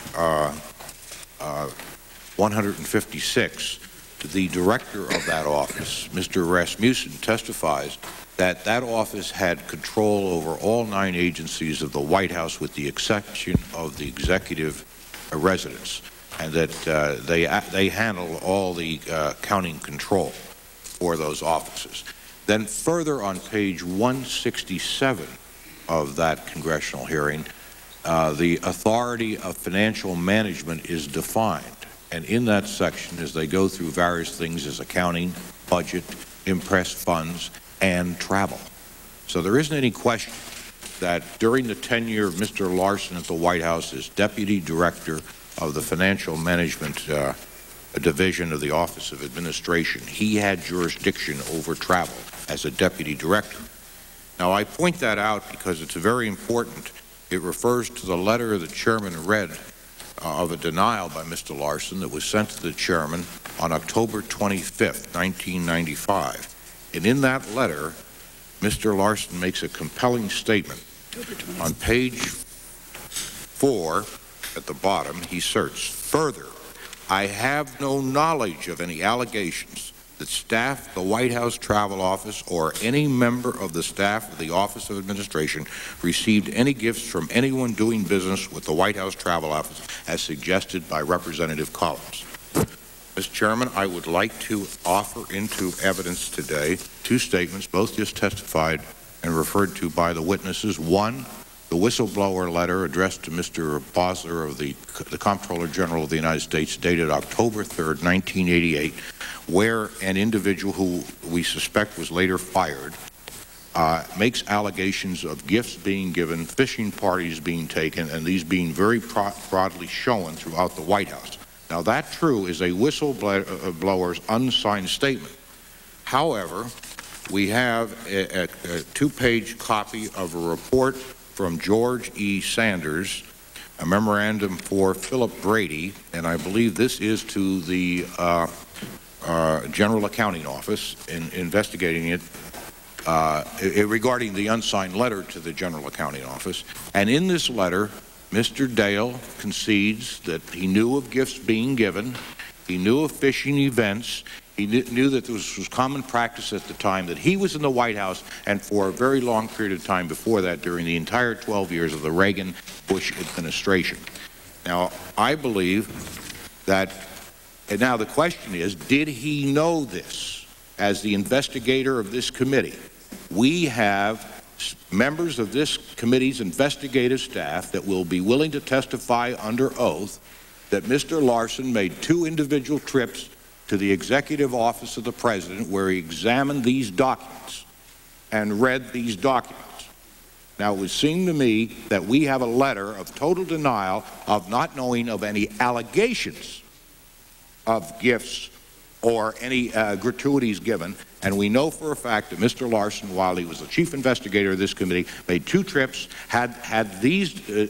C: 156, the director of that office, Mr. Rasmussen, testifies that that office had control over all 9 agencies of the White House with the exception of the executive residence, and that they handle all the accounting control for those offices. Then further on page 167 of that congressional hearing, the authority of financial management is defined. And in that section, as they go through various things as accounting, budget, impressed funds, and travel. So there isn't any question that during the tenure of Mr. Larson at the White House as Deputy Director of the Financial Management Division of the Office of Administration, he had jurisdiction over travel as a Deputy Director. Now, I point that out because it's very important. It refers to the letter the Chairman read of a denial by Mr. Larson that was sent to the Chairman on October 25th, 1995. And in that letter, Mr. Larson makes a compelling statement On page 4, at the bottom, he asserts, further, I have no knowledge of any allegations that staff of the White House Travel Office or any member of the staff of the Office of Administration received any gifts from anyone doing business with the White House Travel Office as suggested by Representative Collins. Mr. Chairman, I would like to offer into evidence today 2 statements, both just testified and referred to by the witnesses. One, the whistleblower letter addressed to Mr. Bosler of the Comptroller General of the United States dated October 3rd, 1988, where an individual who we suspect was later fired makes allegations of gifts being given, fishing parties being taken, and these being very broadly shown throughout the White House. Now, that true is a whistleblower's unsigned statement. However, we have a 2-page copy of a report from George E. Sanders, a memorandum for Philip Brady, and I believe this is to the General Accounting Office in investigating it regarding the unsigned letter to the General Accounting Office. And in this letter, Mr. Dale concedes that he knew of gifts being given, he knew of phishing events, he knew that this was common practice at the time that he was in the White House and for a very long period of time before that during the entire 12 years of the Reagan-Bush administration. Now, I believe that, and now the question is, did he know this as the investigator of this committee? We have members of this committee's investigative staff that will be willing to testify under oath that Mr. Larson made 2 individual trips to the Executive Office of the President where he examined these documents and read these documents. Now, it would seem to me that we have a letter of total denial of not knowing of any allegations of gifts or any gratuities given, and we know for a fact that Mr. Larson, while he was the chief investigator of this committee, made 2 trips, had these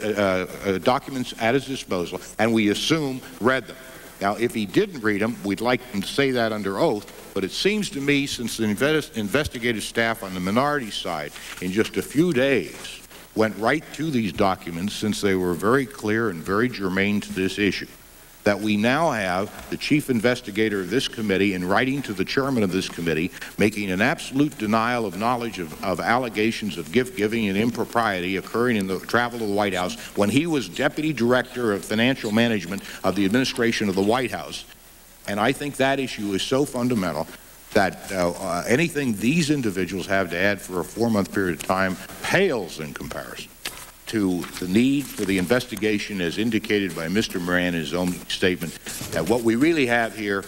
C: documents at his disposal, and we assume read them. Now, if he didn't read them, we'd like him to say that under oath, but it seems to me, since the investigative staff on the minority side in just a few days went right to these documents, since they were very clear and very germane to this issue, that we now have the chief investigator of this committee in writing to the chairman of this committee making an absolute denial of knowledge of allegations of gift-giving and impropriety occurring in the travel of the White House when he was deputy director of financial management of the administration of the White House. And I think that issue is so fundamental that anything these individuals have to add for a 4-month period of time pales in comparison to the need for the investigation as indicated by Mr. Moran in his own statement, that what we really have here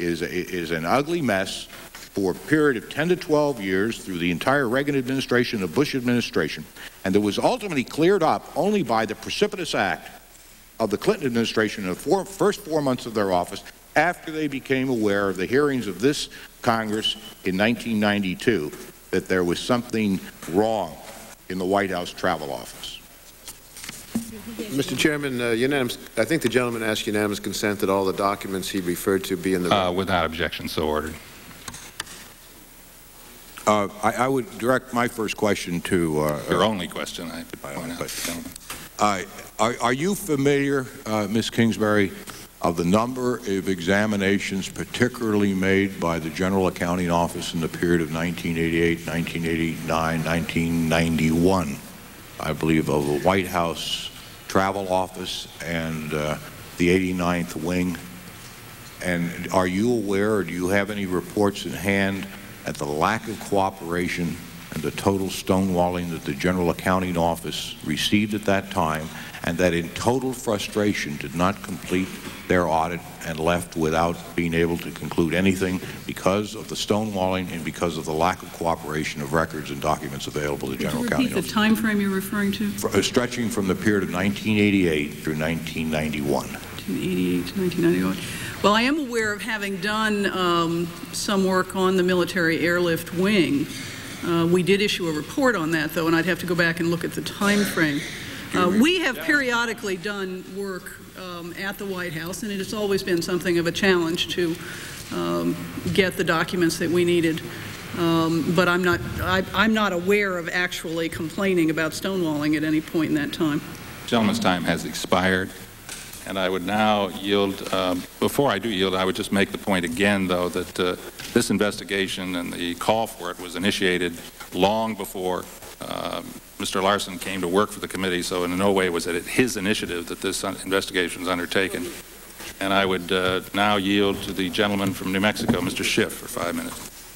C: is an ugly mess for a period of 10 to 12 years through the entire Reagan administration, the Bush administration, and that was ultimately cleared up only by the precipitous act of the Clinton administration in the first 4 months of their office after they became aware of the hearings of this Congress in 1992 that there was something wrong in the White House Travel Office.
B: Mr. Chairman, I think the gentleman asked unanimous consent that all the documents he referred to be in the...
A: Without objection, so ordered.
C: I would direct my first question to...
A: Your only question, I would point out.
C: Are you familiar, Ms. Kingsbury, of the number of examinations particularly made by the General Accounting Office in the period of 1988, 1989, 1991, I believe, of the White House Travel Office and the 89th Wing? And are you aware, or do you have any reports in hand at the lack of cooperation and the total stonewalling that the General Accounting Office received at that time, and that in total frustration did not complete their audit and left without being able to conclude anything because of the stonewalling and because of the lack of cooperation of records and documents available to the General Accounting Office?
M: Repeat the time frame you're referring to?
C: Stretching from the period of 1988 through 1991.
M: 1988 to 1991. Well, I am aware of having done some work on the military airlift wing. We did issue a report on that, though, and I'd have to go back and look at the time frame. We have periodically done work at the White House, and it has always been something of a challenge to get the documents that we needed. But I'm not aware of actually complaining about stonewalling at any point in that time.
A: The gentleman's time has expired, and I would now yield. Before I do yield, I would just make the point again, though, that this investigation and the call for it was initiated long before Mr. Larson came to work for the committee, so in no way was it his initiative that this investigation was undertaken. And I would now yield to the gentleman from New Mexico, Mr. Schiff, for 5 minutes.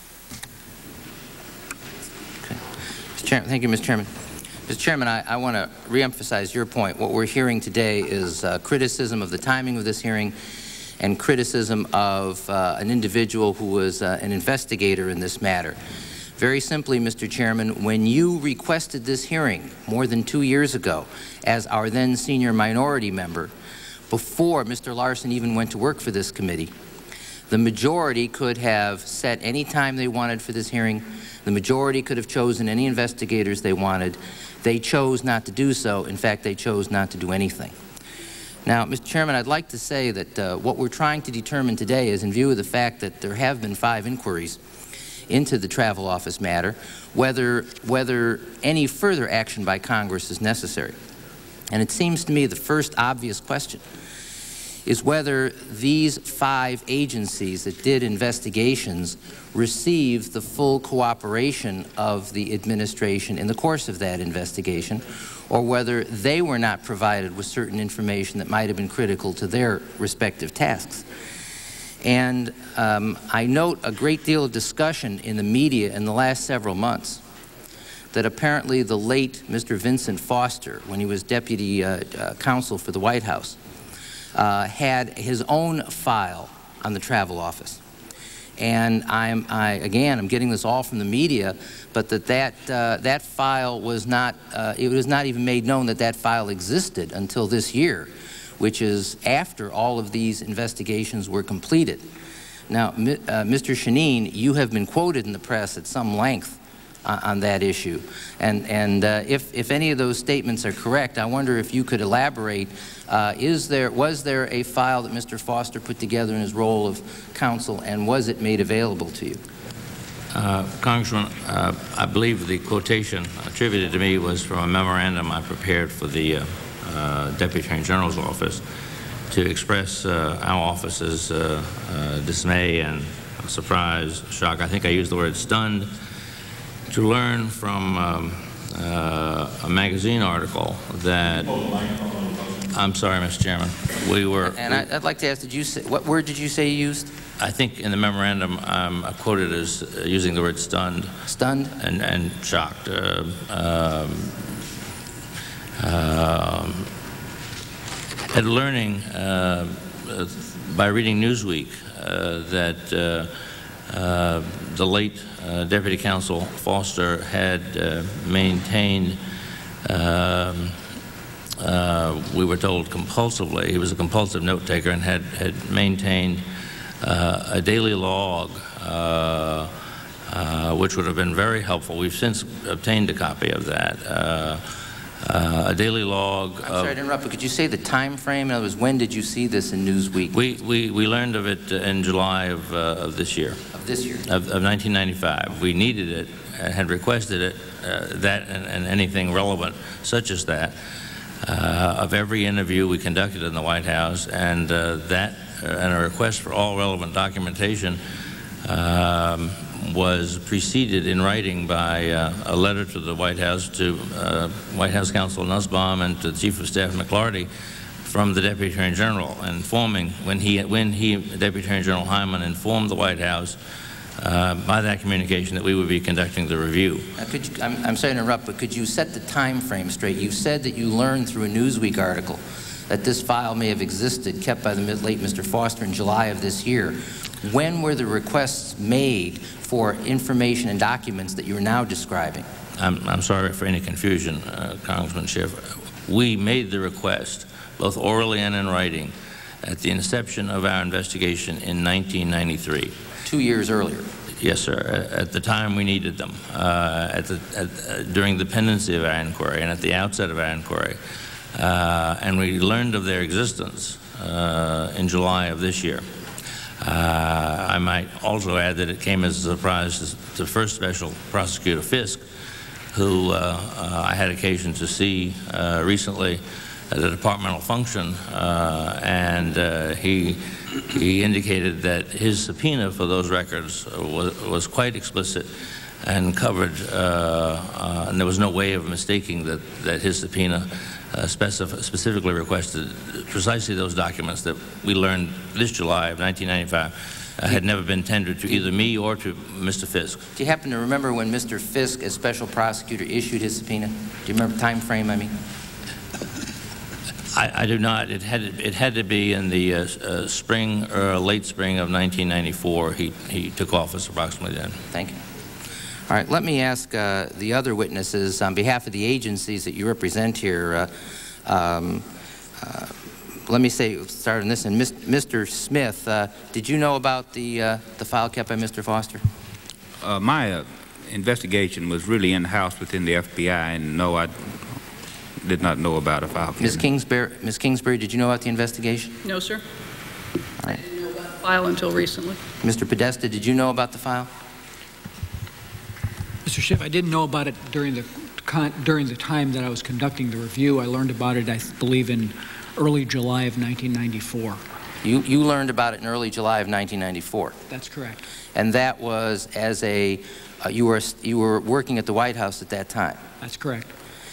F: Okay. Mr. Chairman, thank you, Mr. Chairman. Mr. Chairman, I want to reemphasize your point. What we're hearing today is criticism of the timing of this hearing and criticism of an individual who was an investigator in this matter. Very simply, Mr. Chairman, when you requested this hearing more than 2 years ago as our then senior minority member, before Mr. Larson even went to work for this committee, the majority could have set any time they wanted for this hearing. The majority could have chosen any investigators they wanted. They chose not to do so. In fact, they chose not to do anything. Now, Mr. Chairman, I'd like to say that what we're trying to determine today is, in view of the fact that there have been 5 inquiries into the travel office matter, whether any further action by Congress is necessary. And it seems to me the first obvious question is whether these 5 agencies that did investigations received the full cooperation of the administration in the course of that investigation, or whether they were not provided with certain information that might have been critical to their respective tasks. And I note a great deal of discussion in the media in the last several months that apparently the late Mr. Vincent Foster, when he was deputy counsel for the White House, had his own file on the travel office. And I'm getting this all from the media, but that file was not, it was not even made known that that file existed until this year, which is after all of these investigations were completed. Now, Mr. Shaheen, you have been quoted in the press at some length on that issue. And if any of those statements are correct, I wonder if you could elaborate. Was there a file that Mr. Foster put together in his role of counsel, and was it made available to you?
K: Congressman, I believe the quotation attributed to me was from a memorandum I prepared for the Deputy Attorney General's office to express our office's dismay and surprise, shock. I think I used the word stunned, to learn from a magazine article that, I'm sorry, Mr. Chairman, we were...
F: And I'd like to ask, what word did you say you used?
K: I think in the memorandum I'm quoted as using the word stunned.
F: Stunned?
K: And shocked. At learning by reading Newsweek that the late Deputy Counsel Foster had maintained, we were told compulsively, he was a compulsive note taker, and had maintained a daily log, which would have been very helpful. We've since obtained a copy of that. A daily log.
F: I'm sorry to interrupt, but could you say the time frame? In other words, when did you see this in Newsweek?
K: We learned of it in July of this year.
F: Of this year?
K: Of 1995. We needed it, had requested it, that and anything relevant, such as that, of every interview we conducted in the White House, and that and a request for all relevant documentation was preceded in writing by a letter to the White House, to White House Counsel Nussbaum and to the Chief of Staff McLarty from the Deputy Attorney General, informing when Deputy Attorney General Hyman informed the White House by that communication that we would be conducting the review.
F: I'm sorry to interrupt, but could you set the time frame straight? You said that you learned through a Newsweek article that this file may have existed, kept by the late Mr. Foster in July of this year. When were the requests made for information and documents that you are now describing?
K: I'm sorry for any confusion, Congressman Schiff. We made the request, both orally and in writing, at the inception of our investigation in 1993.
F: 2 years earlier?
K: Yes, sir. At the time we needed them, during the pendency of our inquiry and at the outset of our inquiry. And we learned of their existence in July of this year. I might also add that it came as a surprise to first Special Prosecutor Fisk, who I had occasion to see recently at a departmental function, and he indicated that his subpoena for those records was quite explicit and covered, and there was no way of mistaking that his subpoena specifically requested precisely those documents that we learned this July of 1995 had never been tendered to either me or to Mr. Fisk.
F: Do you happen to remember when Mr. Fisk, as special prosecutor, issued his subpoena? Do you remember time frame, I mean?
K: I do not. It had to be in the spring or late spring of 1994. He took office approximately then.
F: Thank you. All right, let me ask the other witnesses on behalf of the agencies that you represent here. Let me start on this end. Mr. Smith, did you know about the file kept by Mr. Foster?
N: My investigation was really in-house within the FBI, and no, I did not know about a file.
F: Ms. Kingsbury, did you know about the investigation?
M: No, sir.
F: All right.
M: I didn't know about the file until recently.
F: Mr. Podesta, did you know about the file?
L: Mr. Schiff, I didn't know about it during the time that I was conducting the review. I learned about it, I believe, in early July of 1994.
F: You learned about it in early July of 1994.
L: That's correct.
F: And that was as you were working at the White House at that time.
L: That's correct.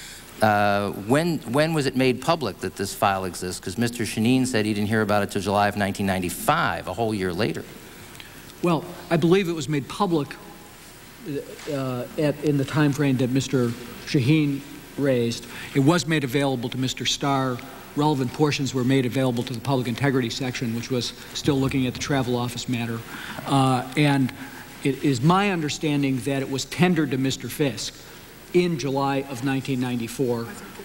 F: When was it made public that this file exists? Because Mr. Shaneen said he didn't hear about it till July of 1995, a whole year later.
L: Well, I believe it was made public in the time frame that Mr. Shaheen raised. It was made available to Mr. Starr. Relevant portions were made available to the Public Integrity Section, which was still looking at the travel office matter. And it is my understanding that it was tendered to Mr. Fisk in July of 1994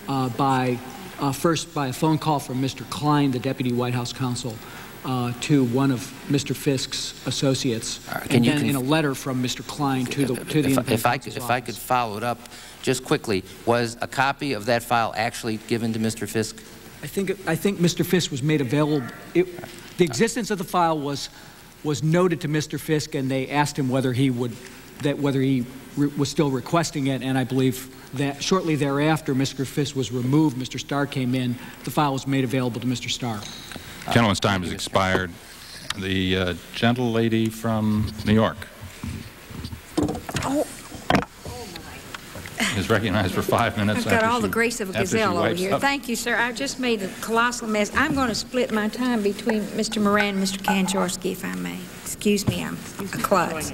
L: first by a phone call from Mr. Klein, the Deputy White House Counsel, to one of Mr. Fisk's associates, and then in a letter from Mr. Klein to the
F: if I could follow it up just quickly, was a copy of that file actually given to Mr. Fisk?
L: I think Mr. Fisk was made available. The existence of the file was noted to Mr. Fisk, and they asked him whether he was still requesting it, and I believe that shortly thereafter Mr. Fisk was removed, Mr. Starr came in, the file was made available to Mr. Starr.
A: Gentleman's time has expired. The gentlelady from New York is recognized for 5 minutes.
Q: I've got all the grace of a gazelle over here. Thank you, sir. I just made a colossal mess. I'm going to split my time between Mr. Moran and Mr. Kanjorski, if I may. Excuse me, I'm a klutz.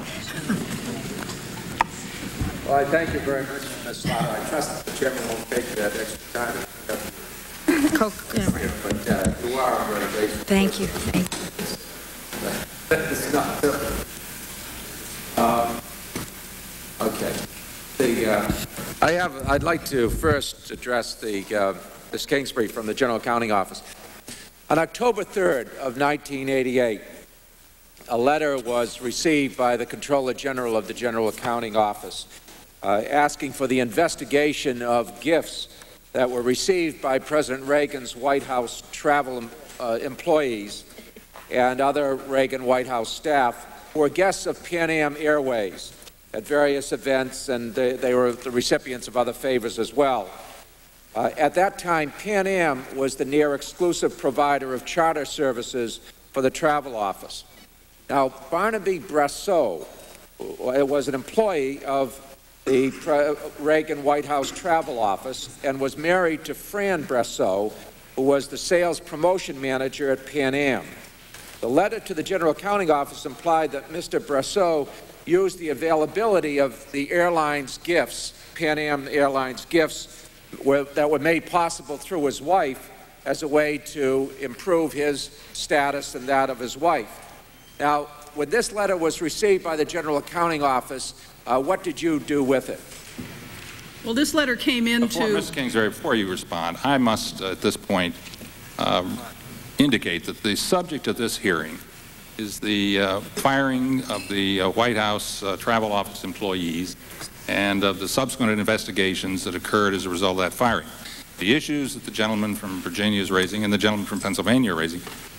G: Well, I thank you very much, Ms. Slaughter. I trust that the chairman won't take that extra time.
Q: But
G: you are very grateful.
Q: Thank you. Thank you.
G: It's not okay. I'd like to first address Ms. Kingsbury from the General Accounting Office. On October 3rd of 1988, a letter was received by the Comptroller General of the General Accounting Office asking for the investigation of gifts that were received by President Reagan's White House travel employees and other Reagan White House staff who were guests of Pan Am Airways at various events, and they were the recipients of other favors as well. At that time, Pan Am was the near-exclusive provider of charter services for the travel office. Now, Barnaby Brasseau was an employee of the Reagan White House Travel Office and was married to Fran Brasseau, who was the sales promotion manager at Pan Am. The letter to the General Accounting Office implied that Mr. Brasseau used the availability of the airline's gifts, Pan Am Airlines gifts, that were made possible through his wife as a way to improve his status and that of his wife. Now, when this letter was received by the General Accounting Office, what did you do with it?
M: Well, this letter came into...
A: Ms. Kingsbury, before you respond, I must at this point indicate that the subject of this hearing is the firing of the White House travel office employees and of the subsequent investigations that occurred as a result of that firing. The issues that the gentleman from Virginia is raising and the gentleman from Pennsylvania are raising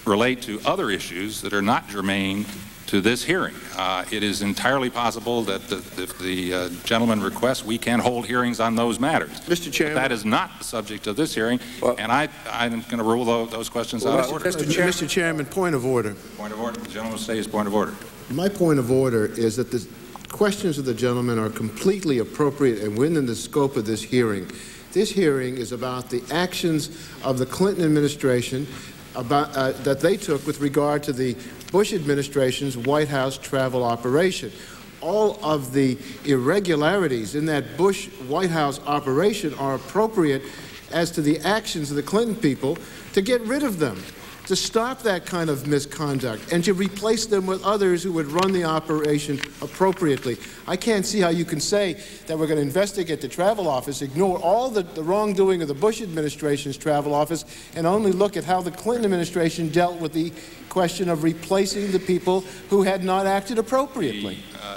A: relate to other issues that are not germane to this hearing. It is entirely possible that if the gentleman requests, we can hold hearings on those matters.
B: Mr. Chairman.
A: But that is not the subject of this hearing, and I'm going to rule those questions out of order.
B: Mr. Chairman, point of order.
A: Point of order. The gentleman will say his point of order.
B: My point of order is that the questions of the gentleman are completely appropriate and within the scope of this hearing. This hearing is about the actions of the Clinton administration that they took with regard to the Bush administration's White House travel operation. All of the irregularities in that Bush White House operation are appropriate as to the actions of the Clinton people to get rid of them, to stop that kind of misconduct, and to replace them with others who would run the operation appropriately. I can't see how you can say that we're going to investigate the travel office, ignore all the wrongdoing of the Bush administration's travel office, and only look at how the Clinton administration dealt with the question of replacing the people who had not acted appropriately.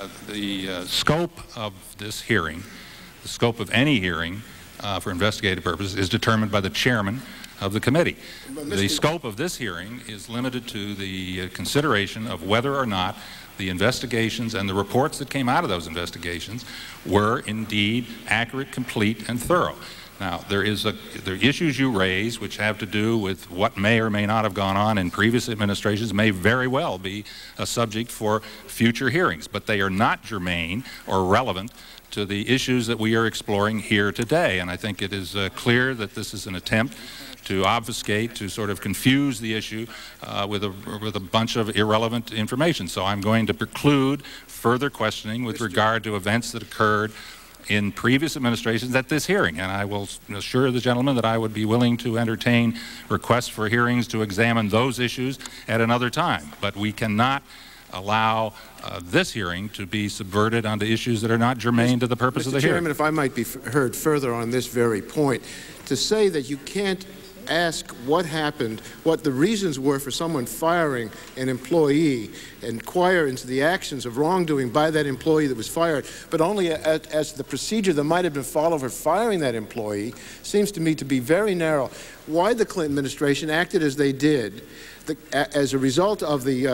A: The scope of this hearing, the scope of any hearing for investigative purposes, is determined by the chairman of the committee. The scope of this hearing is limited to the consideration of whether or not the investigations and the reports that came out of those investigations were indeed accurate, complete, and thorough. Now, there are issues you raise which have to do with what may or may not have gone on in previous administrations, may very well be a subject for future hearings, but they are not germane or relevant to the issues that we are exploring here today. And I think it is clear that this is an attempt to obfuscate, to sort of confuse the issue with a bunch of irrelevant information. So I'm going to preclude further questioning with regard to events that occurred in previous administrations at this hearing. And I will assure the gentleman that I would be willing to entertain requests for hearings to examine those issues at another time. But we cannot allow this hearing to be subverted onto issues that are not germane to the purpose of the hearing.
B: Mr. Chairman, if I might be heard further on this very point, to say that you can't ask what happened, what the reasons were for someone firing an employee, inquire into the actions of wrongdoing by that employee that was fired, but only as the procedure that might have been followed for firing that employee, seems to me to be very narrow. Why the Clinton administration acted as they did, as a result of the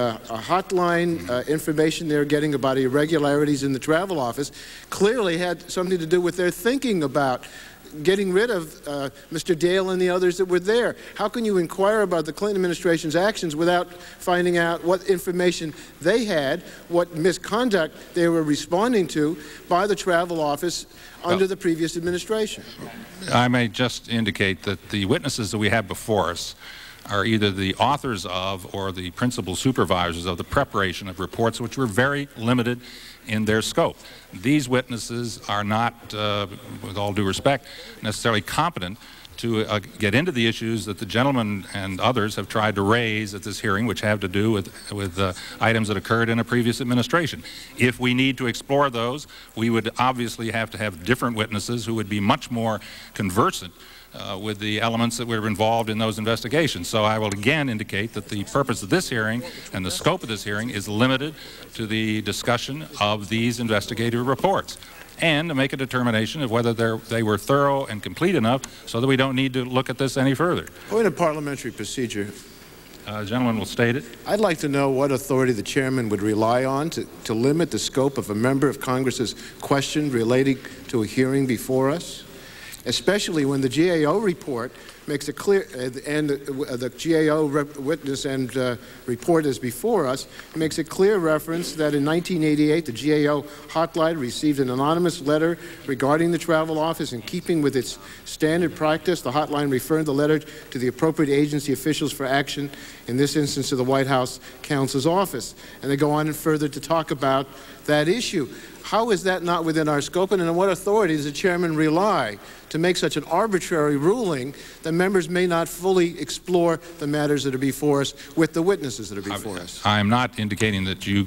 B: hotline information they're getting about irregularities in the travel office, clearly had something to do with their thinking about getting rid of Mr. Dale and the others that were there. How can you inquire about the Clinton administration's actions without finding out what information they had, what misconduct they were responding to by the travel office under the previous administration?
A: I may just indicate that the witnesses that we have before us are either the authors of or the principal supervisors of the preparation of reports which were very limited in their scope. These witnesses are not, with all due respect, necessarily competent to get into the issues that the gentleman and others have tried to raise at this hearing, which have to do with items that occurred in a previous administration. If we need to explore those, we would obviously have to have different witnesses who would be much more conversant with the elements that were involved in those investigations. So I will again indicate that the purpose of this hearing and the scope of this hearing is limited to the discussion of these investigative reports and to make a determination of whether they were thorough and complete enough so that we don't need to look at this any further.
B: Point of parliamentary procedure.
A: The gentleman will state it.
B: I'd like to know what authority the chairman would rely on to limit the scope of a member of Congress's question relating to a hearing before us, especially when the GAO report makes it clear, and the GAO witness and report is before us, makes a clear reference that in 1988 the GAO hotline received an anonymous letter regarding the travel office. In keeping with its standard practice, the hotline referred the letter to the appropriate agency officials for action, in this instance to the White House counsel's office. And they go on further to talk about that issue. How is that not within our scope, and on what authority does the chairman rely to make such an arbitrary ruling that members may not fully explore the matters that are before us with the witnesses that are before us?
A: I am not indicating that you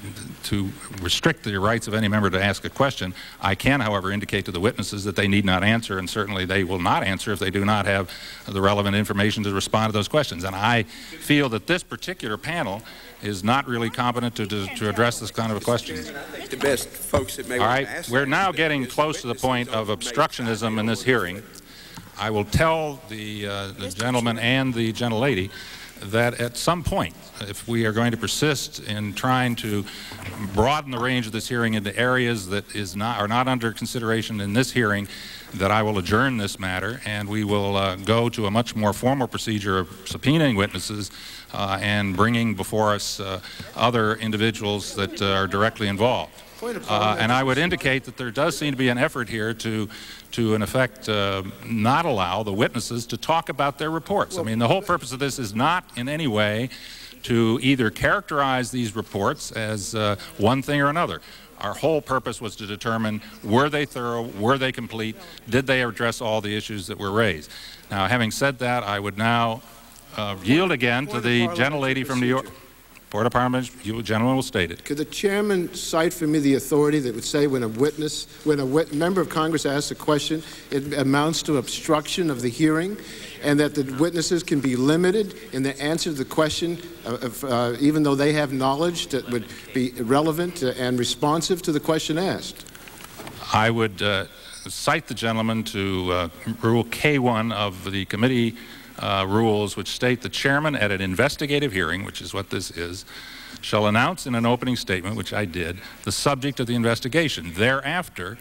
A: to restrict the rights of any member to ask a question. I can, however, indicate to the witnesses that they need not answer, and certainly they will not answer if they do not have the relevant information to respond to those questions. And I feel that this particular panel is not really competent to address this kind of a question.
E: The best folks that may
A: All right, we're now getting close to the point of obstructionism in this hearing. I will tell the gentleman and the gentlelady that at some point, if we are going to persist in trying to broaden the range of this hearing into areas that are not under consideration in this hearing, that I will adjourn this matter and we will go to a much more formal procedure of subpoenaing witnesses and bringing before us other individuals that are directly involved. And I would indicate that there does seem to be an effort here to in effect, not allow the witnesses to talk about their reports. I mean, the whole purpose of this is not in any way to either characterize these reports as one thing or another. Our whole purpose was to determine, were they thorough, were they complete, did they address all the issues that were raised. Now, having said that, I would now yield again to the gentlelady from New York. Point of Parliament, you gentlemen will state it.
B: Could the chairman cite for me the authority that would say when a member of Congress asks a question, it amounts to obstruction of the hearing, and that the witnesses can be limited in the answer to the question, even though they have knowledge that would be relevant and responsive to the question asked?
A: I would cite the gentleman to Rule K1 of the committee rules, which state the chairman at an investigative hearing, which is what this is, shall announce in an opening statement, which I did, the subject of the investigation. Thereafter,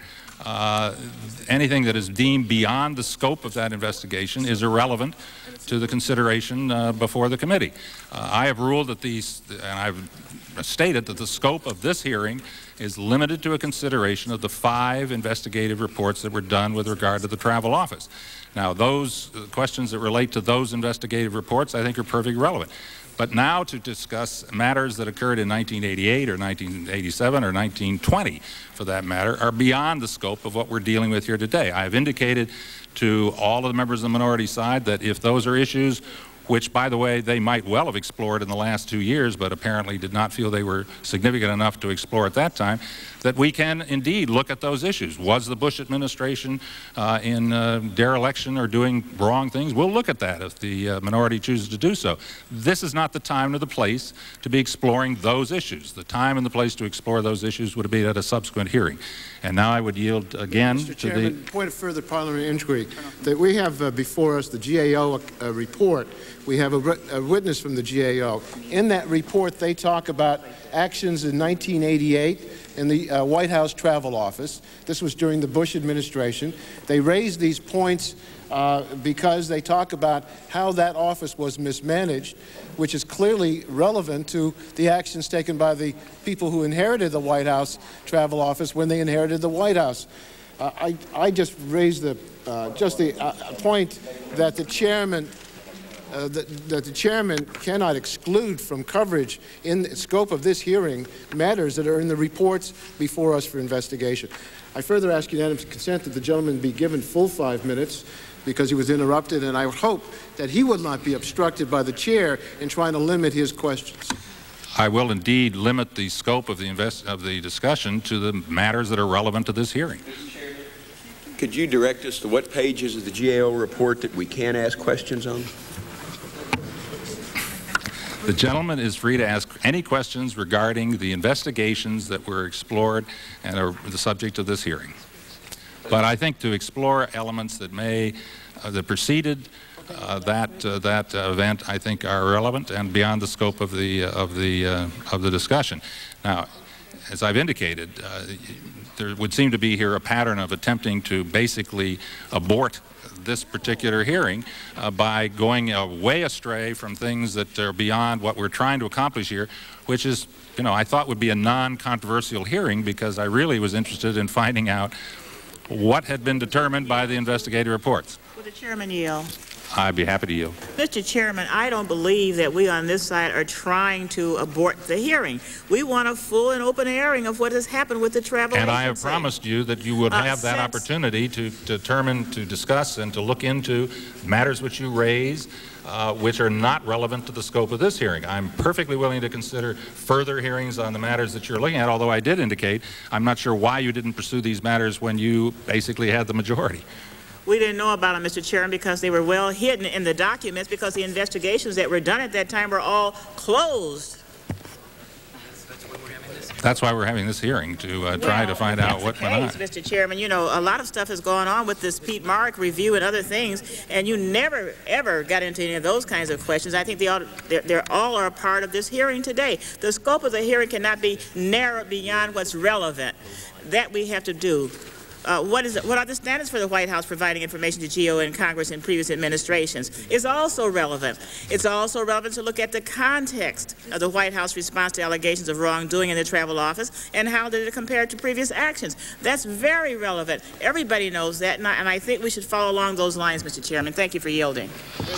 A: anything that is deemed beyond the scope of that investigation is irrelevant to the consideration before the committee. I have ruled that and I've stated that the scope of this hearing is limited to a consideration of the 5 investigative reports that were done with regard to the travel office. Now, those questions that relate to those investigative reports, I think, are perfectly relevant. But now to discuss matters that occurred in 1988 or 1987 or 1920, for that matter, are beyond the scope of what we're dealing with here today. I have indicated to all of the members of the minority side that if those are issues which, by the way, they might well have explored in the last 2 years, but apparently did not feel they were significant enough to explore at that time, that we can indeed look at those issues. Was the Bush administration in dereliction or doing wrong things? We'll look at that if the minority chooses to do so. This is not the time or the place to be exploring those issues. The time and the place to explore those issues would be at a subsequent hearing. And now I would yield again
B: Mr. Chairman, point of further parliamentary inquiry, that we have before us the GAO report. We have a witness from the GAO. In that report, they talk about actions in 1988 in the White House Travel Office. This was during the Bush administration. They raised these points because they talk about how that office was mismanaged, which is clearly relevant to the actions taken by the people who inherited the White House Travel Office when they inherited the White House. I just raised the point that the chairman that the chairman cannot exclude from coverage in the scope of this hearing matters that are in the reports before us for investigation. I further ask unanimous consent that the gentleman be given full 5 minutes because he was interrupted, and I hope that he will not be obstructed by the chair in trying to limit his questions.
A: I will indeed limit the scope of the discussion to the matters that are relevant to this hearing.
E: Could you direct us to what pages of the GAO report that we can ask questions on?
A: The gentleman is free to ask any questions regarding the investigations that were explored and are the subject of this hearing. But I think to explore elements that that preceded that event, I think are relevant and beyond the scope of the discussion. Now, as I've indicated, there would seem to be here a pattern of attempting to basically abort this particular hearing by going way astray from things that are beyond what we're trying to accomplish here, which is, I thought would be a non-controversial hearing because I really was interested in finding out what had been determined by the investigative reports.
H: Would the chairman yield?
A: I'd be happy to yield.
H: Mr. Chairman, I don't believe that we on this side are trying to abort the hearing. We want a full and open airing of what has happened with the travel agency.
A: And I have promised you that you would have that opportunity to determine, to discuss, and to look into matters which you raise, which are not relevant to the scope of this hearing. I'm perfectly willing to consider further hearings on the matters that you're looking at, although I did indicate I'm not sure why you didn't pursue these matters when you basically had the majority.
H: We didn't know about them, Mr. Chairman, because they were well hidden in the documents because the investigations that were done at that time were all closed.
A: That's why we're having this hearing, to try to find out what went on.
H: Mr. Chairman, you know, a lot of stuff has gone on with this Pete Mark review and other things, and you never, ever got into any of those kinds of questions. I think they all are a part of this hearing today. The scope of the hearing cannot be narrowed beyond what's relevant. That we have to do. What are the standards for the White House providing information to GAO and Congress in previous administrations? Is also relevant. It's also relevant to look at the context of the White House response to allegations of wrongdoing in the travel office and how did it compare to previous actions. That's very relevant. Everybody knows that, and I think we should follow along those lines, Mr. Chairman. Thank you for yielding.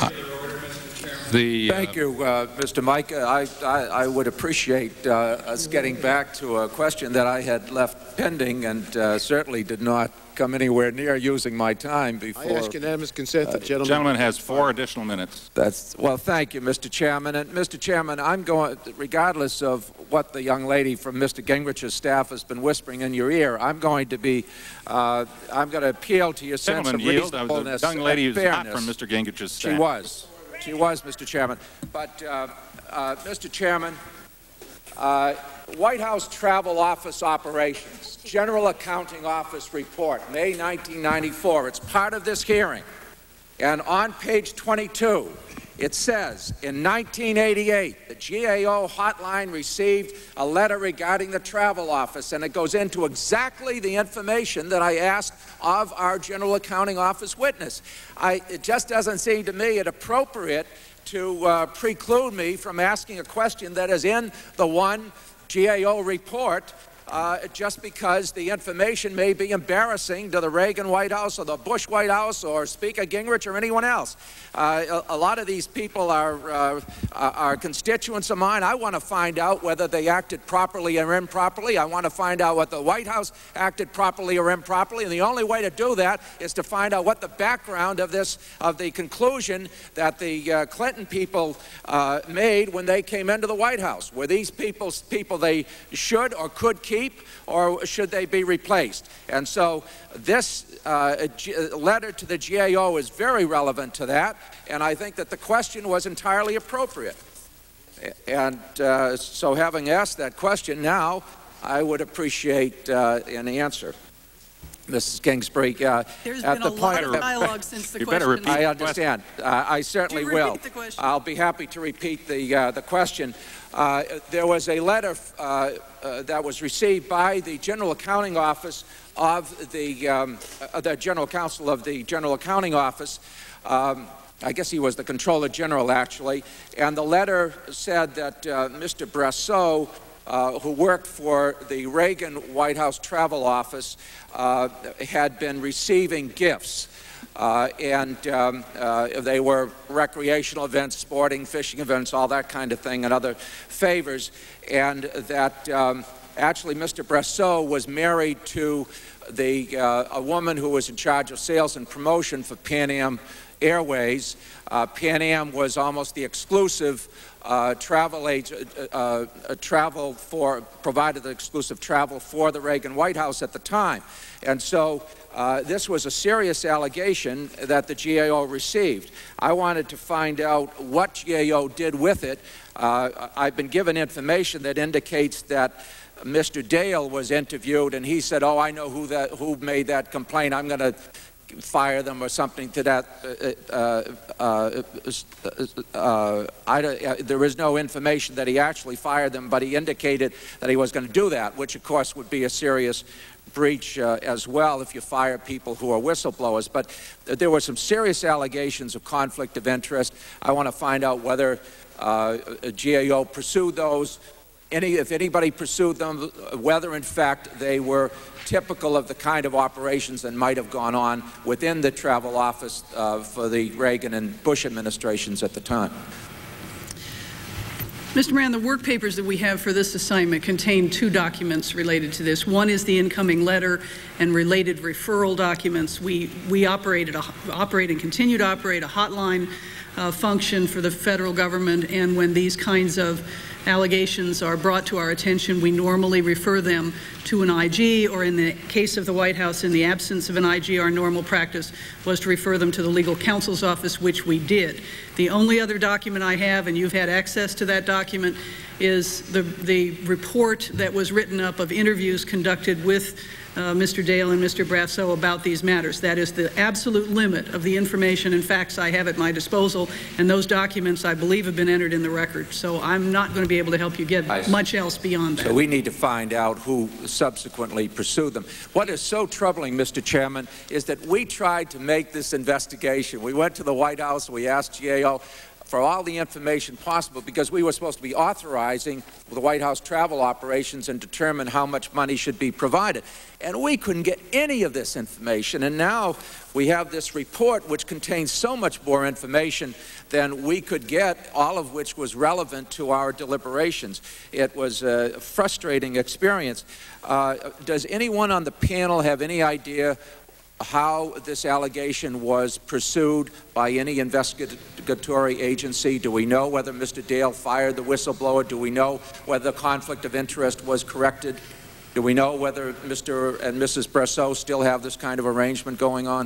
G: Thank you, Mr. Mike. I would appreciate us getting back to a question that I had left pending and certainly did not come anywhere near using my time before.
B: I ask unanimous consent. The
A: gentleman has 4 additional minutes.
G: Well, thank you, Mr. Chairman. And Mr. Chairman, I'm going, regardless of what the young lady from Mr. Gingrich's staff has been whispering in your ear, I'm going to appeal to your sense of reasonableness
A: the young lady
G: and
A: who's
G: fairness.
A: not from Mr. Gingrich's staff.
G: She was, Mr. Chairman. But, Mr. Chairman, White House Travel Office Operations, General Accounting Office Report, May 1994. It's part of this hearing. And on page 22, it says, in 1988, the GAO hotline received a letter regarding the travel office, and it goes into exactly the information that I asked of our General Accounting Office witness. It just doesn't seem to me appropriate to preclude me from asking a question that is in the one GAO report just because the information may be embarrassing to the Reagan White House or the Bush White House or Speaker Gingrich or anyone else. A lot of these people are constituents of mine. I want to find out whether they acted properly or improperly. I want to find out what the White House acted properly or improperly, and the only way to do that is to find out what the background of the conclusion that the Clinton people made when they came into the White House. Were these people they should or could keep, or should they be replaced? And so this letter to the GAO is very relevant to that, and I think that the question was entirely appropriate. And so having asked that question now, I would appreciate an answer. Mrs. Kingsbury,
M: there's been a lot of dialogue since the question.
G: I understand. I certainly will. I'll be happy to repeat the question. There was a letter that was received by the General Accounting Office of the General Counsel of the General Accounting Office. I guess he was the Controller General, actually. And the letter said that Mr. Brasseau, who worked for the Reagan White House Travel Office, had been receiving gifts. And they were recreational events, sporting, fishing events, all that kind of thing, and other favors. And that actually Mr. Brasseau was married to a woman who was in charge of sales and promotion for Pan Am Airways. Pan Am was almost the exclusive provided the exclusive travel for the Reagan White House at the time. And so this was a serious allegation that the GAO received. I wanted to find out what GAO did with it. I've been given information that indicates that Mr. Dale was interviewed, and he said, "Oh, I know who made that complaint. I'm going to fire them," or something to that. There is no information that he actually fired them, but he indicated that he was going to do that, which of course would be a serious breach as well if you fire people who are whistleblowers. But there were some serious allegations of conflict of interest. I want to find out whether GAO pursued those, if anybody pursued them, whether in fact they were typical of the kind of operations that might have gone on within the travel office for the Reagan and Bush administrations at the time.
M: Mr. Moran, the work papers that we have for this assignment contain 2 documents related to this. One is the incoming letter and related referral documents. We operate and continue to operate a hotline function for the federal government, and when these kinds of allegations are brought to our attention, we normally refer them to an IG, or in the case of the White House, in the absence of an IG, our normal practice was to refer them to the legal counsel's office, which we did. The only other document I have, and you've had access to that document, is the report that was written up of interviews conducted with Mr. Dale and Mr. Brasso about these matters. That is the absolute limit of the information and facts I have at my disposal, and those documents, I believe, have been entered in the record. So I'm not going to be able to help you get much else beyond that.
G: So we need to find out who subsequently pursued them. What is so troubling, Mr. Chairman, is that we tried to make this investigation. We went to the White House, we asked GAO for all the information possible, because we were supposed to be authorizing the White House travel operations and determine how much money should be provided. And we couldn't get any of this information. And now we have this report which contains so much more information than we could get, all of which was relevant to our deliberations. It was a frustrating experience. Does anyone on the panel have any idea how this allegation was pursued by any investigatory agency? Do we know whether Mr. Dale fired the whistleblower? Do we know whether the conflict of interest was corrected? Do we know whether Mr. and Mrs. Brasso still have this kind of arrangement going on?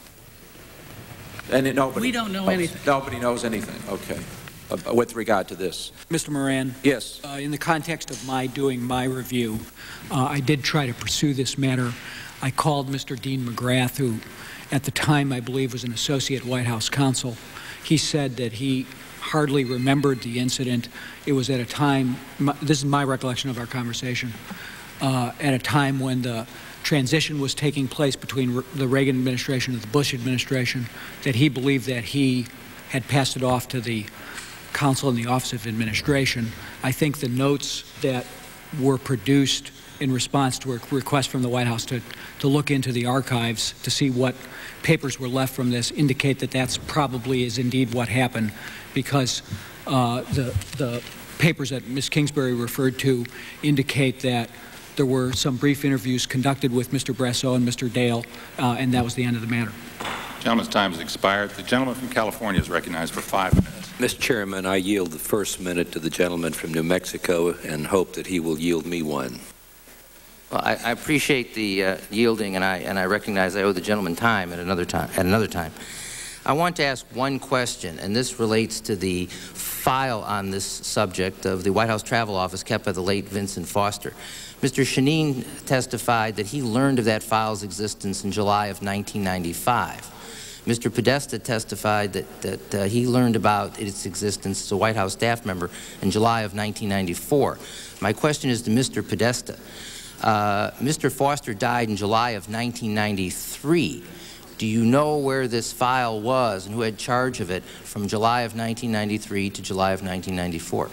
G: And nobody.
M: We don't know anything.
G: Nobody knows anything. Okay. With regard to this.
L: Mr. Moran?
G: Yes.
L: In the context of doing my review, I did try to pursue this matter. I called Mr. Dean McGrath, who at the time I believe was an associate White House counsel. He said that he hardly remembered the incident. It was at a time, this is my recollection of our conversation, at a time when the transition was taking place between the Reagan administration and the Bush administration, that he believed that he had passed it off to the counsel in the Office of Administration. I think the notes that were produced in response to a request from the White House to look into the archives to see what papers were left from this indicate that that's probably is indeed what happened, because the papers that Ms. Kingsbury referred to indicate that there were some brief interviews conducted with Mr. Brasso and Mr. Dale, and that was the end of the matter.
A: Gentleman's time has expired. The gentleman from California is recognized for 5 minutes.
I: Mr. Chairman, I yield the first minute to the gentleman from New Mexico and hope that he will yield me one.
F: Well, I appreciate the yielding, and I recognize I owe the gentleman time at another time. I want to ask one question, and this relates to the file on this subject of the White House Travel Office kept by the late Vincent Foster. Mr. Shaneen testified that he learned of that file's existence in July of 1995. Mr. Podesta testified that he learned about its existence as a White House staff member in July of 1994. My question is to Mr. Podesta. Mr. Foster died in July of 1993. Do you know where this file was and who had charge of it from July of 1993 to July of 1994?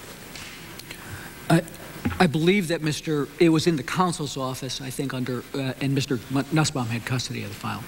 L: I believe that it was in the counsel's office, I think, and Mr. Nussbaum had custody of the file.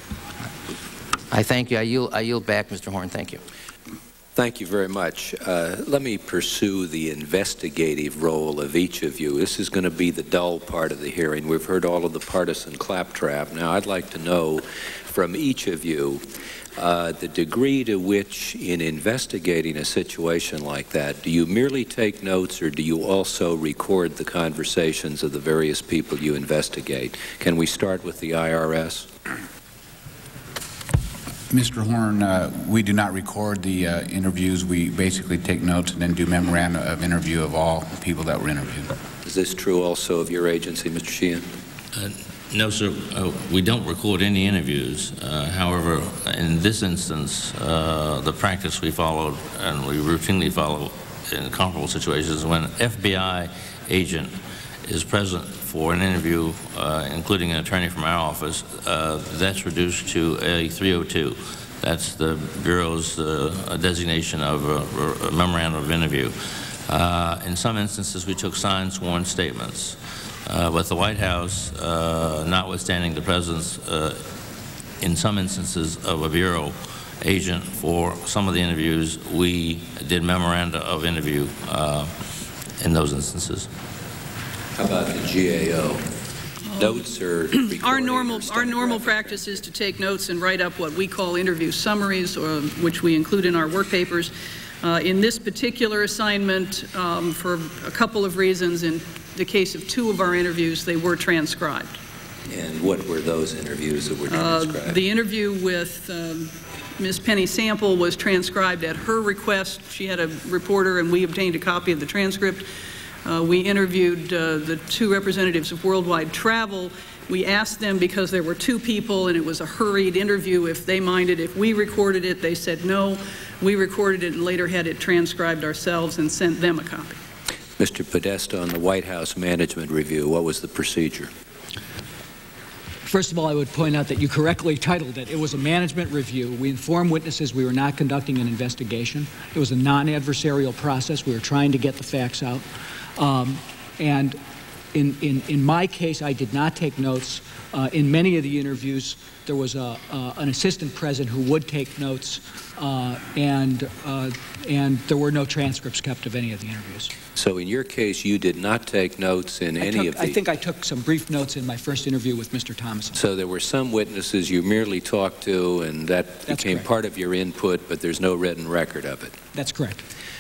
F: I thank you. I yield back, Mr. Horn. Thank you.
I: Thank you very much. Let me pursue the investigative role of each of you. This is going to be the dull part of the hearing. We've heard all of the partisan claptrap. Now, I'd like to know from each of you the degree to which, in investigating a situation like that, do you merely take notes or do you also record the conversations of the various people you investigate? Can we start with the IRS?
O: Mr. Horn, we do not record the interviews. We basically take notes and then do memoranda of interview of all people that were interviewed.
I: Is this true also of your agency, Mr. Sheehan?
K: No, sir. We don't record any interviews. However, in this instance, the practice we followed and we routinely follow in comparable situations when an FBI agent is present for an interview, including an attorney from our office, that's reduced to a 302. That's the Bureau's designation of a memorandum of interview. In some instances, we took signed sworn statements. But the White House, notwithstanding the presence, in some instances, of a Bureau agent for some of the interviews, we did memoranda of interview in those instances.
I: How about the GAO? Notes or
M: our normal practice is to take notes and write up what we call interview summaries, which we include in our work papers. In this particular assignment, for a couple of reasons, in the case of 2 of our interviews, they were transcribed.
I: And what were those interviews that were transcribed?
M: The interview with Ms. Penny Sample was transcribed at her request. She had a reporter, and we obtained a copy of the transcript. We interviewed the 2 representatives of Worldwide Travel. We asked them, because there were 2 people and it was a hurried interview, if they minded if we recorded it. They said no. We recorded it and later had it transcribed ourselves and sent them a copy.
I: Mr. Podesta, on the White House Management Review, what was the procedure?
L: First of all, I would point out that you correctly titled it. It was a management review. We informed witnesses we were not conducting an investigation. It was a non-adversarial process. We were trying to get the facts out. And in my case, I did not take notes. In many of the interviews, there was an assistant present who would take notes, and there were no transcripts kept of any of the interviews.
I: So in your case, you did not take notes in any of the...
L: I think I took some brief notes in my first interview with Mr. Thomason.
I: So there were some witnesses you merely talked to, and that became part of your input, but there's no written record of it.
L: That's correct.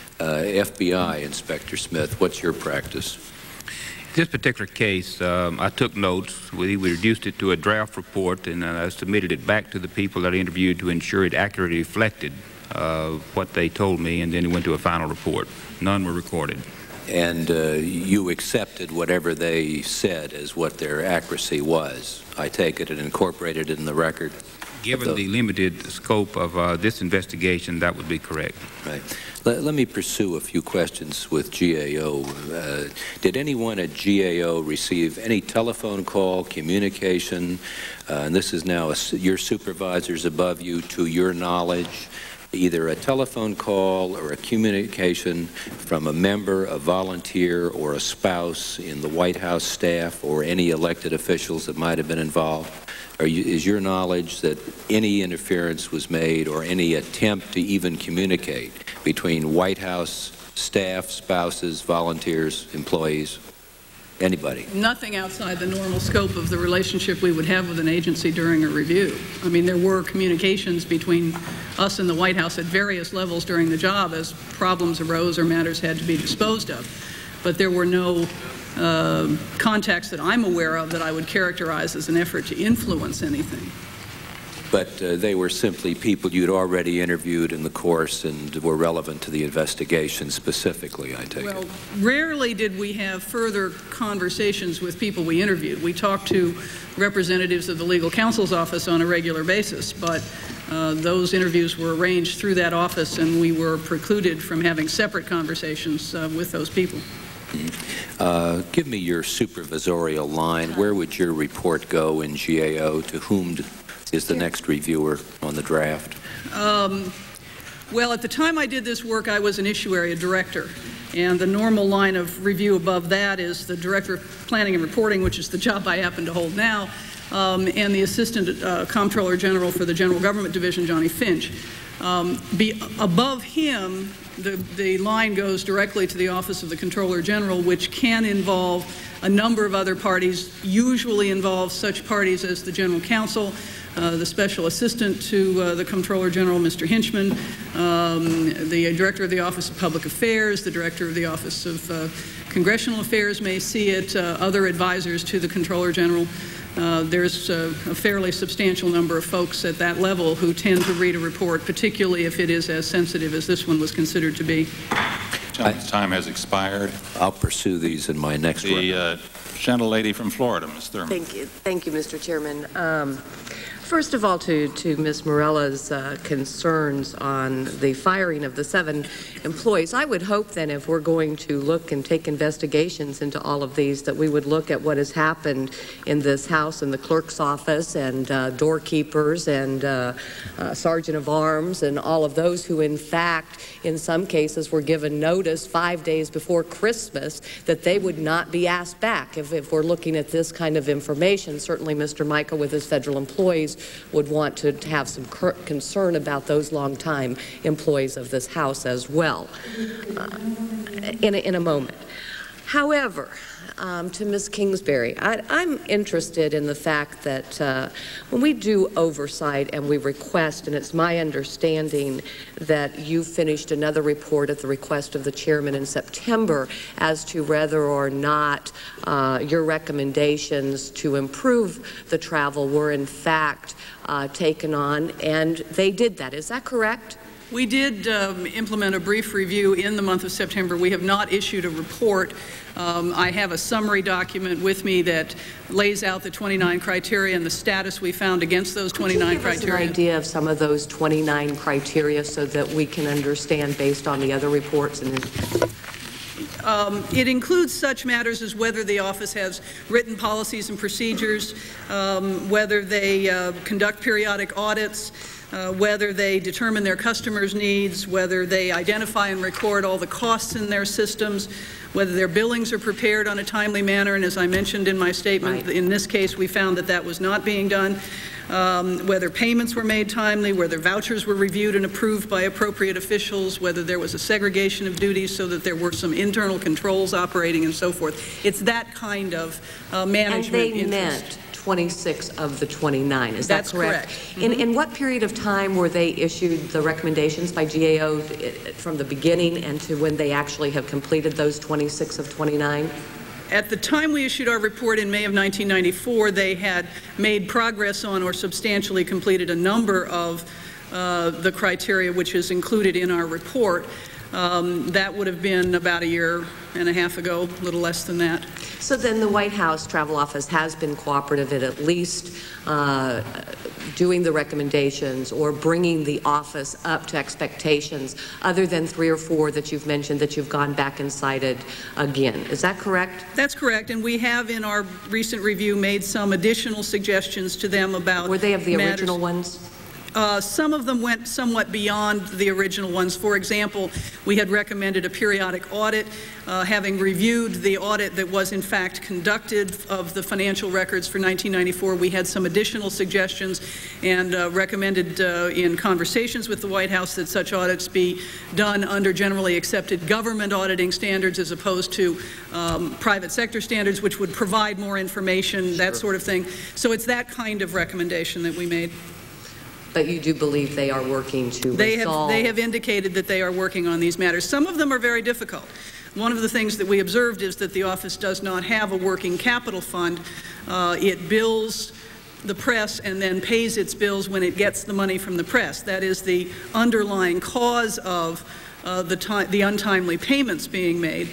I: FBI, Inspector Smith, what's your practice?
N: In this particular case, I took notes. We reduced it to a draft report, and I submitted it back to the people that I interviewed to ensure it accurately reflected what they told me, and then it went to a final report. None were recorded.
I: And you accepted whatever they said as what their accuracy was. I take it and incorporated it in the record?
N: Given the limited scope of this investigation, that would be correct.
I: Right. Let me pursue a few questions with GAO. Did anyone at GAO receive any telephone call, communication, and this is now your supervisors above you, to your knowledge, either a telephone call or a communication from a member, a volunteer, or a spouse in the White House staff or any elected officials that might have been involved? Is your knowledge that any interference was made or any attempt to even communicate between White House staff, spouses, volunteers, employees, anybody?
M: Nothing outside the normal scope of the relationship we would have with an agency during a review. I mean, there were communications between us and the White House at various levels during the job as problems arose or matters had to be disposed of. But there were no contacts that I'm aware of that I would characterize as an effort to influence anything.
I: But they were simply people you'd already interviewed in the course and were relevant to the investigation specifically, I take it.
M: Well, rarely did we have further conversations with people we interviewed. We talked to representatives of the legal counsel's office on a regular basis, but those interviews were arranged through that office, and we were precluded from having separate conversations with those people.
I: Give me your supervisorial line. Where would your report go in GAO? To whom is the next reviewer on the draft?
M: Well, at the time I did this work, I was an issue-area director. And the normal line of review above that is the Director of Planning and Reporting, which is the job I happen to hold now, and the Assistant Comptroller General for the General Government Division, Johnny Finch. Above him, the line goes directly to the Office of the Comptroller General, which can involve a number of other parties, usually involves such parties as the General Counsel, the Special Assistant to the Comptroller General, Mr. Hinchman, the Director of the Office of Public Affairs, the Director of the Office of Congressional Affairs may see it, other advisors to the Comptroller General. There's a fairly substantial number of folks at that level who tend to read a report, particularly if it is as sensitive as this one was considered to be.
A: Time has expired.
I: I'll pursue these in my next one.
A: The gentlelady from Florida, Ms. Thurman.
R: Thank you, Mr. Chairman. First of all, to Ms. Morella's concerns on the firing of the 7 employees, I would hope then if we're going to look and take investigations into all of these, that we would look at what has happened in this house, in the clerk's office, and doorkeepers, and sergeant of arms, and all of those who, in fact, in some cases were given notice 5 days before Christmas that they would not be asked back. If we're looking at this kind of information, certainly Mr. Michael with his federal employees would want to have some concern about those long-time employees of this House as well in a moment. However, to Ms. Kingsbury, I'm interested in the fact that when we do oversight and we request, and it's my understanding that you finished another report at the request of the chairman in September as to whether or not your recommendations to improve the travel were in fact taken on, and they did that. Is that correct?
M: We did implement a brief review in the month of September. We have not issued a report. I have a summary document with me that lays out the 29 criteria and the status we found against those 29 criteria.
R: Could you give us an idea of some of those 29 criteria so that we can understand based on the other reports? And
M: it includes such matters as whether the office has written policies and procedures, whether they conduct periodic audits, whether they determine their customers' needs, whether they identify and record all the costs in their systems, whether their billings are prepared on a timely manner, and as I mentioned in my statement, in this case we found that that was not being done, whether payments were made timely, whether vouchers were reviewed and approved by appropriate officials, whether there was a segregation of duties so that there were some internal controls operating and so forth. It's that kind of management
R: and they meant 26 of the 29, is that correct?
M: That's correct.
R: In what period of time were they issued the recommendations by GAO from the beginning and to when they actually have completed those 26 of 29?
M: At the time we issued our report in May of 1994, they had made progress on or substantially completed a number of the criteria which is included in our report. That would have been about a year and a half ago, a little less than that.
R: So then the White House Travel Office has been cooperative at least doing the recommendations or bringing the office up to expectations, other than 3 or 4 that you've mentioned that you've gone back and cited again. Is that correct?
M: That's correct, and we have in our recent review made some additional suggestions to them about
R: Were they of the original ones?
M: Some of them went somewhat beyond the original ones. For example, we had recommended a periodic audit. Having reviewed the audit that was in fact conducted of the financial records for 1994, we had some additional suggestions and recommended in conversations with the White House that such audits be done under generally accepted government auditing standards as opposed to private sector standards, which would provide more information, that sort of thing. So it's that kind of recommendation that we made.
R: But you do believe they are working to resolve?
M: They have indicated that they are working on these matters. Some of them are very difficult. One of the things that we observed is that the office does not have a working capital fund. It bills the press and then pays its bills when it gets the money from the press. That is the underlying cause of the untimely payments being made.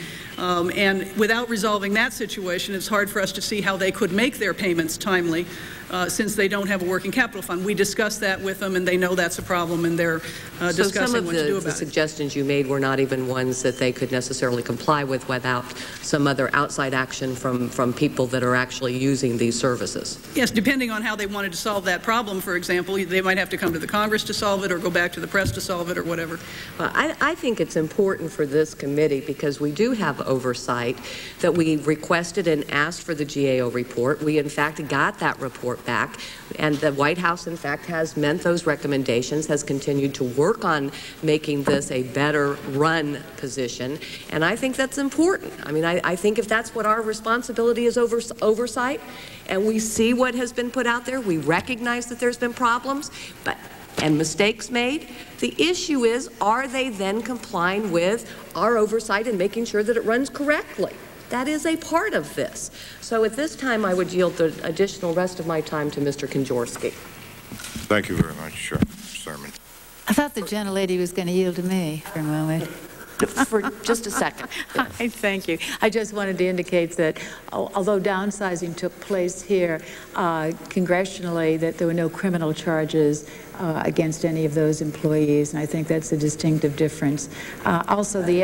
M: And without resolving that situation, it's hard for us to see how they could make their payments timely since they don't have a working capital fund. We discussed that with them, and they know that's a problem, and they're discussing what to do about it. So some of the suggestions you made were not even ones that they could necessarily comply with without some other outside action from people that are actually using these services? Yes, depending on how they wanted to solve that problem, for example, they might have to come to the Congress to solve it or go back to the press to solve it or whatever. Well, I think it's important for this committee, because we do have oversight, that we requested and asked for the GAO report. We, in fact, got that report back, and the White House, in fact, has meant those recommendations, has continued to work on making this a better run position, and I think that's important. I mean, I think if that's what our responsibility is, oversight, and we see what has been put out there, we recognize that there's been problems, and mistakes made. The issue is, are they then complying with our oversight and making sure that it runs correctly? That is a part of this. So at this time, I would yield the additional rest of my time to Mr. Kanjorski.
C: Thank you very much, Mr. Chairman.
D: I thought the gentlelady was going to yield to me for a moment.
R: For just a second.
D: Yes. Thank you. I just wanted to indicate that although downsizing took place here congressionally, that there were no criminal charges against any of those employees, and I think that's a distinctive difference. Also, the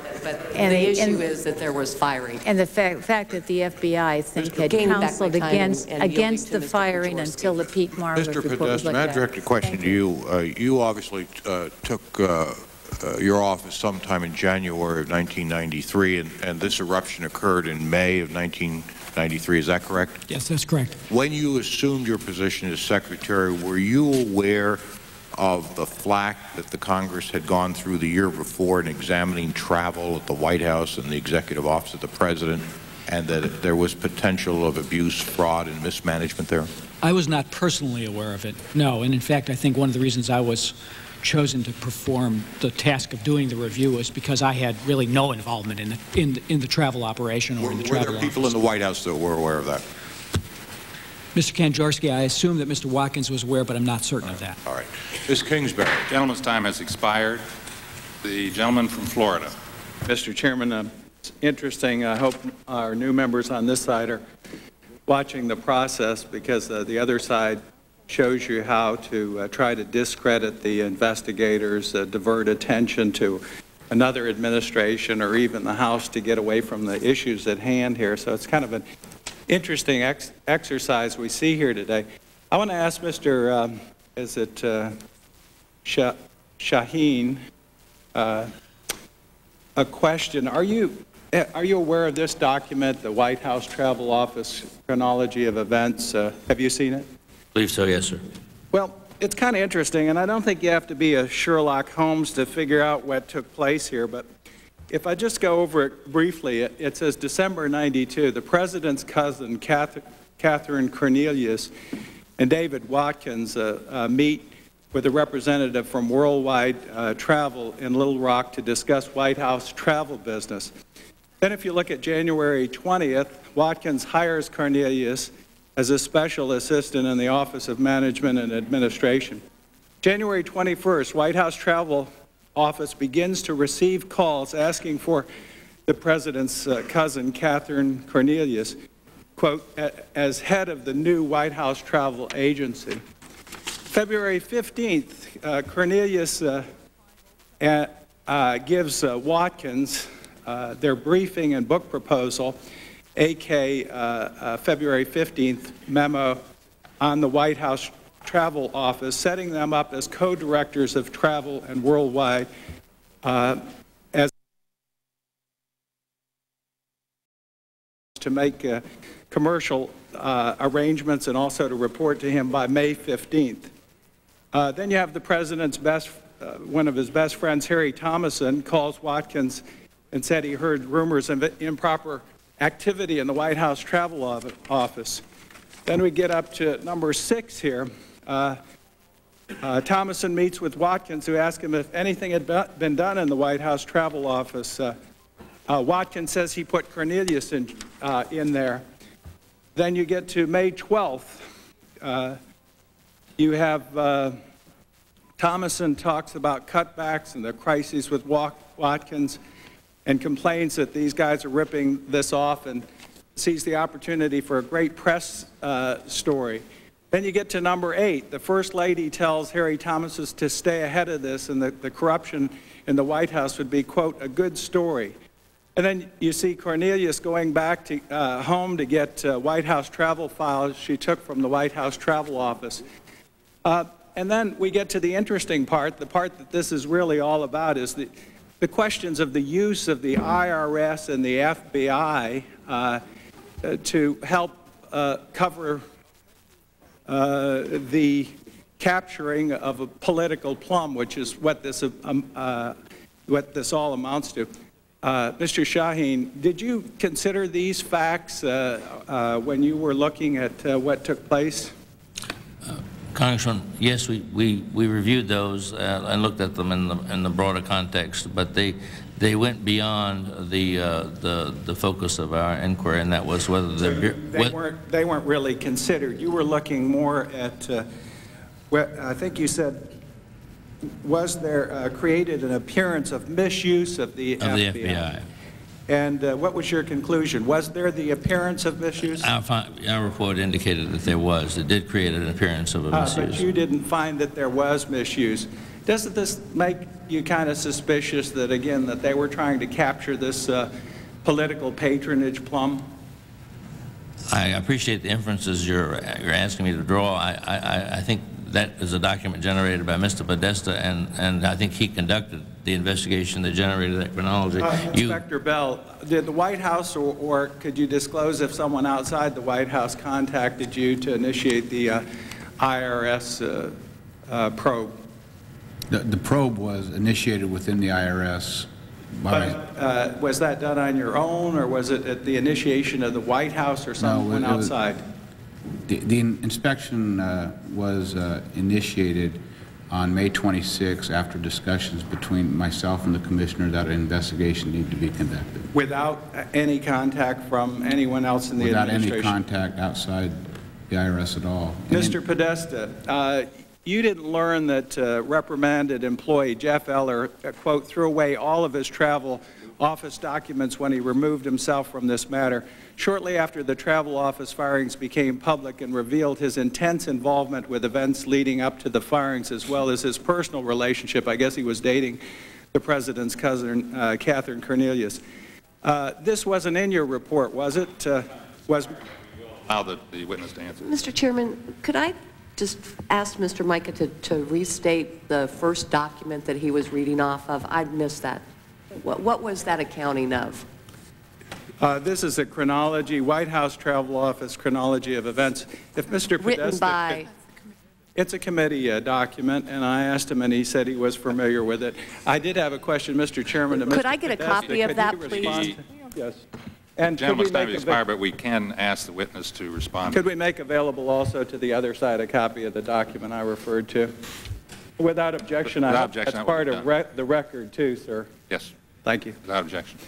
R: issue is that there was firing.
D: And the fact that the FBI, I think, had counseled against the firing until the Pete Marler report was looked at.
C: May I direct a question to you? You obviously took your office sometime in January of 1993, and this eruption occurred in May of 1993. Is that correct?
S: Yes, that's correct.
C: When you assumed your position as secretary, were you aware of the flack that the Congress had gone through the year before in examining travel at the White House and the Executive Office of the President, and that there was potential of abuse, fraud, and mismanagement there?
L: I was not personally aware of it, no. And in fact, I think one of the reasons I was chosen to perform the task of doing the review was because I had really no involvement in the travel operation or in the travel office.
C: Were there people in the White House that were aware of that?
L: Mr. Kanjorski, I assume that Mr. Watkins was aware, but I'm not certain of that.
C: All right. Ms. Kingsbury.
A: The gentleman's time has expired. The gentleman from Florida.
S: Mr. Chairman, it's interesting. I hope our new members on this side are watching the process, because the other side shows you how to try to discredit the investigators, divert attention to another administration or even the House to get away from the issues at hand here. So it's kind of an interesting exercise we see here today. I want to ask Mr. Shaheen a question. Are you aware of this document, the White House Travel Office Chronology of Events? Have you seen it?
K: I believe so, yes, sir.
S: Well, it's kind of interesting, and I don't think you have to be a Sherlock Holmes to figure out what took place here, but if I just go over it briefly, it says December '92, the President's cousin, Catherine Cornelius, and David Watkins meet with a representative from Worldwide Travel in Little Rock to discuss White House travel business. Then if you look at January 20th, Watkins hires Cornelius as a special assistant in the Office of Management and Administration. January 21st, White House Travel Office begins to receive calls asking for the President's cousin, Catherine Cornelius, quote, as head of the new White House Travel Agency. February 15th, Cornelius gives Watkins their briefing and book proposal, AK February 15th memo on the White House Travel Office, setting them up as co-directors of travel and Worldwide as to make commercial arrangements and also to report to him by May 15th. Then you have the President's one of his best friends, Harry Thomason, calls Watkins and said he heard rumors of improper activity in the White House Travel Office. Then we get up to number 6 here. Thomason meets with Watkins, who asks him if anything had been done in the White House Travel Office. Watkins says he put Cornelius in there. Then you get to May 12th. You have Thomason talks about cutbacks and the crises with Watkins, and complains that these guys are ripping this off, and sees the opportunity for a great press story. Then you get to number 8. The First Lady tells Harry Thomason to stay ahead of this, and the corruption in the White House would be, quote, a good story. And then you see Cornelius going back to home to get White House travel files she took from the White House Travel Office. And then we get to the interesting part. The part that this is really all about is the questions of the use of the IRS and the FBI to help cover the capturing of a political plum, which is what this all amounts to. Mr. Shaheen, did you consider these facts when you were looking at what took place?
K: Congressman, yes, we reviewed those and looked at them in the broader context, but they went beyond the focus of our inquiry, and that was whether
S: they weren't really considered. You were looking more at I think you said, was there created an appearance of misuse of the FBI? And what was your conclusion? Was there the appearance of misuse?
K: Our report indicated that there was. It did create an appearance of a misuse.
S: But you didn't find that there was misuse. Doesn't this make you kind of suspicious that, again, that they were trying to capture this political patronage plum?
K: I appreciate the inferences you're asking me to draw. I think that is a document generated by Mr. Podesta, and I think he conducted the investigation that generated that chronology.
S: Inspector Bell, did the White House or could you disclose if someone outside the White House contacted you to initiate the IRS probe?
O: The probe was initiated within the IRS.
S: But was that done on your own, or was it at the initiation of the White House or someone outside?
O: The inspection was initiated on May 26 after discussions between myself and the Commissioner that an investigation needed to be conducted.
S: Without any contact from anyone else in the administration?
O: Without any contact outside the IRS at all.
S: Mr. Podesta, you didn't learn that reprimanded employee Jeff Eller, quote, threw away all of his travel office documents when he removed himself from this matter. Shortly after the travel office firings became public and revealed his intense involvement with events leading up to the firings, as well as his personal relationship, I guess he was dating the President's cousin, Catherine Cornelius. This wasn't in your report, was it?
A: Allow the witness to answer.
R: Mr. Chairman, could I just ask Mr. Mica to restate the first document that he was reading off of? I'd missed that. What was that accounting of?
S: This is a chronology, White House Travel Office chronology of events. If Mr. Podesta
R: Written by?
S: It's a committee document, and I asked him, and he said he was familiar with it. I did have a question, Mr. Chairman. To
R: Could
S: Mr.
R: I get a
S: Podesta.
R: copy of that, please?
S: Yes. And
A: Gentleman's time has expired, but we can ask the witness to respond.
S: Could we make available also to the other side a copy of the document I referred to? Without objection,
A: Without objection,
S: that's part of the record, too, sir.
A: Yes.
S: Thank you.
A: Without objection.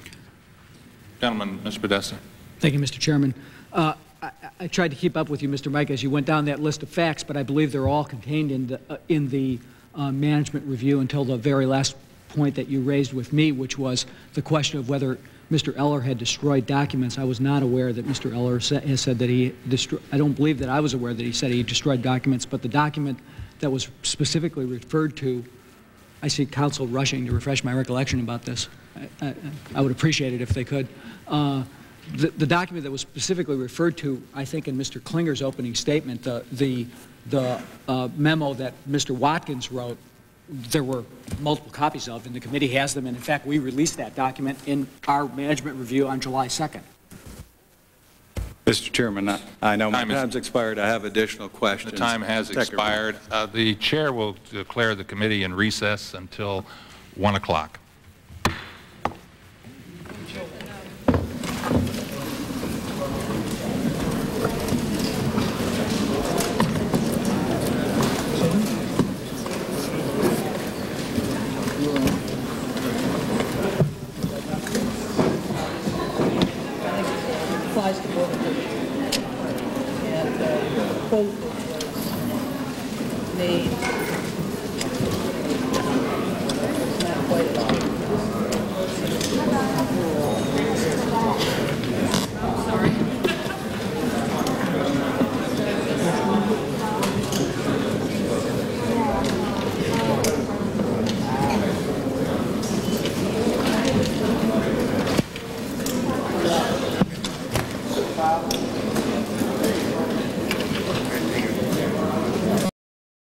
A: Gentleman, Mr. Podesta.
L: Thank you, Mr. Chairman. I tried to keep up with you, Mr. Mike, as you went down that list of facts, but I believe they're all contained in the management review until the very last point that you raised with me, which was the question of whether Mr. Eller had destroyed documents. I was not aware that Mr. Eller has said that he destroyed. I don't believe that I was aware that he said he destroyed documents, but the document that was specifically referred to, I see counsel rushing to refresh my recollection about this. I would appreciate it if they could. The document that was specifically referred to, I think, in Mr. Klinger's opening statement, the memo that Mr. Watkins wrote, there were multiple copies of, and the committee has them. And in fact, we released that document in our management review on July 2nd.
S: Mr. Chairman, I know my time's expired. I have additional questions.
A: The time has expired. The chair will declare the committee in recess until 1 o'clock.